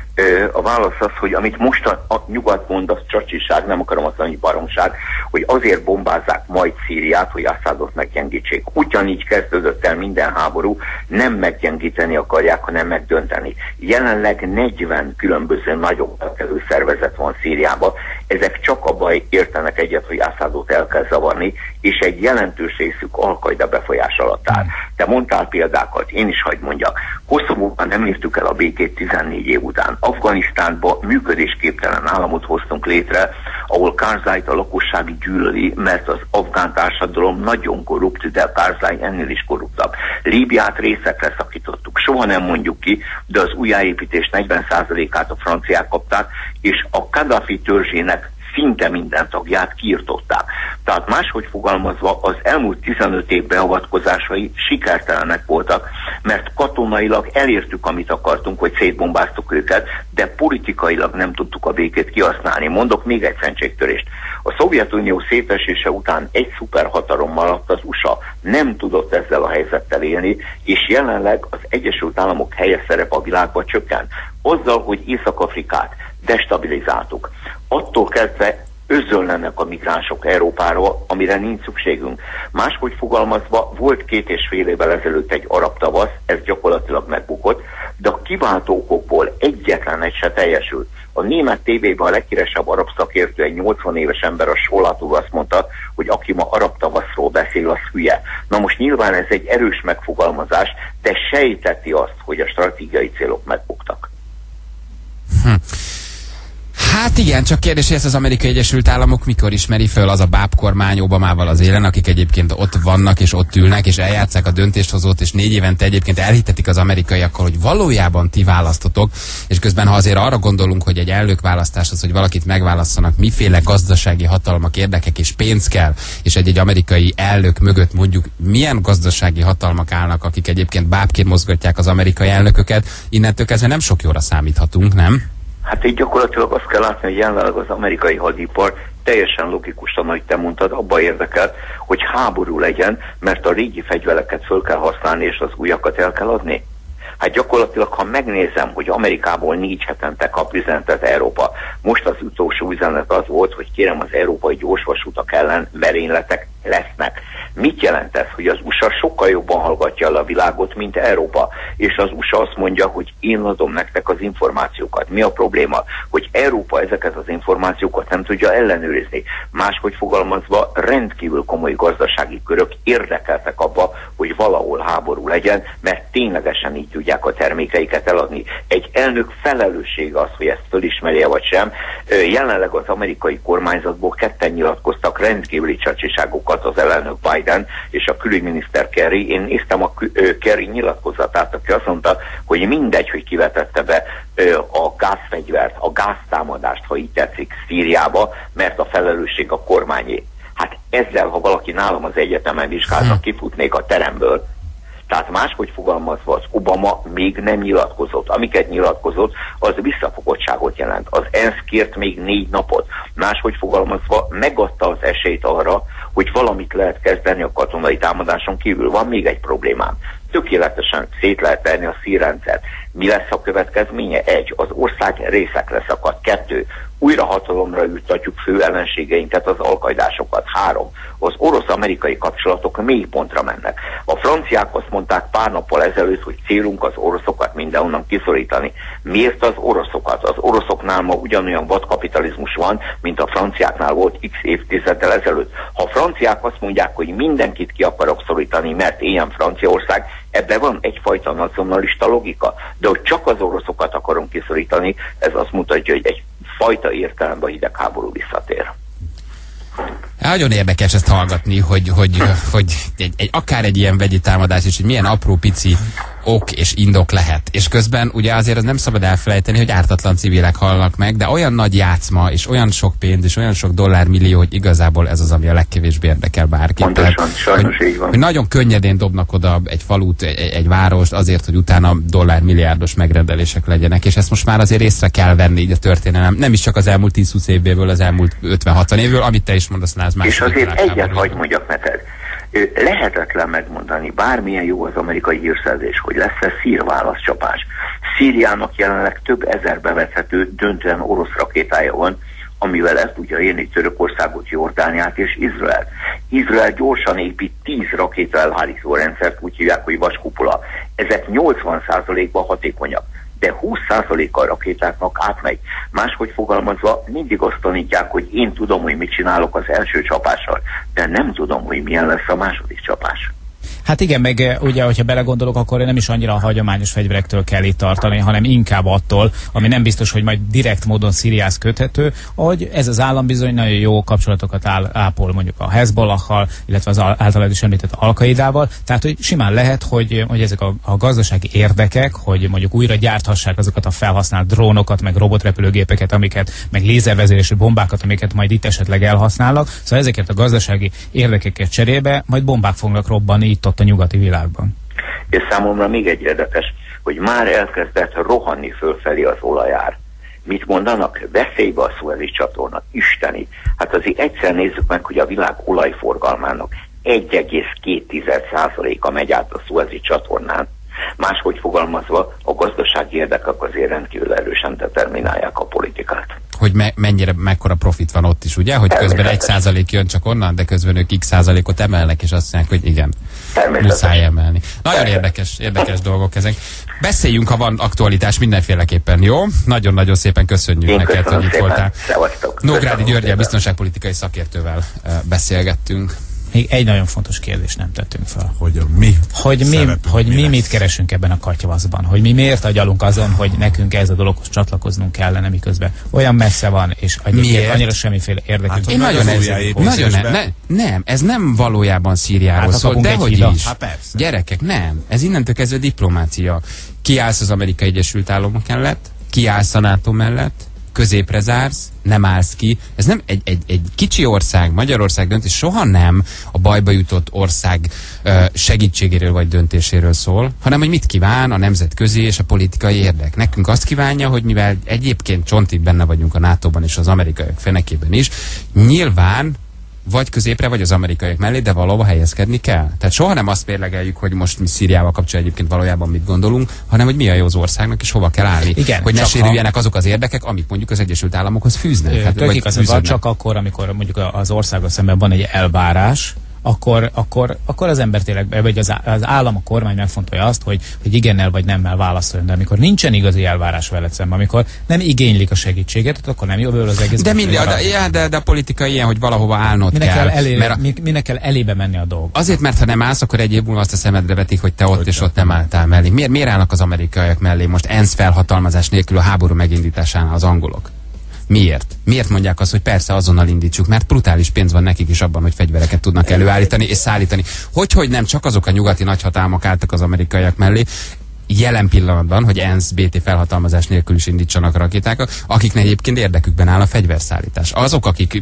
A válasz az, hogy amit most a, a nyugat mond, az csacsiság, nem akarom azt mondani, baromság, hogy azért bombázzák majd Szíriát, hogy Assadot meggyengítsék. Ugyanígy kezdődött el minden háború, nem meggyengíteni akarják, hanem megdönteni. Jelenleg negyven különböző nagyobb elkező szervezet van Szíriában, ezek csak abban értenek egyet, hogy Assadot el kell zavarni, és egy jelentős részük Al-Qaida befolyás alatt áll. Te mondtál példákat, én is hagyd mondjak. Koszovóban nem értük el a békét tizennégy év után. Afganisztánban működésképtelen államot hoztunk létre, ahol Karzait a lakossági gyűlöli, mert az afgán társadalom nagyon korrupt, de Karzai ennél is korruptabb. Líbiát részekre szakítottuk, soha nem mondjuk ki, de az újjáépítés negyven százalékát a franciák kapták, és a Kadhafi törzsének szinte minden tagját kiirtották. Tehát máshogy fogalmazva az elmúlt tizenöt év beavatkozásai sikertelenek voltak, mert katonailag elértük, amit akartunk, hogy szétbombáztuk őket, de politikailag nem tudtuk a békét kihasználni. Mondok még egy szentségtörést. A Szovjetunió szétesése után egy szuperhatalom maradt az u es á, nem tudott ezzel a helyzettel élni, és jelenleg az Egyesült Államok helye szerep a világban csökkent. Azzal, hogy Észak-Afrikát destabilizáltuk. Attól kezdve özönlenek a migránsok Európáról, amire nincs szükségünk. Máshogy fogalmazva, volt két és fél évvel ezelőtt egy arab tavasz, ez gyakorlatilag megbukott, de a kiváltó okokból egyetlen egy se teljesült. A német tévében a leghíresebb arab szakértő, egy nyolcvan éves ember, a Solatúr azt mondta, hogy aki ma arab tavaszról beszél, az hülye. Na most nyilván ez egy erős megfogalmazás, de sejteti azt, hogy a stratégiai célok megbuktak. Hm. Hát igen, csak kérdés, hogy ezt az Amerikai Egyesült Államok mikor ismeri föl az a bábkormány Obamával az élen, akik egyébként ott vannak és ott ülnek és eljátszák a döntéshozót, és négy évente egyébként elhitetik az amerikaiakkal, hogy valójában ti választotok, és közben ha azért arra gondolunk, hogy egy elnökválasztáshoz, hogy valakit megválasszanak, miféle gazdasági hatalmak, érdekek és pénz kell, és egy-egy amerikai elnök mögött mondjuk milyen gazdasági hatalmak állnak, akik egyébként bábként mozgatják az amerikai elnököket, innentől kezdve nem sok jóra számíthatunk, nem? Hát így gyakorlatilag azt kell látni, hogy jelenleg az amerikai hadipar teljesen logikusan, ahogy te mondtad, abba érdekel, hogy háború legyen, mert a régi fegyvereket föl kell használni, és az újakat el kell adni. Hát gyakorlatilag, ha megnézem, hogy Amerikából négy hetente kap üzenetet Európa, most az utolsó üzenet az volt, hogy kérem, az európai gyorsvasutak ellen merényletek lesznek. Mit jelent ez? Hogy az u es á sokkal jobban hallgatja el a világot, mint Európa, és az u es á azt mondja, hogy én adom nektek az információkat. Mi a probléma? Hogy Európa ezeket az információkat nem tudja ellenőrizni. Máshogy fogalmazva, rendkívül komoly gazdasági körök érdekeltek abba, hogy valahol háború legyen, mert ténylegesen így tudják a termékeiket eladni. Egy elnök felelőssége az, hogy ezt fölismerje vagy sem. Jelenleg az amerikai kormányzatból ketten nyilatkoztak rendkívüli csacsiságokat, az elnök Biden és a külügyminiszter Kerry. Én néztem a Kerry nyilatkozatát, aki azt mondta, hogy mindegy, hogy kivetette be a gázfegyvert, a gáztámadást, ha így tetszik, Szíriába, mert a felelősség a kormányé. Hát ezzel, ha valaki nálam az egyetemen vizsgálta, kifutnék a teremből. Tehát máshogy fogalmazva, az Obama még nem nyilatkozott. Amiket nyilatkozott, az visszafogottságot jelent. Az ENSZ kért még négy napot. Máshogy fogalmazva, megadta az esélyt arra, hogy valamit lehet kezdeni a katonai támadáson kívül. Van még egy problémám. Tökéletesen szét lehet tenni a szírrendszert. Mi lesz a következménye? Egy, az ország részekre szakad. Kettő, újra hatalomra juttatjuk fő ellenségeinket, az alkaidásokat. Három, az orosz-amerikai kapcsolatok mély pontra mennek. A franciák azt mondták pár nappal ezelőtt, hogy célunk az oroszokat mindenhonnan kiszorítani. Miért az oroszokat? Az oroszoknál ma ugyanolyan vadkapitalizmus van, mint a franciáknál volt x évtizeddel ezelőtt. Ha a franciák azt mondják, hogy mindenkit ki akarok szorítani, mert ilyen Franciaország, ebben van egyfajta nacionalista logika, de hogy csak az oroszokat akarom kiszorítani, ez azt mutatja, hogy egy fajta értelemben a hidegháború visszatér. Nagyon érdekes ezt hallgatni, hogy, hogy, hogy egy, egy, akár egy ilyen vegyi támadás is, hogy milyen apró pici ok és indok lehet. És közben ugye azért az nem szabad elfelejteni, hogy ártatlan civilek halnak meg, de olyan nagy játszma, és olyan sok pénz, és olyan sok dollármillió, hogy igazából ez az, ami a legkevésbé érdekel bárkit. Pontosan, Tehát, sajnos hogy, így van. hogy nagyon könnyedén dobnak oda egy falut, egy, egy várost azért, hogy utána dollármilliárdos megrendelések legyenek, és ezt most már azért észre kell venni így a történelem. Nem is csak az elmúlt tíz-húsz évből, az elmúlt ötven-hatvan évből, amit te is mondasz, az más. És azért egyet hagy mondjak neked. Lehetetlen megmondani, bármilyen jó az amerikai hírszerzés, hogy lesz-e szír válaszcsapás. Szíriának jelenleg több ezer bevethető, döntően orosz rakétája van, amivel el tudja érni Törökországot, Jordániát és Izrael. Izrael gyorsan épít tíz rakéta elhárító rendszert, úgy hívják, hogy vaskupola. Ezek nyolcvan százalékban hatékonyak, de húsz százaléka a rakétáknak átmegy. Máshogy fogalmazva, mindig azt tanítják, hogy én tudom, hogy mit csinálok az első csapással, de nem tudom, hogy milyen lesz a második csapás. Hát igen, meg ugye, hogyha belegondolok, akkor nem is annyira a hagyományos fegyverektől kell itt tartani, hanem inkább attól, ami nem biztos, hogy majd direkt módon Szíriához köthető, hogy ez az állam bizony nagyon jó kapcsolatokat áll, ápol mondjuk a Hezbollahhal, illetve az általad is említett Al-Qaidával, tehát hogy simán lehet, hogy, hogy ezek a, a gazdasági érdekek, hogy mondjuk újra gyárthassák azokat a felhasznált drónokat, meg robotrepülőgépeket, amiket, meg lézervezérésű bombákat, amiket majd itt esetleg elhasználnak, szóval ezeket a gazdasági érdekeket cserébe majd bombák fognak robbanni itt ott a nyugati világban. És számomra még egy érdekes, hogy már elkezdett rohanni fölfelé az olajár. Mit mondanak? Veszélybe a Szuezi csatorna. Isteni. Hát azért egyszer nézzük meg, hogy a világ olajforgalmának egy egész két százaléka megy át a Szuezi csatornán. Máshogy fogalmazva, a gazdasági érdekek azért rendkívül erősen determinálják a politikát. Hogy me mennyire, mekkora profit van ott is, ugye? Hogy közben egy százalék jön csak onnan, de közben ők x százalékot emelnek, és azt mondják, hogy igen, muszáj emelni. Nagyon érdekes, érdekes dolgok ezek. Beszéljünk, ha van aktualitás mindenféleképpen, jó? Nagyon-nagyon szépen köszönjük Én neked, hogy itt voltál. Szevasztok. Nógrádi Györgyel, biztonságpolitikai szakértővel uh, beszélgettünk. Még egy nagyon fontos kérdést nem tettünk fel. Hogy mi? Hogy mi, hogy mi, mi mit keresünk ebben a katyvaszban? Hogy mi miért agyalunk azon, hogy nekünk ez a dologhoz csatlakoznunk kellene, miközben olyan messze van, és egyébként annyira semmiféle érdekünk. Hát, én nagyon, ez, nagyon ne, ne, nem, ez nem valójában Szíriáról hát, szól, de hogy is. Hát, gyerekek, nem. Ez innentől kezdve diplomácia. Kiállsz az Amerikai Egyesült Államok mellett, kiállsz a NATO mellett, középre zársz, nem állsz ki. Ez nem egy, egy, egy kicsi ország, Magyarország döntés soha nem a bajba jutott ország uh, segítségéről vagy döntéséről szól, hanem hogy mit kíván a nemzetközi és a politikai érdek. Nekünk azt kívánja, hogy mivel egyébként csontig benne vagyunk a nátóban és az amerikaiak fenekében is, nyilván vagy középre, vagy az amerikaiak mellé, de valahova helyezkedni kell. Tehát soha nem azt mérlegeljük, hogy most mi Szíriával kapcsolatban egyébként valójában mit gondolunk, hanem hogy mi a jó az országnak, és hova kell állni. Igen, hogy ne sérüljenek ha... azok az érdekek, amik mondjuk az Egyesült Államokhoz fűznek. Hát, tök igazad, csak akkor, amikor mondjuk az országgal szemben van egy elvárás, akkor, akkor, akkor az ember tényleg, vagy az, az állam, a kormány megfontolja azt, hogy, hogy igennel vagy nemmel válaszoljon. De amikor nincsen igazi elvárás veled szemben, amikor nem igénylik a segítséget, akkor nem jobb az egész. De, minden, de, ja, de, de a politika ilyen, hogy valahova állnod minek kell. kell elé, mert a, minek kell elébe menni a dolgok. Azért, mert ha nem állsz, akkor egy év múlva azt a szemedre vetik, hogy te ott hogy és ott nem álltál mellé. Miért, miért állnak az amerikaiak mellé most ENSZ felhatalmazás nélkül a háború megindításánál az angolok? Miért? Miért mondják azt, hogy persze azonnal indítsuk? Mert brutális pénz van nekik is abban, hogy fegyvereket tudnak előállítani és szállítani. Hogyhogy nem csak azok a nyugati nagyhatalmak álltak az amerikaiak mellé, jelen pillanatban, hogy ENSZ bé té felhatalmazás nélkül is indítsanak rakétákat, akiknek egyébként érdekükben áll a fegyverszállítás. Azok, akik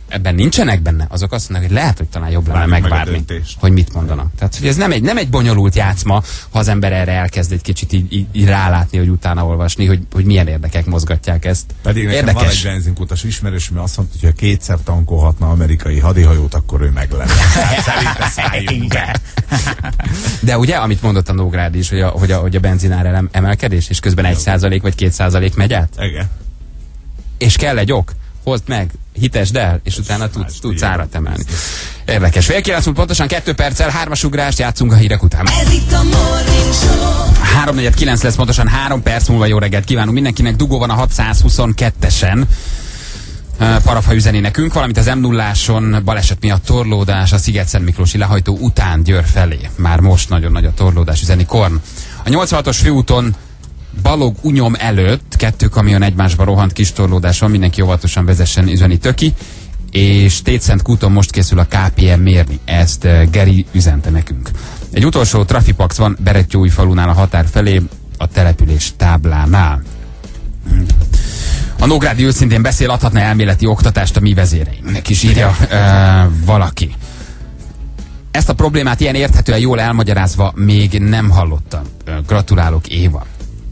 ebben nincsenek benne, azok azt mondják, hogy lehet, hogy talán jobb lenne megvárni, hogy mit mondanak. Tehát, hogy ez nem egy, nem egy bonyolult játszma, ha az ember erre elkezd egy kicsit így, így, így rálátni, hogy utána olvasni, hogy, hogy milyen érdekek mozgatják ezt. Pedig nekem érdekes. Van egy benzinkutas ismerős, mert azt mondta, hogy ha kétszer tankolhatna amerikai hadihajót, akkor ő meg lenne. Szerintem szálljunk be. De ugye, amit mondott a Nógrádi is, hogy a, hogy a, hogy a benzinár emelkedés, és közben egy százalék vagy két százalék megy át? Igen. És kell egy ok, hozd meg, hitesd el, és utána tudsz, tudsz árat emelni. Érdekes. Fél kilenc múlt pontosan kettő perccel, hármas ugrást játszunk a hírek után. Ez itt a Morning Show. három negyven kilenc lesz pontosan három perc múlva. Jó reggelt kívánunk mindenkinek. Dugó van a hatszázhuszonkettesen. Parafa üzeni nekünk, valamint az em nulláson baleset miatt torlódás a Sziget-Szent Miklósi lehajtó után Győr felé. Már most nagyon nagy a torlódás, üzeni Korn. A nyolcvanhatos főúton Balog-Unyom előtt kettő kamion egymásba rohant, kis torlódás van, mindenki óvatosan vezessen, üzeni Töki, és Tétszent kúton most készül a ká pé em mérni, ezt uh, Geri üzente nekünk. Egy utolsó trafipax van Berettyóújfalunál a határ felé, a település táblánál. A Nógrádi őszintén beszél, adhatna elméleti oktatást a mi vezéreinknek is, írja uh, valaki. Ezt a problémát ilyen érthetően jól elmagyarázva még nem hallottam. Gratulálok, Éva.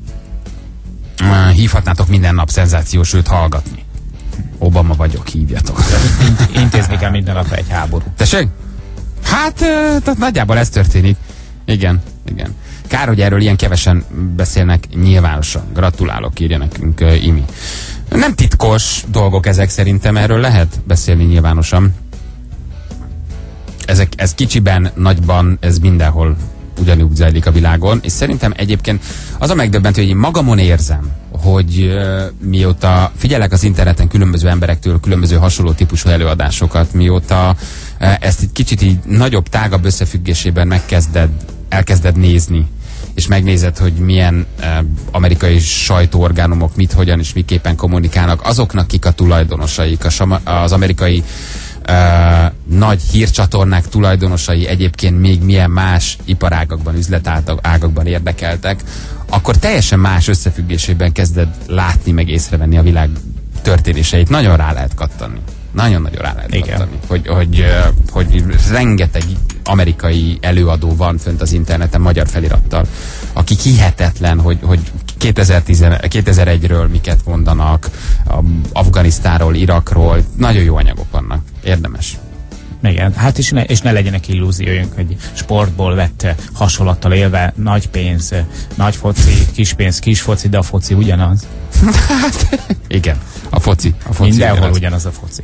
Hívhatnátok minden nap szenzációs őt hallgatni. Obama vagyok, hívjatok. Intézni kell minden nap egy háború. Tessék? Hát, tehát nagyjából ez történik. Igen, igen. Kár, hogy erről ilyen kevesen beszélnek nyilvánosan. Gratulálok, írja nekünk uh, Imi. Nem titkos dolgok ezek, szerintem erről lehet beszélni nyilvánosan. Ezek, ez kicsiben, nagyban, ez mindenhol ugyanúgy zajlik a világon, és szerintem egyébként az a megdöbbentő, hogy én magamon érzem, hogy uh, mióta figyelek az interneten különböző emberektől különböző hasonló típusú előadásokat, mióta uh, ezt egy kicsit így nagyobb, tágabb összefüggésében megkezded, elkezded nézni, és megnézed, hogy milyen uh, amerikai sajtóorgánumok mit, hogyan és miképpen kommunikálnak, azoknak kik a tulajdonosaik, a az amerikai Uh, nagy hírcsatornák tulajdonosai egyébként még milyen más iparágakban, üzletágakban érdekeltek, akkor teljesen más összefüggésében kezded látni, meg észrevenni a világ történéseit. Nagyon rá lehet kattani. Nagyon-nagyon rá lehet Igen. kattani. Hogy, hogy, uh, hogy rengeteg amerikai előadó van fönt az interneten magyar felirattal, akik hihetetlen, hogy, hogy kétezer-egyről miket mondanak, Afganisztánról, Irakról, nagyon jó anyagok vannak. Érdemes. Igen, hát és ne, és ne legyenek illúzióink, hogy sportból vett hasonlattal élve nagy pénz, nagy foci, kis pénz, kis foci, de a foci ugyanaz. Hát, igen, a foci. A foci mindenhol ugyanaz. ugyanaz a foci.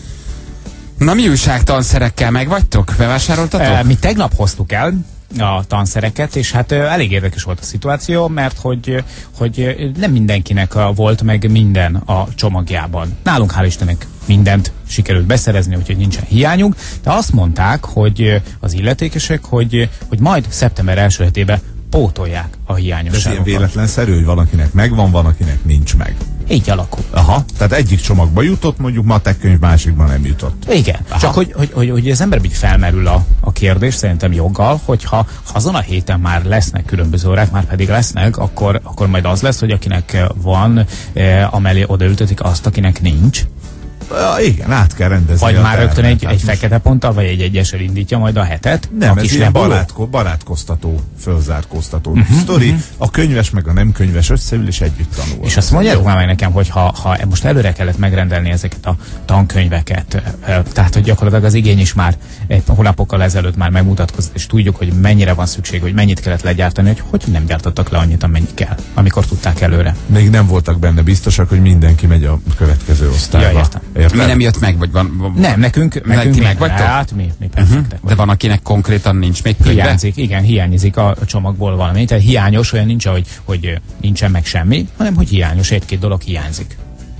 Na, mi újság, tanszerekkel megvagytok? Bevásároltatok? E, mi tegnap hoztuk el a tanszereket, és hát elég érdekes volt a szituáció, mert hogy, hogy nem mindenkinek volt meg minden a csomagjában. Nálunk hál' Istennek mindent sikerült beszerezni, úgyhogy nincsen hiányunk, de azt mondták, hogy az illetékesek, hogy, hogy majd szeptember első hetében pótolják a hiányosságokat. Ez ilyen véletlenszerű, hogy valakinek megvan, van, akinek nincs meg. Így alakul. Aha, tehát egyik csomagba jutott, mondjuk matek könyv, másikban nem jutott. Igen, aha. Csak hogy, hogy, hogy, hogy az emberben így felmerül a, a kérdés, szerintem joggal, hogyha ha azon a héten már lesznek különböző órák, már pedig lesznek, akkor, akkor majd az lesz, hogy akinek van, eh, amellé odaültetik azt, akinek nincs. Ja, igen, át kell rendezni. Vagy már rögtön egy, egy fekete ponttal, vagy egy egyessel indítja majd a hetet. Nem, ez ilyen barátko, barátkoztató, fölzárkóztató uh-huh, sztori. Uh-huh. A könyves meg a nem könyves összeül és együtt tanul. És azt mondjátok már meg nekem, hogy ha, ha most előre kellett megrendelni ezeket a tankönyveket, tehát hogy gyakorlatilag az igény is már egy hónapokkal ezelőtt már megmutatkozott, és tudjuk, hogy mennyire van szükség, hogy mennyit kellett legyártani, hogy hogy nem gyártottak le annyit, amennyi kell, amikor tudták előre. Még nem voltak benne biztosak, hogy mindenki megy a következő osztályba. Ja, értem. Érted? Mi nem jött meg, vagy van? van nem, nekünk, nekünk meg vagytok? Hát, mi, mi perfektek uh-huh. De van, akinek konkrétan nincs még könyve? Hiányzik, igen, hiányzik a csomagból valami. Tehát hiányos, olyan nincs, hogy, hogy nincsen meg semmi, hanem hogy hiányos, egy-két dolog hiányzik.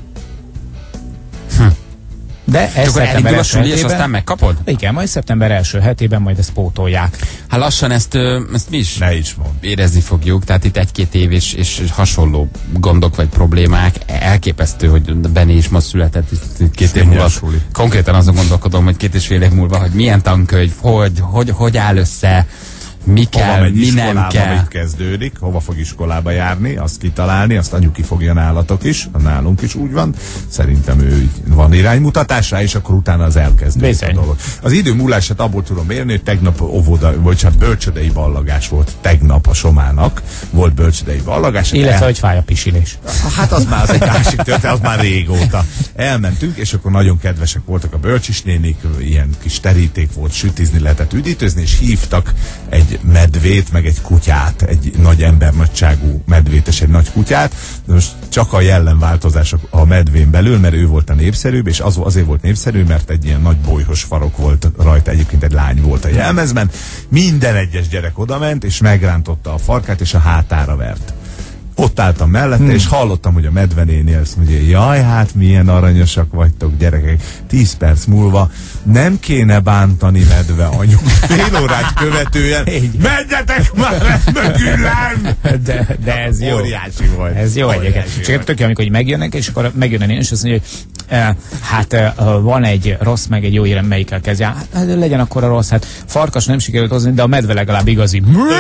Hm. De ez akkor elindul a suli, és aztán megkapod? Igen, majd szeptember első hetében majd ezt pótolják. Hát lassan ezt, ezt mi is, ne is érezni fogjuk, tehát itt egy-két év és, és hasonló gondok vagy problémák. Elképesztő, hogy Benni is most született két év múlva. Konkrétan azon gondolkodom, hogy két és fél év múlva, hogy milyen tankönyv, hogy, hogy, hogy áll össze, Mi kell, megy mi nem kell. Mit kezdődik, hova fog iskolába járni, azt kitalálni, azt anyu ki fogja nálatok is, nálunk is úgy van. Szerintem ő van iránymutatásra, és akkor utána az elkezdődik a dolog. Az idő múlását abból tudom érni, hogy tegnap óvoda, vagy hát bölcsödei ballagás volt tegnap a Somának. Volt bölcsödei ballagás. Illetve, el... hogy fáj a pisilés. Hát az már az egy másik történet, az már régóta. Elmentünk, és akkor nagyon kedvesek voltak a bölcsisnénik, ilyen kis teríték volt, sütizni lehetett, üdítőzni, és hívtak egy medvét, meg egy kutyát, egy nagy embernagyságú medvét és egy nagy kutyát. De most csak a jellemváltozások a medvén belül, mert ő volt a népszerűbb, és az, azért volt népszerű, mert egy ilyen nagy bolyhos farok volt rajta, egyébként egy lány volt a jelmezben. Minden egyes gyerek odament, és megrántotta a farkát, és a hátára vert. Ott álltam mellette, hmm. és hallottam, hogy a medvenénél azt mondja, jaj, hát milyen aranyosak vagytok, gyerekek. Tíz perc múlva nem kéne bántani, medve anyu. Fél órát követően, menjetek már mögülem! De, de ez jó. Óriási volt. Ez jó egyébként. Csak tök jó, amikor megjönnek, és akkor megjönnek én, és azt mondja, hogy eh, hát eh, van egy rossz, meg egy jó hírem, melyikkel kezdje. Hát legyen akkor a rossz. Hát farkas nem sikerült hozni, de a medve legalább igazi.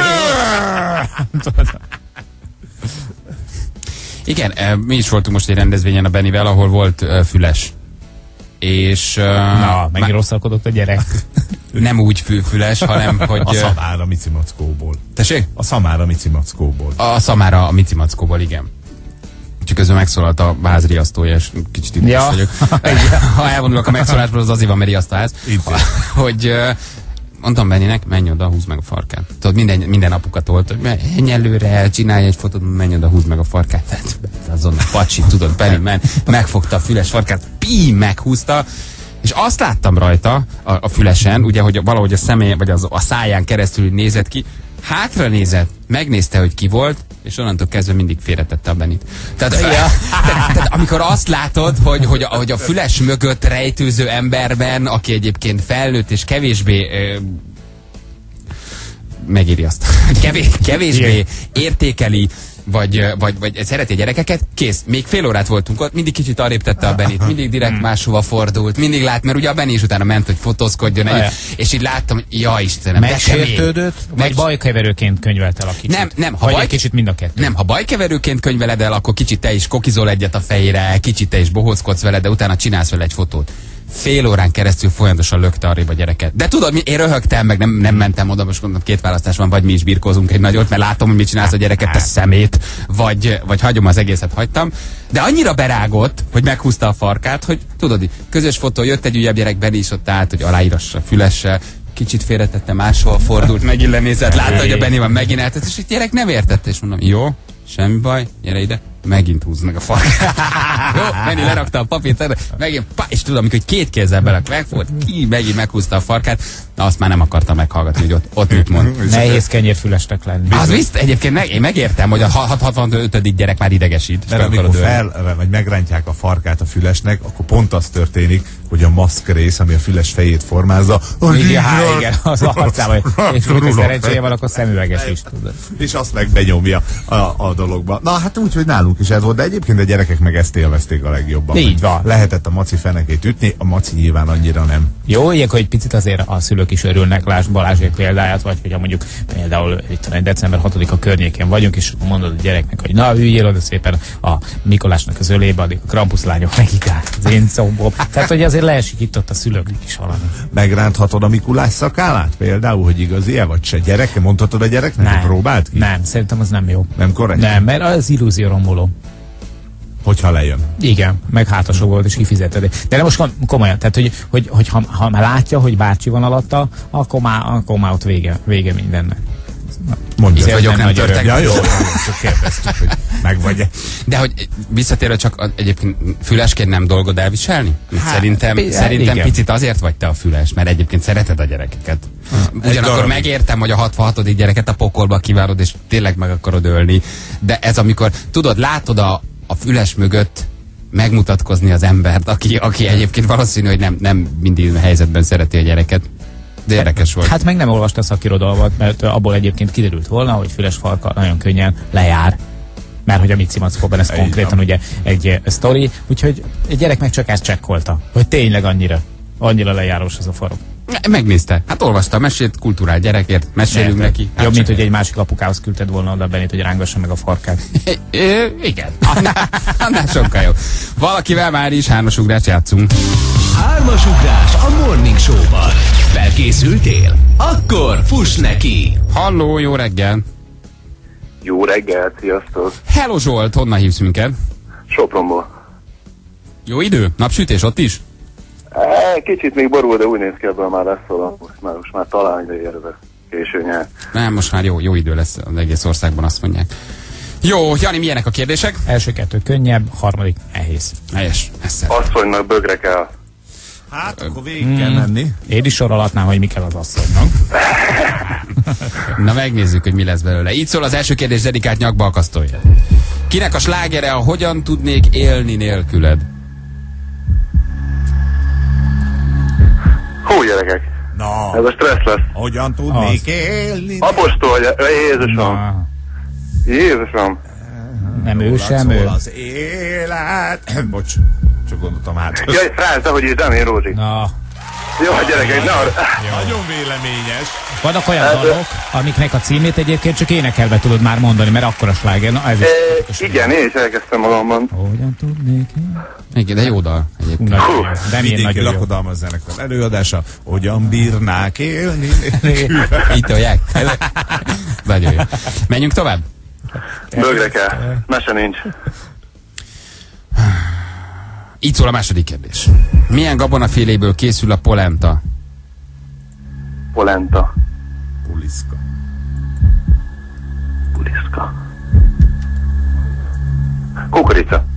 Igen, mi is voltunk most egy rendezvényen a Benivel, ahol volt uh, füles. És... Uh, Na, megint rosszalkodott a gyerek. Nem úgy fü füles, hanem hogy... A szamára micimackóból. Tessék? A szamára micimackóból. A szamára a micimackóból, igen. Csak közben megszólalt a házriasztója, és kicsit ideges ja. vagyok. Ha elvonulok a megszólásból, az azért van, mert riaszt a ház. Hogy... Uh, mondtam Benninek, menj oda, húzd meg a farkát. Tudod, minden, minden apuka tolt, hogy menj előre, csinálj egy fotót, menj oda, húzd meg a farkát. Azonnal pacsi, tudod, Benni men, megfogta a füles farkát, pí, meghúzta, és azt láttam rajta a, a fülesen, ugye, hogy valahogy a személy, vagy az, a száján keresztül nézett ki, hátra nézett, megnézte, hogy ki volt, és onnantól kezdve mindig félretette a Bennit. Tehát, ja. tehát, tehát amikor azt látod, hogy, hogy, a, hogy a füles mögött rejtőző emberben, aki egyébként felnőtt és kevésbé ö, megéri azt, kevés, kevésbé értékeli, vagy, vagy, vagy szereti a gyerekeket, kész. Még fél órát voltunk ott, mindig kicsit arrébb tette a Bennit, mindig direkt máshova fordult, mindig lát, mert ugye a Benni is utána ment, hogy fotózkodjon együtt, és így láttam, hogy ja Istenem, megsértődött, vagy Meg... bajkeverőként könyvelt el a kicsit? Nem, nem. Ha vagy baj... egy kicsit mind a kettő? Nem, ha bajkeverőként könyveled el, akkor kicsit te is kokizol egyet a fejére, kicsit te is bohóckodsz vele, de utána csinálsz vele egy fotót. Fél órán keresztül folyamatosan lökte arrébb a gyereket. De tudod, mi, én röhögtem, meg nem, nem mentem oda, most mondom, két választás van, vagy mi is birkózunk egy nagyot, mert látom, hogy mit csinálsz a gyereket, te szemét, vagy, vagy hagyom az egészet, hagytam. De annyira berágott, hogy meghúzta a farkát, hogy tudod, közös fotó, jött egy újabb gyerek, Benni is ott állt, hogy aláírassa fülessel, kicsit félretette, máshol fordult, megint lenézett, látta, hogy a Benni van, megint eltett, és a gyerek nem értette, és mondom, jó, semmi baj, gyere ide, megint húzd meg a farkát. Jó, Benni lerakta a papírt, megint, pá, és tudom, amikor két kézzel bele megfogott, ki megint meghúzta a farkát, na azt már nem akartam meghallgatni, hogy ott, ott mit mond. Nehéz kenyérfülesnek lenni. Az biztos, egyébként meg, én megértem, hogy a hatvanötödik gyerek már idegesít. Mert amikor fel, vagy megrántják a farkát a fülesnek, akkor pont az történik, hogy a maszk rész, ami a füles fejét formázza, igen, há, igen, az a harcában, és hogyha szerencséje van, akkor szemüveges is tudod. És azt meg benyomja a, a dologba. Na hát úgy, hogy nálunk is ez volt, de egyébként a gyerekek meg ezt élvezték a legjobban. Így van. Lehetett a maci fenekét ütni, a maci nyilván annyira nem. Jó, ilyenkor egy picit azért a szülők is örülnek, lásd Balázsék példáját, vagy hogy mondjuk például itt van, december hatodika környékén vagyunk, és mondod a gyereknek, hogy na, üljél oda szépen a Mikolásnak az ölébe, addig a krampuszlányok megidál az én combom. Tehát, hogy azért leesik itt ott a szülőknek is valami. Megránthatod a Mikulás szakálát például, hogy igazi-e, vagy se gyerek? Mondhatod a gyereknek, hogy próbált ki? Nem, szerintem az nem jó. Nem korrekt? Nem, mert az illúzió romboló. Hogyha lejön. Igen, meg hátasok volt, és kifizeted. De most komolyan, tehát, hogy, hogy, hogy ha, ha már látja, hogy bácsi van alatta, akkor már, akkor már ott vége, vége mindennek. Mondja, vagyok, nem, nem törtek. Ja, jó, jó, csak kérdeztük, hogy meg vagy-e. De hogy visszatérve csak egyébként fülesként nem dolgod elviselni? Hát, szerintem p- szerintem picit azért vagy te a füles, mert egyébként szereted a gyerekeket. Ugyanakkor megértem, hogy a hatvanhatodik gyereket a pokolba kivárod, és tényleg meg akarod ölni. De ez amikor, tudod, látod a, a füles mögött megmutatkozni az embert, aki, aki egyébként valószínű, hogy nem, nem mindig helyzetben szereti a gyereket. De érdekes volt. Hát meg nem olvasta a szakirodalmat, mert abból egyébként kiderült volna, hogy füles farka nagyon könnyen lejár. Mert hogy a Mici Mackóban ez konkrétan ugye egy sztori, úgyhogy egy gyerek meg csak ezt csekkolta, hogy tényleg annyira, annyira lejárós az a farok. Megnézte. Hát olvasta a mesét, kulturál gyerekért, mesélünk neki. Hát jobb, mint hogy egy másik apukához küldted volna oda Benit, hogy rángassa meg a farkát. Igen. Annál, annál sokkal jobb. Valakivel már is hármas ugrást játszunk. Hármas ugrás a Morning Show-ban. Felkészültél? Akkor fuss neki! Halló, jó reggel! Jó reggel, sziasztok! Hello Zsolt, honnan hívsz minket? Sopronból. Jó idő? Napsütés ott is? E, kicsit még borul, de úgy néz ki, ebből már lesz valami. Most már, most már talán ide érve. Késő nyár. Nem, most már jó, jó idő lesz az egész országban, azt mondják. Jó, Jani, milyenek a kérdések? Első kettő könnyebb, harmadik nehéz. Helyes, ezt asszonynak bögre kell. Hát, akkor végig hmm. kell menni. Én is sorolhatnám, hogy mi kell az asszonynak. Na megnézzük, hogy mi lesz belőle. Így szól az első kérdés, dedikált nyakba akasztolja. Kinek a slágere a Hogyan tudnék élni nélküled? Hú, gyerekek! Na, ez a stressz lesz. Hogyan tudnék az. élni? Apostol, Jézusom! Na. Jézusom! Nem ő sem ő. Az élet... Bocs, csak gondoltam át. Jaj, Franz, ahogy írtam én, Rózsi. Na. Jó, gyerekek, na. Nagyon véleményes. Vannak olyan hát, dalok, amiknek a címét egyébként csak énekelve tudod már mondani, mert akkor a sláger. Na, ez e, igen, én is elkezdtem magamban. Hogyan tudnék én? Igen, de jó dal egyébként. Hú, de milyen nagyon jó. Lakodalmazzának előadása. Hogyan bírnák élni? Így tolják. Nagyon jó. Menjünk tovább? Bögre kell. Mese nincs. Így szól a második kérdés. Milyen gabonaféléből készül a polenta? Polenta. Puliszka. Puliszka. Kukorica.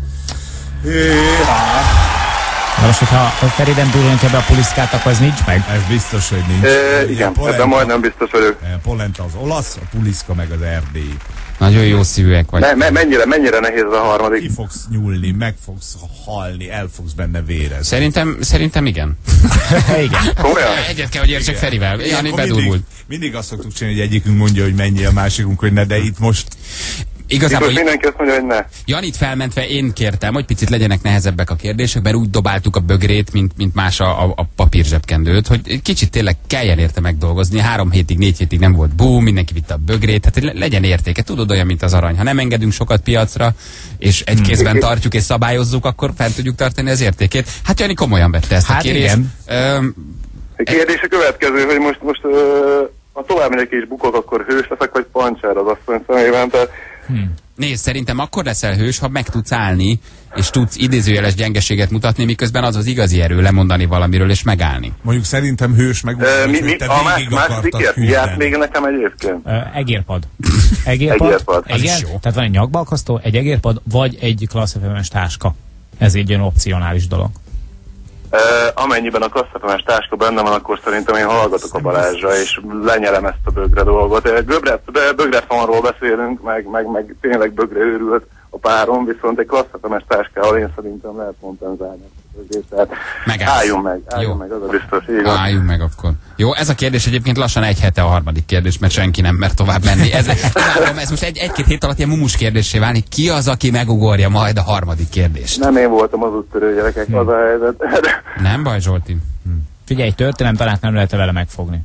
Na most, hogyha Feriden túlunk ebbe a puliszkát, akkor ez nincs meg? Ez biztos, hogy nincs. E, igen, ebben majdnem biztos vagyok. Polenta az olasz, a puliszka meg az erdélyi. Nagyon jó szívűek vagy. Me, me, mennyire, mennyire nehéz a harmadik? Ki fogsz nyúlni, meg fogsz halni, el fogsz benne vérezni. Szerintem, szerintem igen. Igen. Komolyan? Egyet kell, hogy értsek Ferivel. Jani bedurult. Mindig, mindig azt szoktuk csinálni, hogy egyikünk mondja, hogy mennyi, a másikunk, hogy ne, de itt most... Igazából mindenki azt mondja, hogy ne. Janit felmentve én kértem, hogy picit legyenek nehezebbek a kérdések, mert úgy dobáltuk a bögrét, mint, mint más a, a, a papírzsebkendőt, hogy kicsit tényleg kelljen érte megdolgozni. Három hétig, négy hétig nem volt boom, mindenki vitte a bögrét, hát legyen értéke. Tudod, olyan, mint az arany. Ha nem engedünk sokat piacra, és egy kézben tartjuk és szabályozzuk, akkor fent tudjuk tartani az értékét. Hát Jani komolyan vette ezt hát a kérést. Igen. A kérdés a következő, hogy most, most uh, ha tovább megyek és bukok, akkor hős leszek, vagy pancsár az asszony szemében, tehát Hmm. Nézd, szerintem akkor leszel hős, ha meg tudsz állni, és tudsz idézőjeles gyengeséget mutatni, miközben az az igazi erő lemondani valamiről és megállni. Mondjuk szerintem hős megmutatni, uh, mi, hogy te a végig más, akartad más küzdeni. járt még nekem egyébként? Uh, egérpad. Egérpad. Egérpad. Igen, tehát van egy nyakbalkasztó, egy egérpad, vagy egy klasszefemes táska. Ez egy ilyen opcionális dolog. Uh, amennyiben a klasszefemes táska benne van, akkor szerintem én hallgatok a Balázsra, és lenyelem ezt a bögre dolgot. Bögre, bögre fanról beszélünk, meg, meg, meg tényleg bögre őrült a párom, viszont egy klasszefemes táskával én szerintem lehet kompenzálni. Álljunk meg, álljunk meg, az a biztos. Így álljunk meg akkor. Jó, ez a kérdés egyébként lassan egy hete a harmadik kérdés, mert senki nem mer tovább menni. Ez, ez most egy, egy-két hét alatt ilyen mumus kérdéssé válni. Ki az, aki megugorja majd a harmadik kérdést? Nem én voltam az úttörő, gyerekek, hmm. az a helyzet. Nem baj, Zsolti. Hm. Figyelj, történelem talán nem lehet vele megfogni.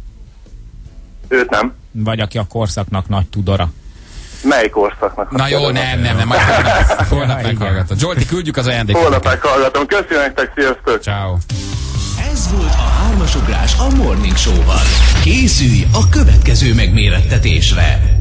Őt nem. Vagy aki a korszaknak nagy tudora. Mely korszaknak? Na jó, nem, nem, nem, majd holnap, holnap meghallgatod. Zsolti, küldjük az ajándékot. Holnap meghallgatom. Köszönöm nektek, sziasztok! Ciao. Ez volt a hármasugrás a Morning Show-ban. Készülj a következő megmérettetésre.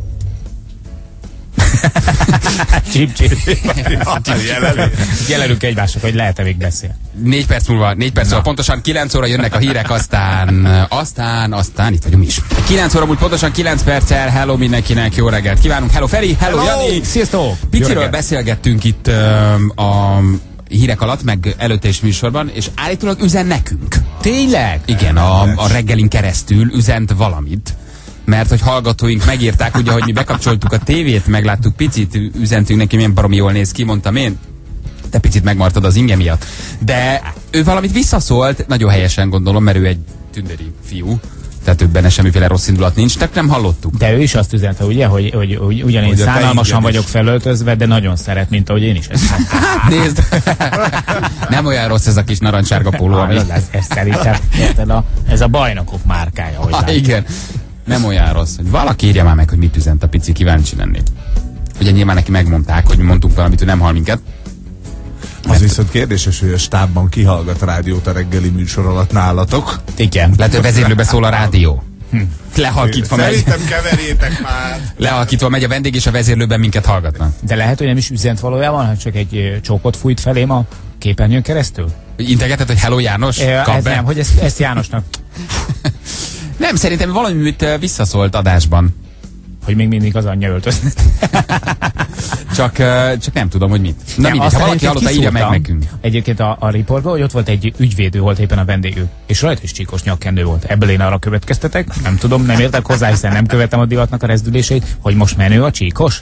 Csip, csip. Jelenünk egymások, hogy lehet-e még beszélni. Négy perc múlva, négy perc múlva, pontosan kilenc óra jönnek a hírek, aztán, aztán, aztán, itt vagyunk is. kilenc óra múlt pontosan kilenc perccel, hello mindenkinek, jó reggelt kívánunk, hello Feri, hello, hello Jani. Sziasztok. Piciről beszélgettünk itt uh, a hírek alatt, meg előtte is műsorban, és állítólag üzen nekünk. Tényleg? Igen, a, a reggelin keresztül üzent valamit. Mert hogy hallgatóink megírták, ugye, hogy mi bekapcsoltuk a tévét, megláttuk picit, üzentünk neki, milyen baromi jól néz ki, mondtam én. Te picit megmartad az inge miatt. De ő valamit visszaszólt, nagyon helyesen gondolom, mert ő egy tündöri fiú. Tehát ő benne semmiféle rossz indulat nincs, tehát nem hallottuk. De ő is azt üzente, ugye, hogy, hogy, hogy ugyanén hogy szánalmasan vagyok felöltözve, de nagyon szeret, mint ahogy én is. Nézd, nem olyan rossz ez a kis narancsárga póló, ami... Ez, ez szerintem a, ez a bajnokok márkája. Hogy ha, igen, nem olyan rossz. Hogy valaki írja már meg, hogy mit üzent a pici, kíváncsi lenni. Ugye nyilván neki megmondták, hogy mondtunk valamit, ő nem hall minket. Az viszont kérdéses, hogy a stábban kihallgat rádiót a reggeli műsor alatt nálatok. Igen. Lehet, hogy vezérlőbe szól a rádió. Hm. Lehalkítva megy. Szerintem keverjétek már. Lehalkítva megy a vendég, és a vezérlőben minket hallgatnak. De lehet, hogy nem is üzent valójában, hanem csak egy csókot fújt felém a képernyőn keresztül? Integetett, hogy hello János? E, ez nem, hogy ezt, ezt Jánosnak. Nem, szerintem valamit visszaszólt adásban. Hogy még mindig az anyja öltözni. csak, csak nem tudom, hogy mit. Na mindegy, ha valaki hallotta, írja meg nekünk. Egyébként a, a riportban, hogy ott volt egy ügyvédő, volt éppen a vendégük, és rajta is csíkos nyakkendő volt. Ebből én arra következtetek, nem tudom, nem értek hozzá, hiszen nem követem a divatnak a rezdülését, hogy most menő a csíkos.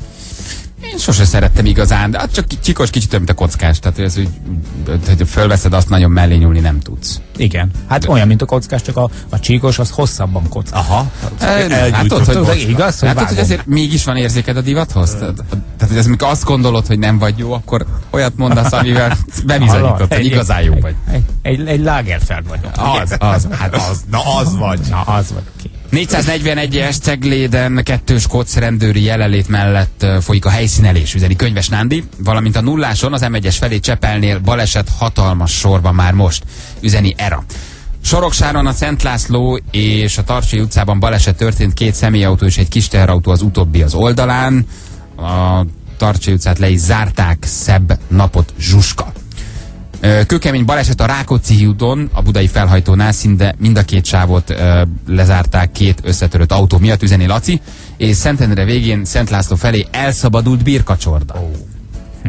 Én sose szerettem igazán, de hát csak csíkos kicsit olyan, mint a kockás, tehát hogy, ez, hogy, hogy fölveszed, azt nagyon mellé nyúlni nem tudsz. Igen, hát olyan, mint a kockás, csak a, a csíkos az hosszabban kockás. Aha. Látod, hogy, hogy, igaz, hogy, látod, hogy ezért mégis van érzéked a divathoz? Tehát, tehát hogy ez, amikor azt gondolod, hogy nem vagy jó, akkor olyat mondasz, amivel bebizonyítod, hogy igazán jó vagy. Egy, egy, egy Lagerfeld vagyok. Az, az, hát az. Na az vagy. Na az vagy. négyszáznegyvenegyes Cegléden kettős koc rendőri jelenlét mellett folyik a helyszínelés, üzeni Könyves Nándi, valamint a nulláson az em egyes felé Csepelnél baleset hatalmas sorban már most, üzeni Era. Soroksáron a Szent László és a Tartsai utcában baleset történt, két személyautó és egy kis teherautó, az utóbbi az oldalán. A Tartsai utcát le is zárták, szebb napot Zsuska. Kőkemény baleset a Rákóczi úton, a budai felhajtónál, szinte mind a két sávot ö, lezárták két összetörött autó miatt, üzeni Laci, és Szentendre végén Szent László felé elszabadult birkacsorda. Oh. Hm.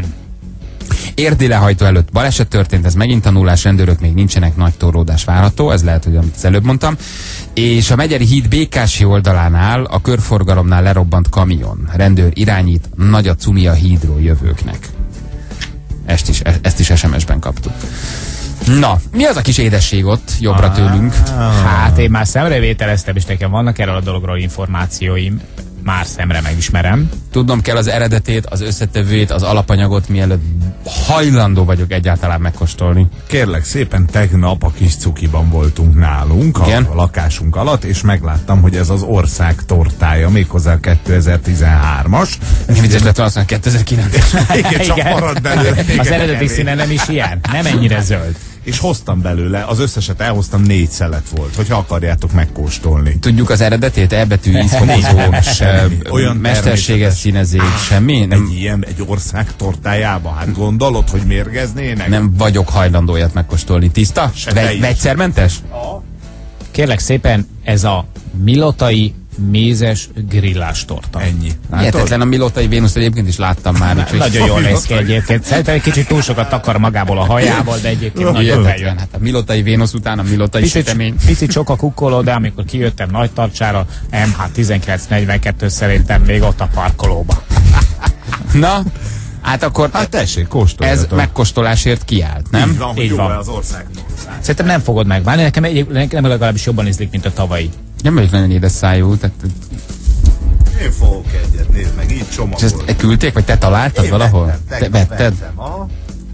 Érdi lehajtó előtt baleset történt, ez megint a nullás, rendőrök még nincsenek, nagy torlódás várható, ez lehet, hogy amit az előbb mondtam. És a Megyeri híd Békási oldalánál, a körforgalomnál lerobbant kamion. Rendőr irányít, nagy a cumi a hídról jövőknek. Ezt is, ezt is es em es-ben kaptuk. Na, mi az a kis édesség ott jobbra ah, tőlünk? Hát én már szemrevételeztem, és nekem vannak erről a dologról információim. Már szemre megismerem. Tudnom kell az eredetét, az összetevőjét, az alapanyagot, mielőtt hajlandó vagyok egyáltalán megkóstolni. Kérlek szépen, tegnap a kis cukiban voltunk nálunk, a, a lakásunk alatt, és megláttam, hogy ez az ország tortája, méghozzá kétezer-tizenhármas. Vicces lett volna, kétezer-kilences. Igen, csak marad belőle. Az eredeti színe nem is ilyen, nem ennyire zöld. És hoztam belőle, az összeset elhoztam, négy szelet volt, hogyha akarjátok megkóstolni. Tudjuk az eredetét, elbetű, ízfokozó, olyan mesterséges színezés, semmi? Nem. Egy ilyen, egy ország tortájába, hát gondolod, hogy mérgeznének? Nem vagyok hajlandó olyat megkóstolni. Tiszta? Ve vegyszermentes? Kérlek szépen, ez a milotai mézes grillás torta. Ennyi. Hihetetlen, a milotai Vénuszt egyébként is láttam már. Úgy, nagyon jól néz ki egyébként. Szerintem egy kicsit túl sokat takar magából a hajából, de egyébként nagyon bejön. Hát a milotai Vénusz után a milotai sütemény. Picit sok a kukkoló, de amikor kijöttem Nagy Tartsára, em há tizenkilenc negyvenkettő szerintem még ott a parkolóba. Na, hát akkor hát tessék, kóstoljatok. Ez megkóstolásért kiállt, nem? Így van, hogy jó az ország. Szerintem nem fogod megbánni, nekem, egy, nekem legalábbis jobban ízlik, mint a tavalyi. Nem vagyok nagyon édes szájú, tehát... Én fogok egyet, nézd meg, így csomagolom. És ezt küldték, vagy te találtad én valahol? Vettem, te vetted? Vettem, aha.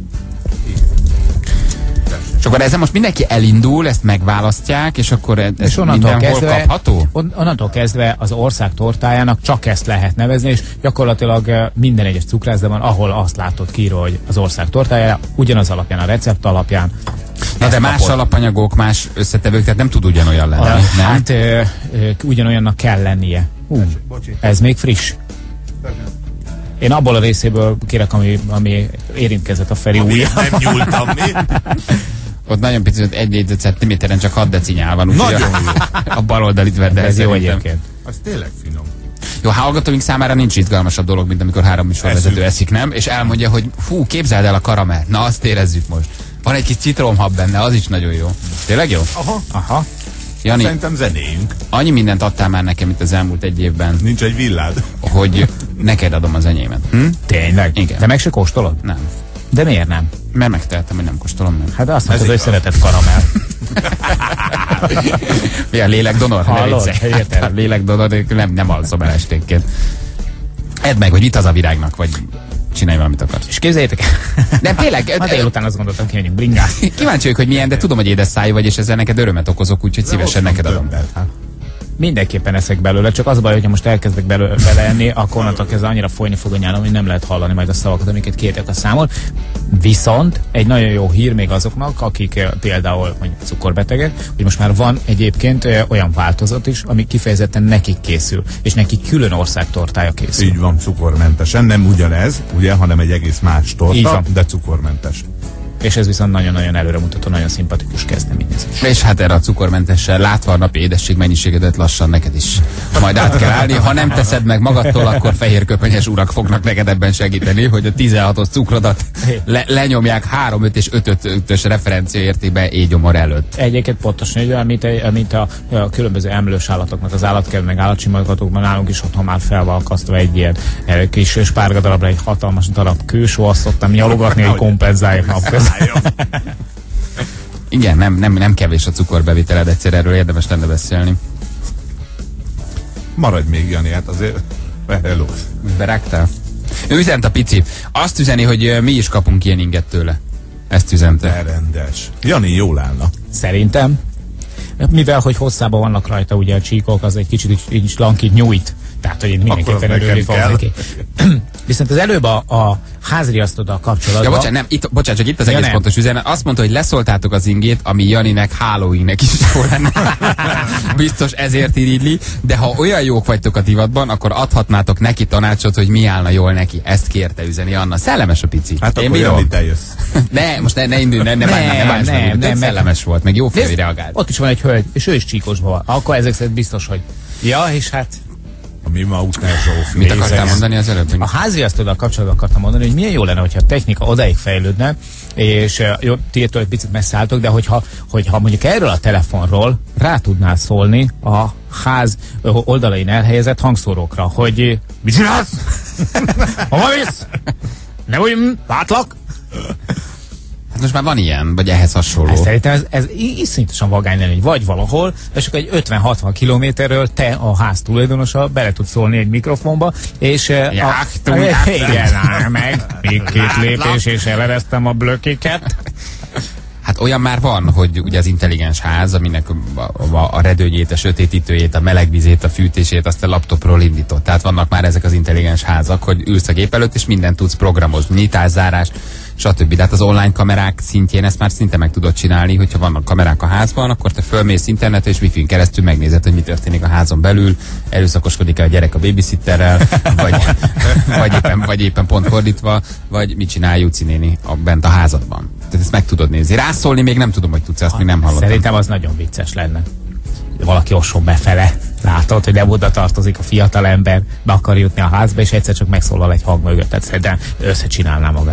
És akkor ezzel most mindenki elindul, ezt megválasztják, és akkor ez és mindenhol kezdve, kapható? On, onnantól kezdve az ország tortájának csak ezt lehet nevezni, és gyakorlatilag minden egyes cukrászdában, ahol azt látod ki, hogy az ország tortája, ugyanaz alapján, a recept alapján. Na de más kapod. Alapanyagok, más összetevők, tehát nem tud ugyanolyan lenni, a, nem? Hát ö, ö, ugyanolyannak kell lennie. Hú, ez még friss. Én abból a részéből kérek, ami, ami érintkezett a Feri ujjam. Nem nyúltam, mi? Ott nagyon picit, egy négyzetcentiméteren csak hat deci nyál van. Nagyon jó. A bal oldalit vedd el. Ez jó egyébként. Az tényleg finom. Jó, hallgatóink számára nincs izgalmasabb dolog, mint amikor három műsorvezető eszik, nem? És elmondja, hogy fú, képzeld el a karamell. Na, azt érezzük most. Van egy kis citromhab benne, az is nagyon jó. Tényleg jó? Aha. Aha. Jani, szerintem zenéjünk. Annyi mindent adtál már nekem itt az elmúlt egy évben. Nincs egy villád. Hogy neked adom az enyémet. Hm? Tényleg? Igen. De meg se kóstolod? Nem. De miért nem? Mert megtehetem, hogy nem kóstolom meg. Hát azt mondtad, hogy szeretett karamell. Mi a lélekdonor? Hallod? Hát, lélekdonor, nem, nem alszom el esténként. Edd meg, hogy mit az a virágnak, vagy csinálj valamit akarsz. És képzeljétek, de tényleg, ma délután azt gondoltam, ki menjünk bringát. Kíváncsi vagyok, hogy milyen, de tudom, hogy édes szájú vagy, és ezzel neked örömet okozok, úgyhogy szívesen neked adom. Mindenképpen eszek belőle, csak az a baj, hogyha most elkezdek belőle enni, akkor onnantól kezdve annyira folyni fog a nyálom, hogy nem lehet hallani majd a szavakat, amiket kértek a számon. Viszont egy nagyon jó hír még azoknak, akik például mondjuk cukorbetegek, hogy most már van egyébként olyan változat is, ami kifejezetten nekik készül, és neki külön országtortája készül. Így van, cukormentesen, nem ugyanez, ugye, hanem egy egész más torta, de cukormentes. És ez viszont nagyon-nagyon előremutató, nagyon szimpatikus kezdeményezés. És hát erre a cukormentessel látva a napi édesség mennyiségedet lassan neked is majd át kell állni. Ha nem teszed meg magadtól, akkor fehérköpenyes urak fognak neked ebben segíteni, hogy a tizenhatos cukrodat le lenyomják három, öt és öt ötös referencia értékben éjgyomor előtt. Egyébként pontosan így, mint, mint a, a különböző emlős állatoknak az állatkert, meg állatsimogatokban nálunk is otthon már fel van akasztva egy ilyen kis spárgadarabra egy hatalmas darab kősó, azt szoktam nyalogatni, hogy kompenzálják napközben. Igen, nem, nem, nem kevés a cukorbeviteled, egyszer erről érdemes lenne beszélni. Maradj még, Jani, hát azért hello. Berágtál? Ő üzent a pici. Azt üzeni, hogy mi is kapunk ilyen inget tőle. Ezt üzente. De rendes. Jani jól állna. Szerintem. Mivel, hogy hosszában vannak rajta ugye a csíkok, az egy kicsit így, így lankít nyújt. Tehát, hogy én mindenképpen örülni fog neki. Viszont az előbb a, a házriasztóddal kapcsolatban... Ja, bocsánat, nem, itt, bocsánat, csak itt az ja, egész nem. pontos üzenet. Azt mondta, hogy leszóltátok az ingét, ami Janinek Halloweennek is jó lenne. Biztos ezért iridli, de ha olyan jók vagytok a divatban, akkor adhatnátok neki tanácsot, hogy mi állna jól neki. Ezt kérte üzeni Anna. Szellemes a pici. Hát én akkor Jani, te jössz. Ne, most ne, ne indulj, ne, ne, ne, ne, ne, ne, ne, ne, szellemes volt, meg jó fél, reagált. Ott is van egy hölgy, és ő is csíkosban van. Akkor ezek szerint biztos, hogy... Ja, és hát... A mi ma után Zsófi. Mit akartál mondani az előbb? A házriasztóddal kapcsolatban akartam mondani, hogy milyen jó lenne, hogyha a technika odáig fejlődne, és jó, tiétől egy picit messze álltok, de hogyha, hogyha mondjuk erről a telefonról rá tudnál szólni a ház oldalain elhelyezett hangszórókra, hogy mit csinálsz? Hova visz? Nem úgy látlak? Hát most már van ilyen, vagy ehhez hasonló. Hát szerintem ez, ez iszonyatosan vagány lenni, hogy vagy valahol, és akkor egy ötven-hatvan kilométerről te a ház tulajdonosa bele tudsz szólni egy mikrofonba, és ja, a, a, igen, áll meg, még két lépés, és eleresztem a blökiket. Hát olyan már van, hogy ugye az intelligens ház, aminek a, a, a redőnyét, a sötétítőjét, a melegvizét, a fűtését azt a laptopról indított. Tehát vannak már ezek az intelligens házak, hogy ülsz a gép előtt, és mindent tudsz programozni, nyitás, zárás, stb. De hát az online kamerák szintjén ezt már szinte meg tudod csinálni, hogyha vannak kamerák a házban, akkor te fölmész internetre, és wifi-n keresztül megnézed, hogy mi történik a házon belül, erőszakoskodik-e a gyerek a babysitterrel, vagy, vagy, éppen, vagy éppen pont fordítva, vagy mit csinál Juci néni a, bent a házadban. Tehát ezt meg tudod nézni. Rászólni még nem tudom, hogy tudsz, ezt még nem hallottam. Szerintem az nagyon vicces lenne. Valaki osson befele, látod, hogy nem oda tartozik a fiatal ember, be akar jutni a házba, és egyszer csak megszólal egy hang mögött. Tehát szerintem összecsinálná magát.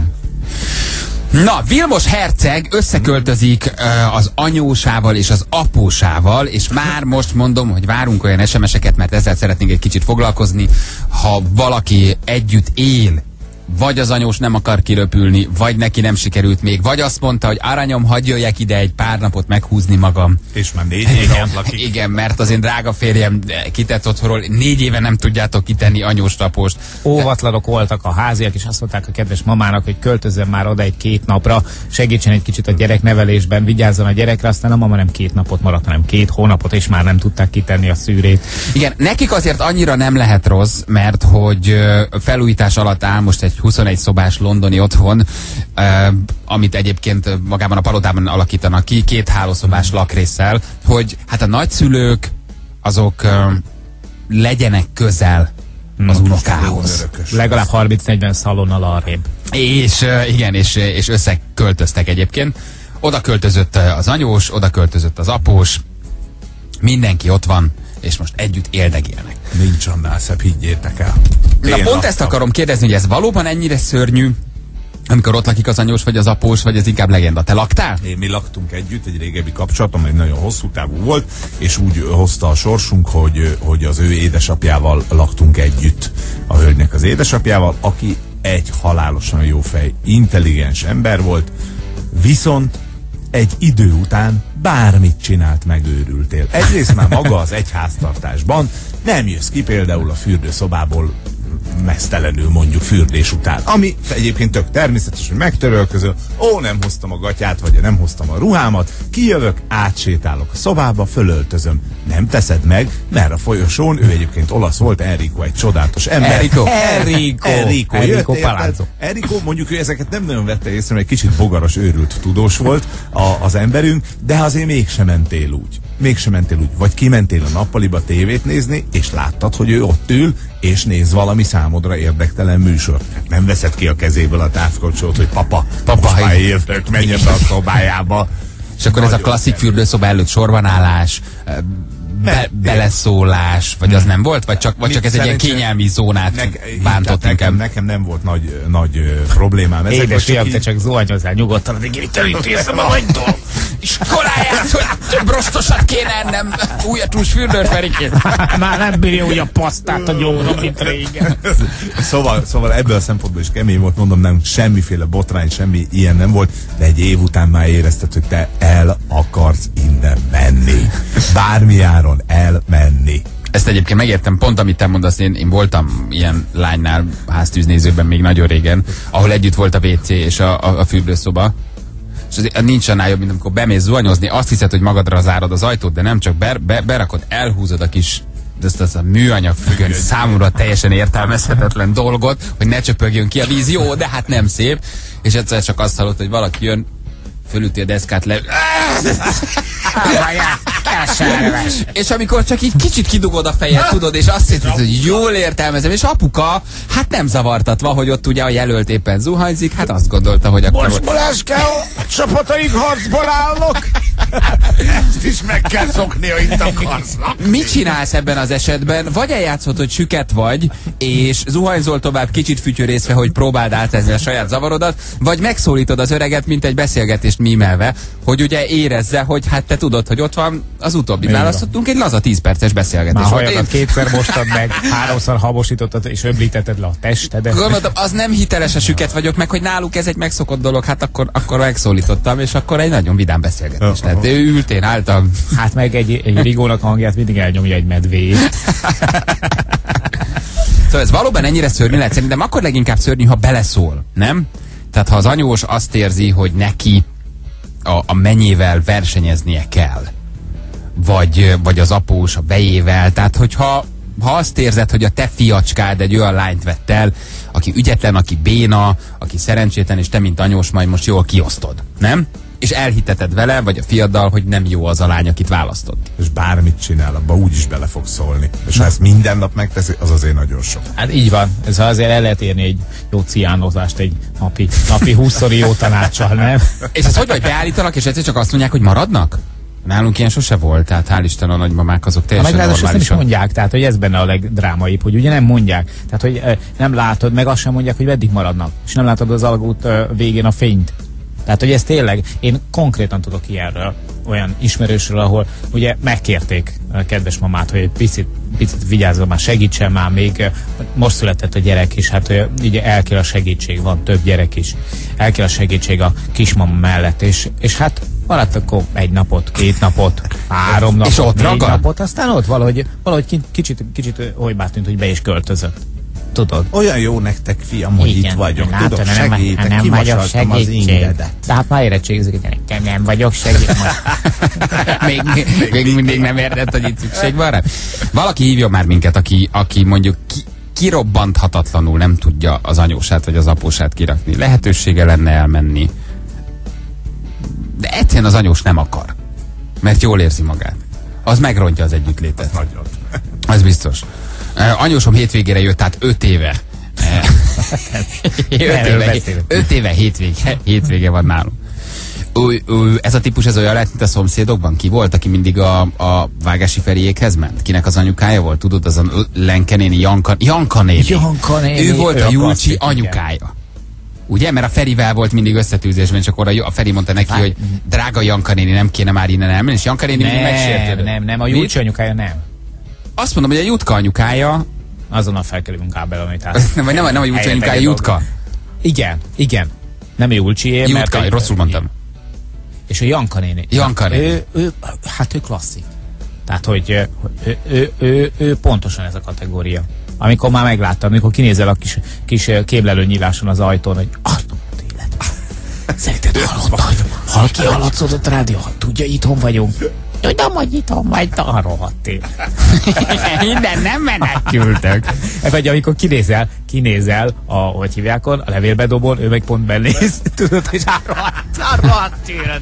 Na, Vilmos herceg összeköltözik uh, az anyósával és az apósával, és már most mondom, hogy várunk olyan es em eseket, mert ezzel szeretnénk egy kicsit foglalkozni. Ha valaki együtt él, vagy az anyós nem akar kiröpülni, vagy neki nem sikerült még, vagy azt mondta, hogy aranyom, hadd jöjjek ide egy pár napot meghúzni magam. És már négy éve ott lakik. Igen, mert az én drága férjem kitett otthonról, négy éve nem tudjátok kitenni anyós tapost. Óvatlanok voltak a háziak, és azt mondták a kedves mamának, hogy költözzen már oda egy két napra, segítsen egy kicsit a gyereknevelésben, vigyázzon a gyerekre, aztán a mama nem két napot maradt, hanem két hónapot, és már nem tudták kitenni a szűrét. Igen, nekik azért annyira nem lehet rossz, mert hogy felújítás alatt áll most egy huszonegy szobás londoni otthon, uh, amit egyébként magában a palotában alakítanak ki, két hálószobás lakrésszel, hogy hát a nagyszülők azok uh, legyenek közel az unokához. Legalább harminc-negyven szalonnal arrébb. És uh, igen, és, és összeköltöztek egyébként. Oda költözött az anyós, oda költözött az após, mindenki ott van, és most együtt éldegélnek. Nincs annál szebb, higgyétek el. Na pont laktam. Ezt akarom kérdezni, hogy ez valóban ennyire szörnyű, amikor ott lakik az anyós, vagy az após, vagy ez inkább legenda. Te laktál? Én, mi laktunk együtt, egy régebbi kapcsolatom, egy nagyon hosszú távú volt, és úgy hozta a sorsunk, hogy, hogy az ő édesapjával laktunk együtt, a hölgynek az édesapjával, aki egy halálosan jó fej, intelligens ember volt, viszont egy idő után bármit csinált, megőrültél. Egyrészt már maga az egyháztartásban nem jössz ki például a fürdőszobából mesztelenül mondjuk fürdés után. Ami egyébként tök természetes, hogy megtörölközöl, ó, nem hoztam a gatyát, vagy nem hoztam a ruhámat, kijövök, átsétálok a szobába, fölöltözöm. Nem teszed meg, mert a folyosón, ő egyébként olasz volt, Enrico, egy csodálatos ember. Enrico. Enrico. Enrico. Enrico Jött, Palazzo. Enrico, mondjuk ő ezeket nem nagyon vette észre, mert egy kicsit bogaras, őrült tudós volt a, az emberünk, de azért mégsem mentél úgy. Mégsem mentél úgy. Vagy kimentél a nappaliba tévét nézni, és láttad, hogy ő ott ül, és néz valami számodra érdektelen műsor. Nem veszed ki a kezéből a távkapcsolót, hogy papa, papa, most már értök, menjen be a szobájába. És akkor Nagyon ez a klasszik nem. fürdőszoba előtt sorbanállás, be, beleszólás, vagy az nem volt? Vagy csak, vagy csak ez egy ilyen kényelmi zónát ne, bántott nekem, inkább? nekem nem volt nagy, nagy ö, problémám. Ezek Édes fiam, te így... csak zuhanyozzál nyugodtan, addig itt elintézem a vagytól. Iskoláját, hogy több rostosat kéne ennem, újatús fürdőrferikét. Már nem bírja úgy a pasztát a gyomrom, mint régen. Szóval, szóval ebből a szempontból is kemény volt, mondom, nem semmiféle botrány, semmi ilyen nem volt, de egy év után már érezted, hogy te el akarsz innen menni. Bármi áron elmenni. Ezt egyébként megértem, pont amit te mondasz, én, én voltam ilyen lánynál háztűznézőben még nagyon régen, ahol együtt volt a vé cé és a, a, a fürdőszoba. És azért nincs annál jobb, mint amikor bemész zuhanyozni, azt hiszed, hogy magadra zárod az ajtót, de nem csak ber, be, berakod, elhúzod a kis ezt az a műanyag függöny számomra teljesen értelmezhetetlen dolgot, hogy ne csöpögjön ki a víz. Jó, de hát nem szép. És egyszer csak azt hallott, hogy valaki jön, fölüti a deszkát le. És amikor csak így kicsit kidugod a fejed, tudod, és azt hiszed, hogy jól értelmezem, és apuka, hát nem zavartatva, hogy ott ugye a jelölt éppen zuhanyzik, hát azt gondolta, hogy akkor... Most Balázska, a csapataink harcból állok! Ezt is meg kell szokni, hogy itt akarsz. Mit csinálsz ebben az esetben? Vagy eljátszod, hogy süket vagy, és zuhanyzol tovább kicsit fütyörészve, hogy próbáld átvezni a saját zavarodat, vagy megszólítod az öreget, mint egy beszélgetést mímelve, hogy ugye érezze, hogy hát te tudod, hogy ott van, az utóbbit választottunk, egy laza tíz perces beszélgetés. Már hajakat kétszer mostad meg, háromszor habosítottad és öblítetted le a testedet. Gondoltam, az nem hiteles, a süket vagyok, meg hogy náluk ez egy megszokott dolog, hát akkor, akkor megszólítottam, és akkor egy nagyon vidám beszélgetés lett. Ő ült, én álltam. Hát meg egy, egy rigónak hangját mindig elnyomja egy medvé. Szóval ez valóban ennyire szörnyű lehet, szerintem akkor leginkább szörnyű, ha beleszól, nem? Tehát ha az anyós azt érzi, hogy neki a, a menyével versenyeznie kell, vagy, vagy az após a bejével, tehát hogyha ha azt érzed, hogy a te fiacskád egy olyan lányt vett el, aki ügyetlen, aki béna, aki szerencsétlen, és te, mint anyós, majd most jól kiosztod, nem? És elhiteted vele, vagy a fiaddal, hogy nem jó az a lány, akit választott. És bármit csinál, abba úgyis bele fog szólni. És ha ezt minden nap megteszi, az azért nagyon sok. Hát így van. Ez azért el lehet érni egy jó ciánozást egy napi, napi húszszori jó tanácssal, nem? És ez hogy vagy, beállítanak, és egyszer csak azt mondják, hogy maradnak? Nálunk ilyen sose volt, tehát hál' Isten a nagymamák azok teljesen normálisan. Meg ráadásul nem is mondják, tehát hogy ez benne a legdrámaibb, hogy ugye nem mondják, tehát hogy e, nem látod, meg azt sem mondják, hogy meddig maradnak, és nem látod az alagút e, végén a fényt. Tehát, hogy ez tényleg, én konkrétan tudok ilyenről, olyan ismerősről, ahol ugye megkérték a kedves mamát, hogy egy picit, picit vigyázzon már, segítsen már, még most született a gyerek is, hát ugye el kell a segítség, van több gyerek is, el kell a segítség a kismama mellett, és, és hát maradt akkor egy napot, két napot, három napot, és ott négy ragad? napot, aztán ott valahogy, valahogy kicsit, kicsit olybá tűnt, hogy be is költözött. Tudod? Olyan jó nektek, fiam, hogy igen, itt vagyok. Látod, Tudok, nem, segítek, nem vagyok kivasaltam az ingedet. De hát már érettségizik, hogy nem vagyok segít. még, még, még mindig nem érted, hogy itt szükség van rá. Valaki hívjon már minket, aki, aki mondjuk ki, kirobbanthatatlanul nem tudja az anyósát vagy az apósát kirakni. Lehetősége lenne elmenni. De egyszerűen az anyós nem akar. Mert jól érzi magát. Az megrontja az együttlétet. Az nagyon. Az biztos. Uh, anyósom hétvégére jött, tehát öt éve. öt, éve öt éve hétvége, hétvége van nálunk. Ő, ő, ez a típus, ez olyan lehet, mint a szomszédokban. Ki volt, aki mindig a, a Vágási Feriékhez ment? Kinek az anyukája volt? Tudod, az a Lenke néni, Janka, Janka néni. Janka néni. Ő volt ő a Julcsi klasszik, anyukája. Igen. Ugye? Mert a Ferivel volt mindig összetűzésben, és akkor a, a Feri mondta neki, hogy drága Janka néni, nem kéne már innen elmenni, és Janka néni mindig megsértődött. Nem, nem, a Julcsi anyukája nem. Azt mondom, hogy a Jutka anyukája. Azonnal felkerülünk kábelon, hogy nem, nem, nem a Julcsi anyukája, Jutka. Igen, igen. Nem Julcsié, mert... Jutka, rosszul mondtam. És a Janka néni. Janka néni. Ő, ő, hát ő klasszik. Tehát, hogy ő, ő, ő, ő, ő pontosan ez a kategória. Amikor már megláttam, amikor kinézel a kis, kis kéblelő nyíláson az ajtón, hogy azt élet. Szerinted hallottad? Hall ki hallatszódott rádió? Tudja, itthon vagyunk. Tudom, hogy itthon vagy, a rohadt élet. Innen nem menekültök. Vagy amikor kinézel, kinézel a, hogy hívják on, a levélbedobón, ő meg pont benéz. Tudod, hogy a rohadt, a rohadt élet.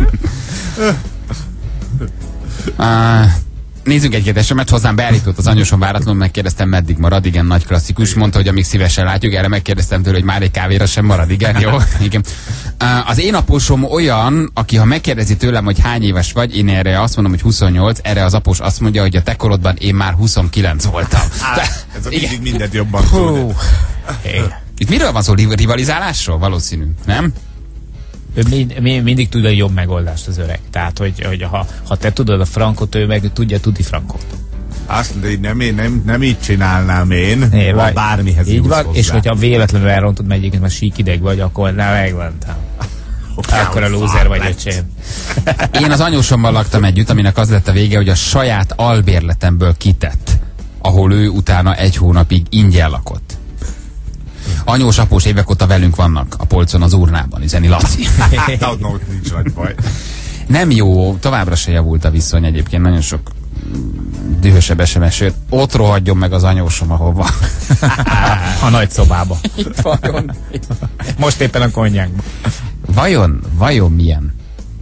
Nézzünk egy-két esemet, hozzám beállított az anyósom váratlanul, megkérdeztem, meddig marad, igen, nagy klasszikus, mondta, hogy amíg szívesen látjuk, erre megkérdeztem tőle, hogy már egy kávéra sem marad, igen, jó, igen. Az én apósom olyan, aki ha megkérdezi tőlem, hogy hány éves vagy, én erre azt mondom, hogy huszonnyolc, erre az após azt mondja, hogy a te korodban én már huszonkilenc voltam. Hát, ez a mindig mindent jobban tud. Itt miről van szó, rivalizálásról? Valószínű, nem? Ő mind, mind, mindig tud a jobb megoldást az öreg. Tehát, hogy, hogy ha, ha te tudod a frankot, ő meg tudja tudni frankot. Azt mondja, hogy nem, én, nem, nem így csinálnám én, é, ha bármihez így van, hozzá. És hogyha véletlenül elrontod megyiket, mert sík ideg vagy, akkor nem megvantem. Akkor a lúzer vagy, öcsém. Én az anyósommal laktam együtt, aminek az lett a vége, hogy a saját albérletemből kitett, ahol ő utána egy hónapig ingyen lakott. Anyós, após évek óta velünk vannak a polcon az urnában, üzeni Laci. Hát, no, nincs nagy baj. Nem jó, továbbra se javult a viszony egyébként, nagyon sok dühösebb es em es jött. Ott rohadjon meg az anyósom, ahol van. A nagy szobába. Itt vajon. Most éppen a konnyákban. Vajon, vajon milyen?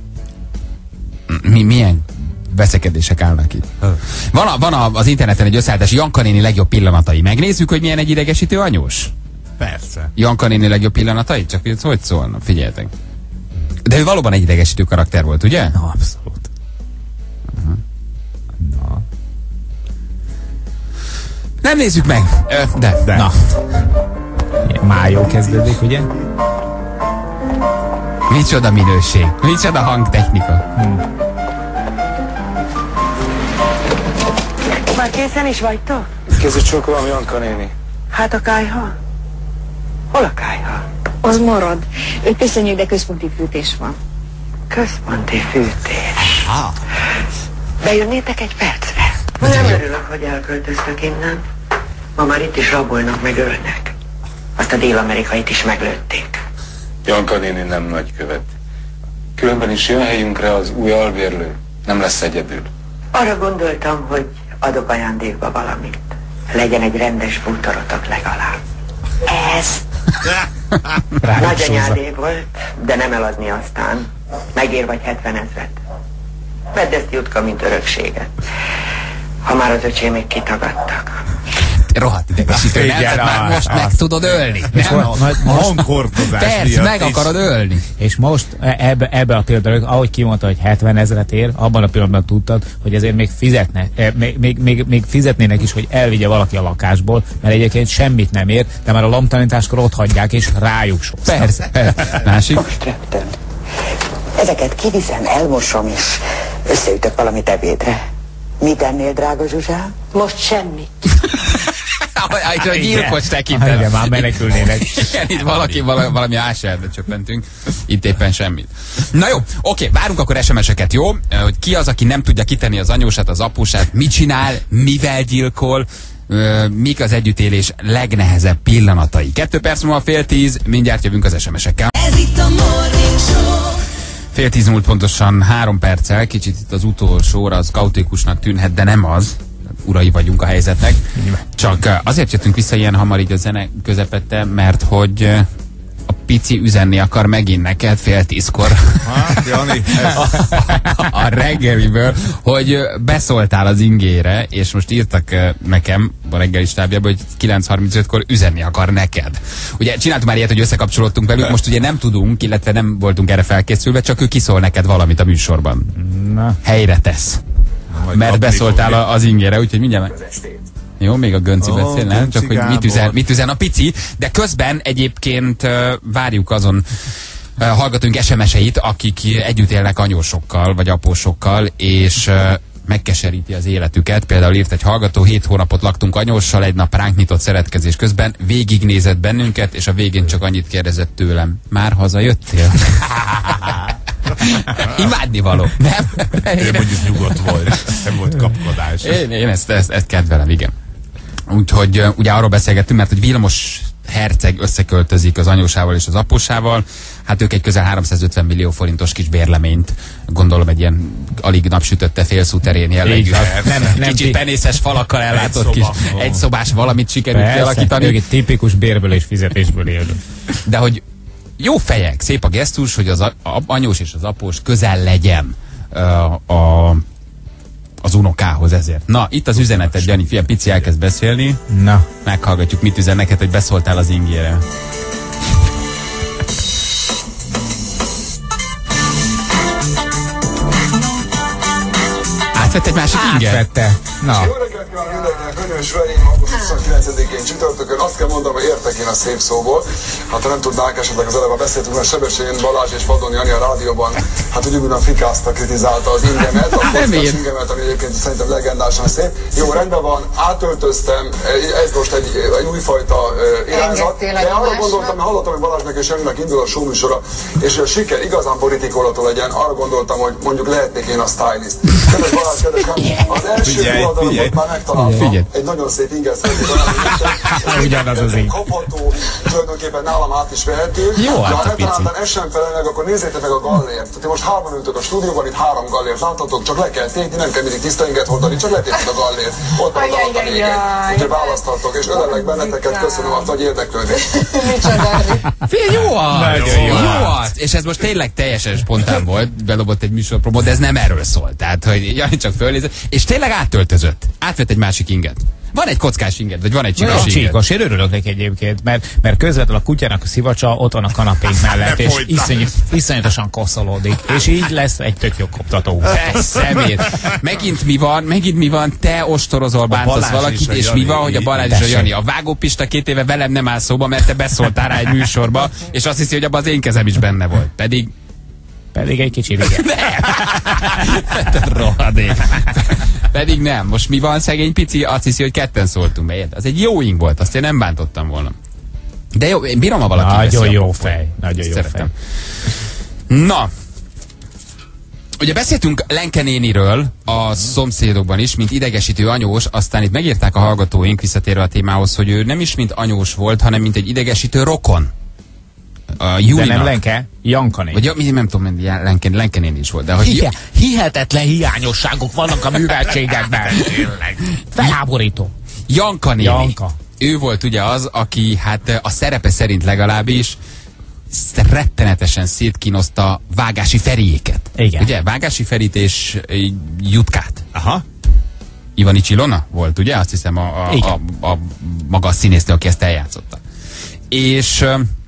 Mi, milyen veszekedések állnak itt? Van, a, van a, az interneten egy összeállítás, Janka néni legjobb pillanatai. Megnézzük, hogy milyen egy idegesítő anyós? Persze. Janka néni legjobb pillanatai? Csak hogy hogy szólna, figyeljetek. De ő valóban egy idegesítő karakter volt, ugye? Na, abszolút. Uh-huh. Na. Nem nézzük meg. Ö, de. de. Na. Májó kezdődik, ugye? Micsoda minőség. Micsoda hangtechnika. Hmm. Már készen is vagytok? Kézzel csókolom, Janka néni. Hát a kályha? Hol a kályha? Az marad. Ő köszönjük, de központi fűtés van. Központi fűtés? Ha. Bejönnétek egy percre? Nem örülök, hogy elköltöztök innen. Ma már itt is rabolnak, meg ölnek. Azt a dél-amerikait is meglőtték. Janka néni nem nagykövet. Különben is jön helyünkre az új albérlő. Nem lesz egyedül. Arra gondoltam, hogy adok ajándékba valamit. Legyen egy rendes bútorotok legalább. Ez. Nagy anyádé volt, de nem eladni aztán. Megér vagy hetven ezret. Vedd ezt, Jutka, mint örökséget. Ha már az öcsémék kitagadtak. Rohadt idegesítő, nem? Tehát már most meg tudod ölni. Hangkordozás Persze, meg akarod ölni. És most ebbe, ebbe a pillanatban, ahogy kimondta, hogy hetven ezret ér, abban a pillanatban tudtad, hogy ezért még fizetne, még, még, még, még fizetnének is, hogy elvigye valaki a lakásból, mert egyébként semmit nem ér, de már a lomtalanításkor ott hagyják, és rájuk sóztak. Persze, persze. Másik? Most jöttem. Ezeket kiviszem, elmosom, és összeütök valamit ebédre. Mit ennél, drága Zsuzsám? Most semmit. Itt a gyilkos tekintet. Igen, már menekülnének. Igen, itt valaki, valami, valami áserdbe csöppentünk. Itt éppen semmit. Na jó, oké, várunk akkor es em es-eket, jó? Hogy ki az, aki nem tudja kitenni az anyósát, az apósát, mit csinál, mivel gyilkol, mik az együttélés legnehezebb pillanatai. Kettő perc múlva fél tíz, mindjárt jövünk az es em es-ekkel. Ez itt a Morning Show. Fél tíz múlt pontosan három perccel, kicsit itt az utolsó óra az kaotikusnak tűnhet, de nem az. Urai vagyunk a helyzetnek. Csak azért jöttünk vissza ilyen hamar így a zene közepette, mert hogy a pici üzenni akar megint neked fél tízkor hát, Jani, a, a reggeliből, hogy beszóltál az ingére, és most írtak nekem a reggeli stábjában, hogy kilenc harmincötkor üzenni akar neked. Ugye csináltuk már ilyet, hogy összekapcsolódtunk velük, most ugye nem tudunk, illetve nem voltunk erre felkészülve, csak ő kiszól neked valamit a műsorban. Na. Helyre tesz. Na, mert beszóltál a, az ingére, úgyhogy mindjárt meg... Jó, még a Gönci oh, beszél, nem? Csak hogy mit üzen, mit üzen a pici, de közben egyébként uh, várjuk azon uh, hallgatóink es em es-eit, akik együtt élnek anyósokkal, vagy apósokkal, és uh, megkeseríti az életüket. Például írt egy hallgató, hét hónapot laktunk anyóssal, egy nap ránk nyitott szeretkezés közben, végignézett bennünket, és a végén csak annyit kérdezett tőlem. Már hazajöttél? Imádni való, nem? Ő mondjuk nyugodt volt, nem volt kapkodás. Én, én ezt, ezt, ezt kedvelem, igen. Úgyhogy ugye arról beszélgettünk, mert hogy Vilmos herceg összeköltözik az anyósával és az apósával. Hát ők egy közel háromszázötven millió forintos kis bérleményt, gondolom egy ilyen alig napsütötte félszúterén jellegű, nem, nem kicsit penészes falakkal ellátott egy kis szoba. egyszobás valamit sikerült Persze, kialakítani. Ők egy tipikus bérből és fizetésből élünk. De hogy jó fejek, szép a gesztus, hogy az a, a, anyós és az após közel legyen uh, a, az unokához ezért. Na, itt az üzenetet, Jani, fia, pici elkezd beszélni. Na. Meghallgatjuk, mit üzen neked, hogy beszóltál az ingére. Átvett egy másik inger? Átvette. Na. Jó reggelt kívánok mindenkinek, hölgyeim és uraim, augusztus huszonkilencedikén csütörtökön. Azt kell mondanom, hogy értek én a szép szóból. Hát ha nem tudnák, esetleg az eleve beszéltünk, mert Sebestyén Balázs és Vadon Jani a rádióban, hát ugyanúgy fikázta, kritizálta az ingemet, a kockás ingemet, ami egyébként szerintem legendásan szép. Jó, rendben van, átöltöztem, ez most egy, egy újfajta uh, irányzat, de arra gondoltam, hogy hallottam, hogy Balázsnak és Janinak indul a showműsora, és a siker igazán politikolatú legyen, arra gondoltam, hogy mondjuk lehetnék én a stylist. Kedves Balázs, kedves az első oldalon már megtaláltam egy nagyon szép ingeszkedés, ugyanaz az ing. Kapható, tulajdonképpen nálam át is vehető. Jó, de hát ha netáltalán ez sem felel meg, akkor nézzétek meg a gallért. Tehát most hárman ültök a stúdióban, itt három gallért láthatok, csak le kell tépni, nem kell mindig tiszta inget hordani, csak letépni a gallért. Ott van a vége. Úgyhogy választhatok, és ölellek benneteket, köszönöm a nagy érdeklődést. Figyelj, jó az! Jó az! És ez most tényleg teljesen spontán volt, belobott egy műsorpromót, de ez nem erről szól. Tehát, hogy Jani csak fölnézett, és tényleg átöltözött. Átvett egy másik inget. Van egy kockás inget, vagy van egy csíkos inget? Csíkos, én örülök neki egyébként, mert, mert közvetlenül a kutyának a szivacsa ott van a kanapénk mellett, és iszonyat, iszonyatosan koszolódik. És így lesz egy tök jó koptató. Szemét. Megint mi van, megint mi van, te ostorozol, bántasz valakit, és mi van, hogy a Balázs és a Jani. A vágópista két éve velem nem áll szóba, mert te beszóltál rá egy műsorba, és azt hiszi, hogy abban az én kezem is benne volt. Pedig Pedig egy kicsit igen. Rohadék. Pedig nem. Most mi van, szegény pici? Azt hiszi, hogy ketten szóltunk be. Az egy jó ing volt, azt én nem bántottam volna. De jó, én bírom, ha valaki Nagyon jó jó fej. Nagyon jó Szeretem. Fej. Na. Ugye beszéltünk Lenke néniről a szomszédokban is, mint idegesítő anyós, aztán itt megírták a hallgatóink, visszatérve a témához, hogy ő nem is mint anyós volt, hanem mint egy idegesítő rokon. A de nem Lenke, Janka néni. Vagy nem tudom, Lenke, Lenke néni is volt. De hogy Hihe, hihetetlen hiányosságok vannak a műveltségekben. Felháborító. Janka néni. Janka. Ő volt ugye az, aki hát a szerepe szerint legalábbis rettenetesen szétkínozta Vágási Feriéket. Igen. Ugye? Vágási Ferit és Jutkát. Aha. Ivanics Ilona volt, ugye? Azt hiszem a, a, a, a maga a színésznő, aki ezt eljátszotta. És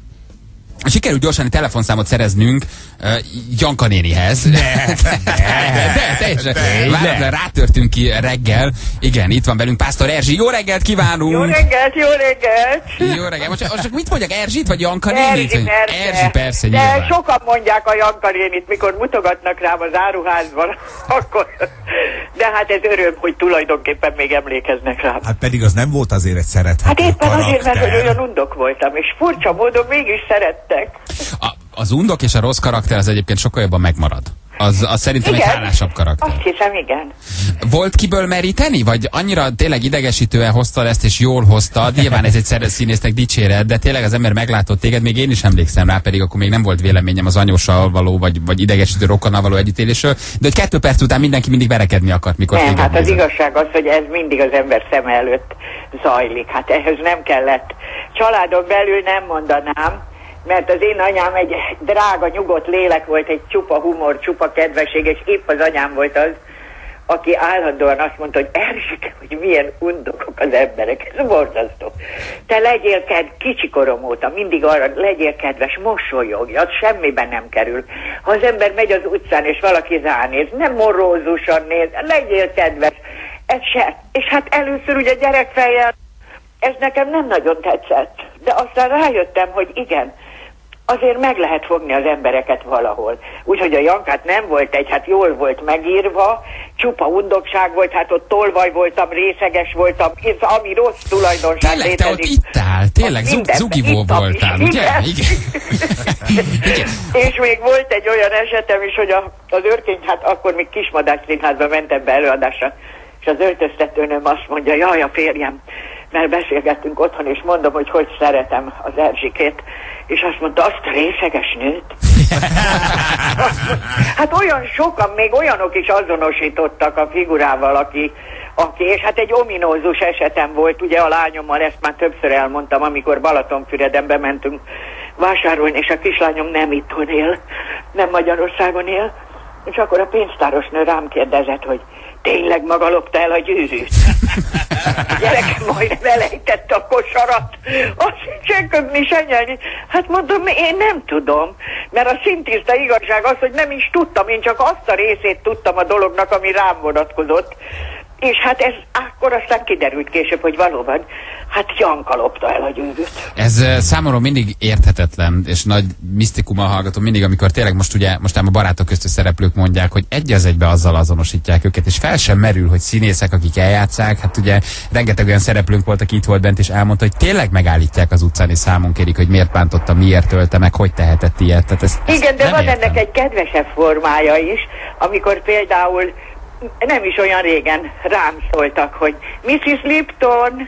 sikerült gyorsan egy telefonszámot szereznünk uh, Janka nénihez. Ne, de, de, teljesen váratlan rátörtünk ki reggel. Igen, itt van velünk Pásztor Erzsi. Jó reggelt kívánunk! Jó reggelt, jó reggelt! Jó reggelt. Most, most mit mondjak, Erzsit vagy Janka nénit? Erzsi, persze. Erzsi, persze, de nyilván. sokan mondják a Janka nénit, mikor mutogatnak rám az áruházban, akkor... De hát ez öröm, hogy tulajdonképpen még emlékeznek rám. Hát pedig az nem volt azért egy szerethető Hát éppen karakter. azért, mert hogy olyan undok voltam, és furcsa módon mégis szerettek. A, az undok és a rossz karakter az egyébként sokkal jobban megmarad. Az, az szerintem igen, egy hálásabb karakter. Azt hiszem, igen. Volt kiből meríteni? Vagy annyira tényleg idegesítően hoztad ezt, és jól hoztad? Nyilván ez egy színésznek dicséret, de tényleg az ember meglátott téged, még én is emlékszem rá, pedig akkor még nem volt véleményem az anyóssal való, vagy, vagy idegesítő rokonnal való együttélésről, de hogy kettő perc után mindenki mindig verekedni akart, mikor nem, téged hát nézett. Az igazság az, hogy ez mindig az ember szeme előtt zajlik. Hát ehhez nem kellett. Családon belül nem mondanám, mert az én anyám egy drága, nyugodt lélek volt, egy csupa humor, csupa kedvesség, és épp az anyám volt az, aki állandóan azt mondta, hogy Erzsike, hogy milyen undokok az emberek, ez borzasztó. Te legyél kedves, kicsikorom óta, mindig arra, legyél kedves, mosolyogj, az semmiben nem kerül. Ha az ember megy az utcán, és valaki ránéz, nem morrózusan néz, legyél kedves, ez se. És hát először ugye gyerekfejjel, ez nekem nem nagyon tetszett, de aztán rájöttem, hogy igen, azért meg lehet fogni az embereket valahol. Úgyhogy a Jankát nem volt egy, hát jól volt megírva, csupa undokság volt, hát ott tolvaj voltam, részeges voltam, ami rossz tulajdonság létezik. Tényleg, te ott ittál, tényleg zug, zugivó voltál, is, ugye? Igen. Igen. És még volt egy olyan esetem is, hogy a, az őrkény, hát akkor még Kismadás Színházba mentem be előadásra, és az öltöztetőnőm azt mondja, jaj, a férjem, mert beszélgettünk otthon, és mondom, hogy hogy szeretem az Erzsikét, és azt mondta, azt a részeges nőt. Hát olyan sokan, még olyanok is azonosítottak a figurával, aki, aki, és hát egy ominózus esetem volt, ugye a lányommal, ezt már többször elmondtam, amikor Balatonfüreden bementünk vásárolni, és a kislányom nem itthon él, nem Magyarországon él, és akkor a pénztárosnő rám kérdezett, hogy tényleg maga lopta el a gyűrűt? A gyerekem majdnem elejtette a kosarat, azt se köpni, se nyelni. Hát mondom, én nem tudom, mert a szintiszta igazság az, hogy nem is tudtam, én csak azt a részét tudtam a dolognak, ami rám vonatkozott. És hát ez akkor aztán kiderült később, hogy valóban, hát Janka lopta el a gyűrűt. Ez uh, számomra mindig érthetetlen, és nagy misztikummal hallgatom mindig, amikor tényleg most ugye, most ám a barátok közti szereplők mondják, hogy egy az egybe azzal azonosítják őket, és fel sem merül, hogy színészek, akik eljátszák, hát ugye rengeteg olyan szereplőnk volt, aki itt volt bent, és elmondta, hogy tényleg megállítják az utcán, és számon kérik, hogy miért bántotta, miért ölte meg, hogy tehetett ilyet. Tehát ezt, ezt igen, de van értem. Ennek egy kedvesebb formája is, amikor például nem is olyan régen rám szóltak, hogy missziz Lipton,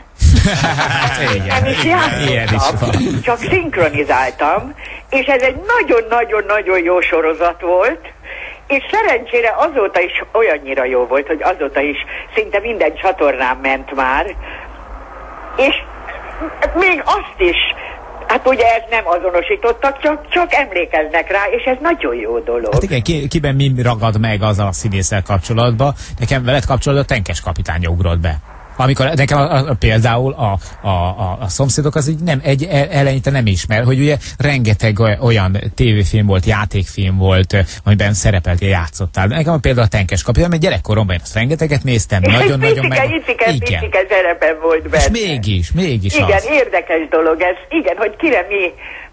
nem is játszottam, csak szinkronizáltam, és ez egy nagyon-nagyon-nagyon jó sorozat volt, és szerencsére azóta is olyannyira jó volt, hogy azóta is szinte minden csatornán ment már, és még azt is, hát ugye ezt nem azonosítottak, csak, csak emlékeznek rá, és ez nagyon jó dolog. Hát igen, ki, kiben mi ragad meg azzal a színésszel kapcsolatban? Nekem veled kapcsolatban a Tenkes kapitány ugrott be. Amikor nekem a, a, például a, a, a, a szomszédok az így nem, egy eleinte nem ismer, hogy ugye rengeteg olyan tévéfilm volt, játékfilm volt, amiben szerepeltél, játszottál. Nekem például a Tenkes kapitány, mert gyerekkoromban én azt rengeteget néztem, nagyon-nagyon meg... Icike, icike szerepem volt benne. És mégis, mégis igen, az. érdekes dolog ez. Igen, hogy kire mi...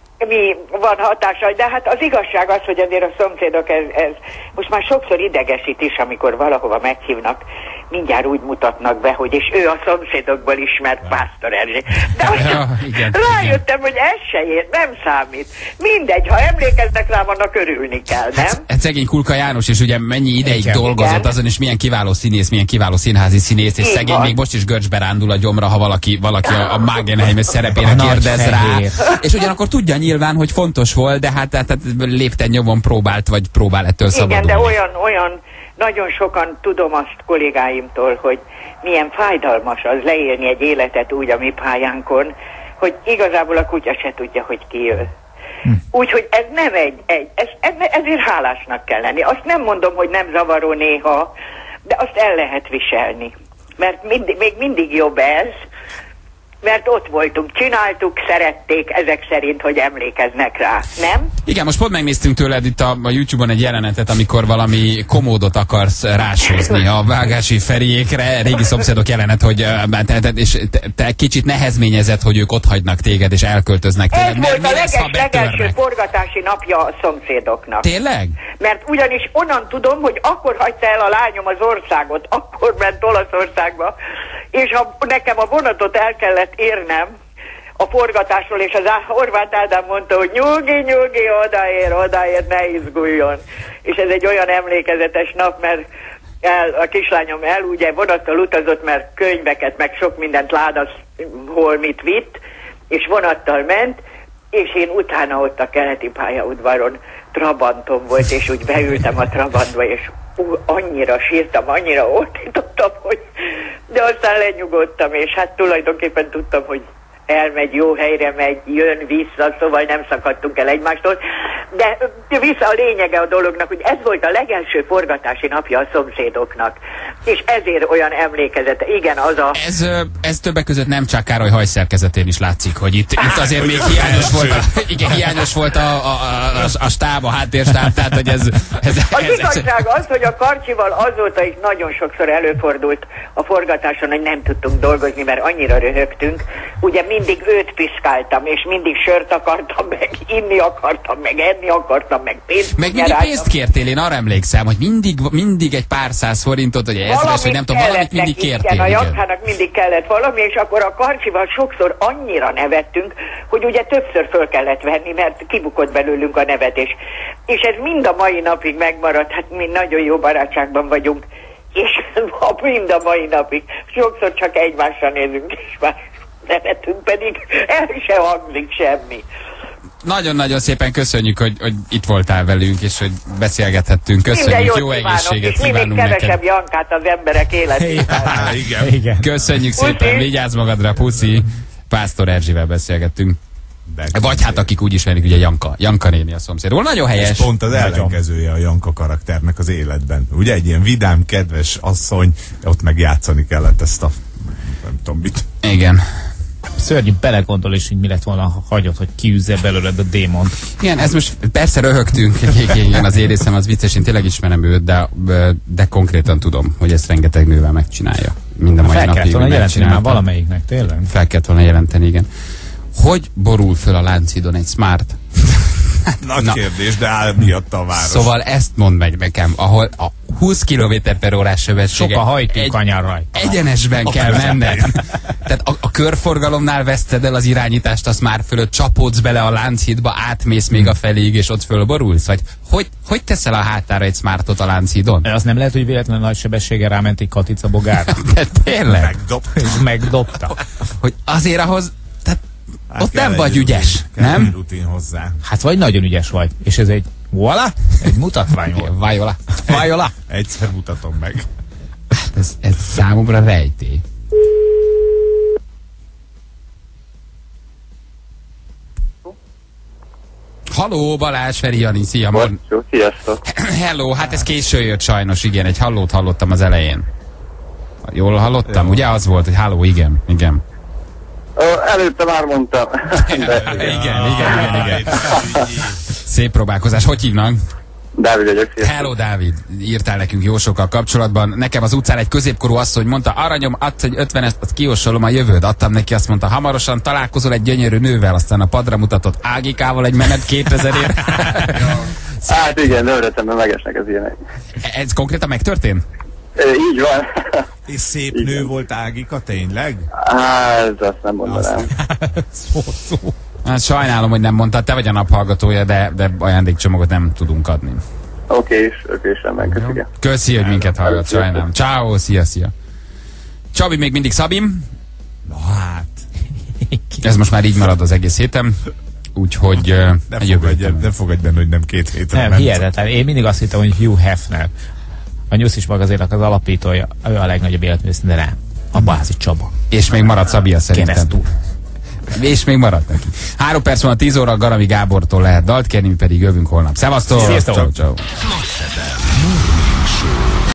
mi van hatása, de hát az igazság az, hogy azért a szomszédok ez, ez most már sokszor idegesít is, amikor valahova meghívnak, mindjárt úgy mutatnak be, hogy és ő a szomszédokból ismert Pásztor Erzsé. De ja, igen, rájöttem, igen. hogy ez se ér, nem számít. Mindegy, ha emlékeznek rá, annak örülni kell, nem? Hát, hát szegény Kulka János, és ugye mennyi ideig igen. dolgozott igen. azon, és milyen kiváló színész, milyen kiváló színházi színész, és igen. szegény még most is görcsbe rándul a gyomra, ha valaki, valaki a, a Magenheim szerepére kérdez rá. És ugyanakkor tudja nyilván, hogy fontos volt, de hát, hát, hát lépten nyomon próbált, vagy próbál ettől szabadulni. Igen, de olyan, olyan, nagyon sokan tudom azt kollégáimtól, hogy milyen fájdalmas az leélni egy életet úgy a mi pályánkon, hogy igazából a kutya se tudja, hogy ki jön. Hm. Úgyhogy ez nem egy, egy ez, ez, ezért hálásnak kell lenni. Azt nem mondom, hogy nem zavaró néha, de azt el lehet viselni. Mert mindig, még mindig jobb ez, mert ott voltunk, csináltuk, szerették, ezek szerint, hogy emlékeznek rá, nem? Igen, most pont megnéztünk tőled itt a, a YouTube-on egy jelenetet, amikor valami komódot akarsz rásózni a Vágási Feriékre, régi szomszédok jelenet, hogy te, te, és te, te kicsit nehezményezett, hogy ők ott hagynak téged, és elköltöznek téged. Ez mert volt a leges, legelső forgatási napja a szomszédoknak. Tényleg? Mert ugyanis onnan tudom, hogy akkor hagyta el a lányom az országot, akkor ment Olaszországba, és ha nekem a vonatot el kellett érnem a forgatásról, és az Horváth Ádám mondta, hogy nyugi, nyugi, odaér, odaér, ne izguljon. És ez egy olyan emlékezetes nap, mert el, a kislányom el ugye vonattal utazott, mert könyveket, meg sok mindent láda, hol mit vitt, és vonattal ment, és én utána ott a keleti pályaudvaron Trabantom volt, és úgy beültem a Trabantba, és ú, annyira sírtam, annyira ordítottam, hogy de aztán lenyugodtam, és hát tulajdonképpen tudtam, hogy elmegy, jó helyre megy, jön vissza, szóval nem szakadtunk el egymástól. De vissza a lényege a dolognak, hogy ez volt a legelső forgatási napja a szomszédoknak. És ezért olyan emlékezete. Igen, az a... Ez, ez többek között nem csak Károly hajszerkezetén is látszik, hogy itt, itt azért még hiányos volt, a, igen, hiányos volt a, a, a, a stáb, a háttérstáb, tehát hogy ez... ez az ez, igazság az, hogy a Karcsival azóta is nagyon sokszor előfordult a forgatáson, hogy nem tudtunk dolgozni, mert annyira röhögtünk. Ugye mindig őt piszkáltam, és mindig sört akartam megint. inni akartam, meg enni akartam, meg pénzt Meg mindig pénzt kértél, én arra emlékszem, hogy mindig, mindig egy pár száz forintot, vagy ezres, vagy nem tudom, valamit mindig kértél. Igen, a Jankának mindig kellett valami, és akkor a Karcsival sokszor annyira nevettünk, hogy ugye többször föl kellett venni, mert kibukott belőlünk a nevetés. És ez mind a mai napig megmaradt, hát mi nagyon jó barátságban vagyunk, és mind a mai napig sokszor csak egymásra nézünk, és már nevetünk, pedig el se hangzik semmi. Nagyon-nagyon szépen köszönjük, hogy, hogy itt voltál velünk, és hogy beszélgethettünk. Köszönjük, jó egészséget kívánunk neked. Mindig kevesebb Jankát az emberek életében. Igen. Igen. Köszönjük Puszi. Szépen, vigyázz magadra, puszi. Pásztor Erzsivel beszélgettünk. Vagy hát akik úgy ismerik, ugye Janka, Janka néni a szomszédról. Nagyon helyes. És pont az ellenkezője a Janka karakternek az életben. Ugye egy ilyen vidám, kedves asszony, ott meg játszani kellett ezt a nem tudom mit. Igen. Szörnyű belegondol is, hogy mi lett volna, ha hagyod, hogy kiűzze belőled a démont. Igen, ez most persze röhögtünk, igen, az érészem az vicces, én tényleg ismerem őt, de, de konkrétan tudom, hogy ezt rengeteg nővel megcsinálja. Minden mai napig. Fel kellett volna jelenteni már valamelyiknek, tényleg? Fel kellett volna jelenteni, igen. Hogy borul föl a Lánchídon egy Smart? Nagy Na. kérdés, de áll miatt a város. Szóval ezt mondd meg nekem, ahol a húsz kilométer per órás sebessége. Sok a hajtókanyar rajta. Egyenesben a kell menned. Tehát a, a körforgalomnál veszted el az irányítást, azt már fölött csapódsz bele a Lánchídba, átmész még a feléig, és ott fölborulsz? Vagy hogy, hogy teszel a hátára egy Smartot a Lánchídon? Az nem lehet, hogy véletlenül nagy sebességgel ráment egy Katica bogára? De tényleg? Megdobta. És megdobta. Hogy azért ahhoz, tehát hát ott nem vagy ügyes, rutin, nem? Rutin hozzá. Hát vagy nagyon ügyes vagy, és ez egy voilà, egy mutatvány volt. Vajola. Vajola. Egyszer mutatom meg. Hát ez, ez számomra rejtély. Halló, Balázs, Feri, Jani, szia, mond. Sziasztok. Hello, hát ez késő jött sajnos, igen, egy hallót hallottam az elején. Jól hallottam, Jó. Ugye az volt, hogy halló, igen, igen. Előtte már mondtam. De, igen, igen, igen, igen. Szép próbálkozás. Hogy hívnak? Dávid vagyok. Hello, Dávid. Írtál nekünk jó sokkal kapcsolatban. Nekem az utcán egy középkorú asszony mondta, aranyom, adsz egy ötvenest, azt kijósolom a jövőd. Adtam neki, azt mondta, hamarosan találkozol egy gyönyörű nővel, aztán a padra mutatott Ágikával egy menet kétezerért. Hát igen, de öretemben megesnek az ilyenek. Ez konkrétan megtörtént? E, így van. És szép igen. Nő volt Ágika, tényleg? Hát, azt nem mondanám. szó, szó. Hát sajnálom, hogy nem mondtad, te vagy a naphallgatója, de, de ajándékcsomagot nem tudunk adni. Oké, és oké, semmi, köszi. Köszi, hogy minket hallgat, sajnálom. Ciao, szia, szia. Csabi még mindig Szabim. Na hát. Ez most már így marad az egész héten. Úgyhogy uh, ne, fogadj, ne fogadj benne, hogy nem két hétre nem, hihetetlen. Én mindig azt hittem, hogy Hugh Hefner, a Nyuszis magazénnak az alapítója, ő a legnagyobb életművész, de nem. A Bázi Csaba. És még marad Szabia szerintem. Keresztúr. És még maradt neki. Három perc van a tíz óra, Garami Gábortól lehet dalt kérni, mi pedig jövünk holnap. Szevasztok! Sziasztok! Ciao, ciao.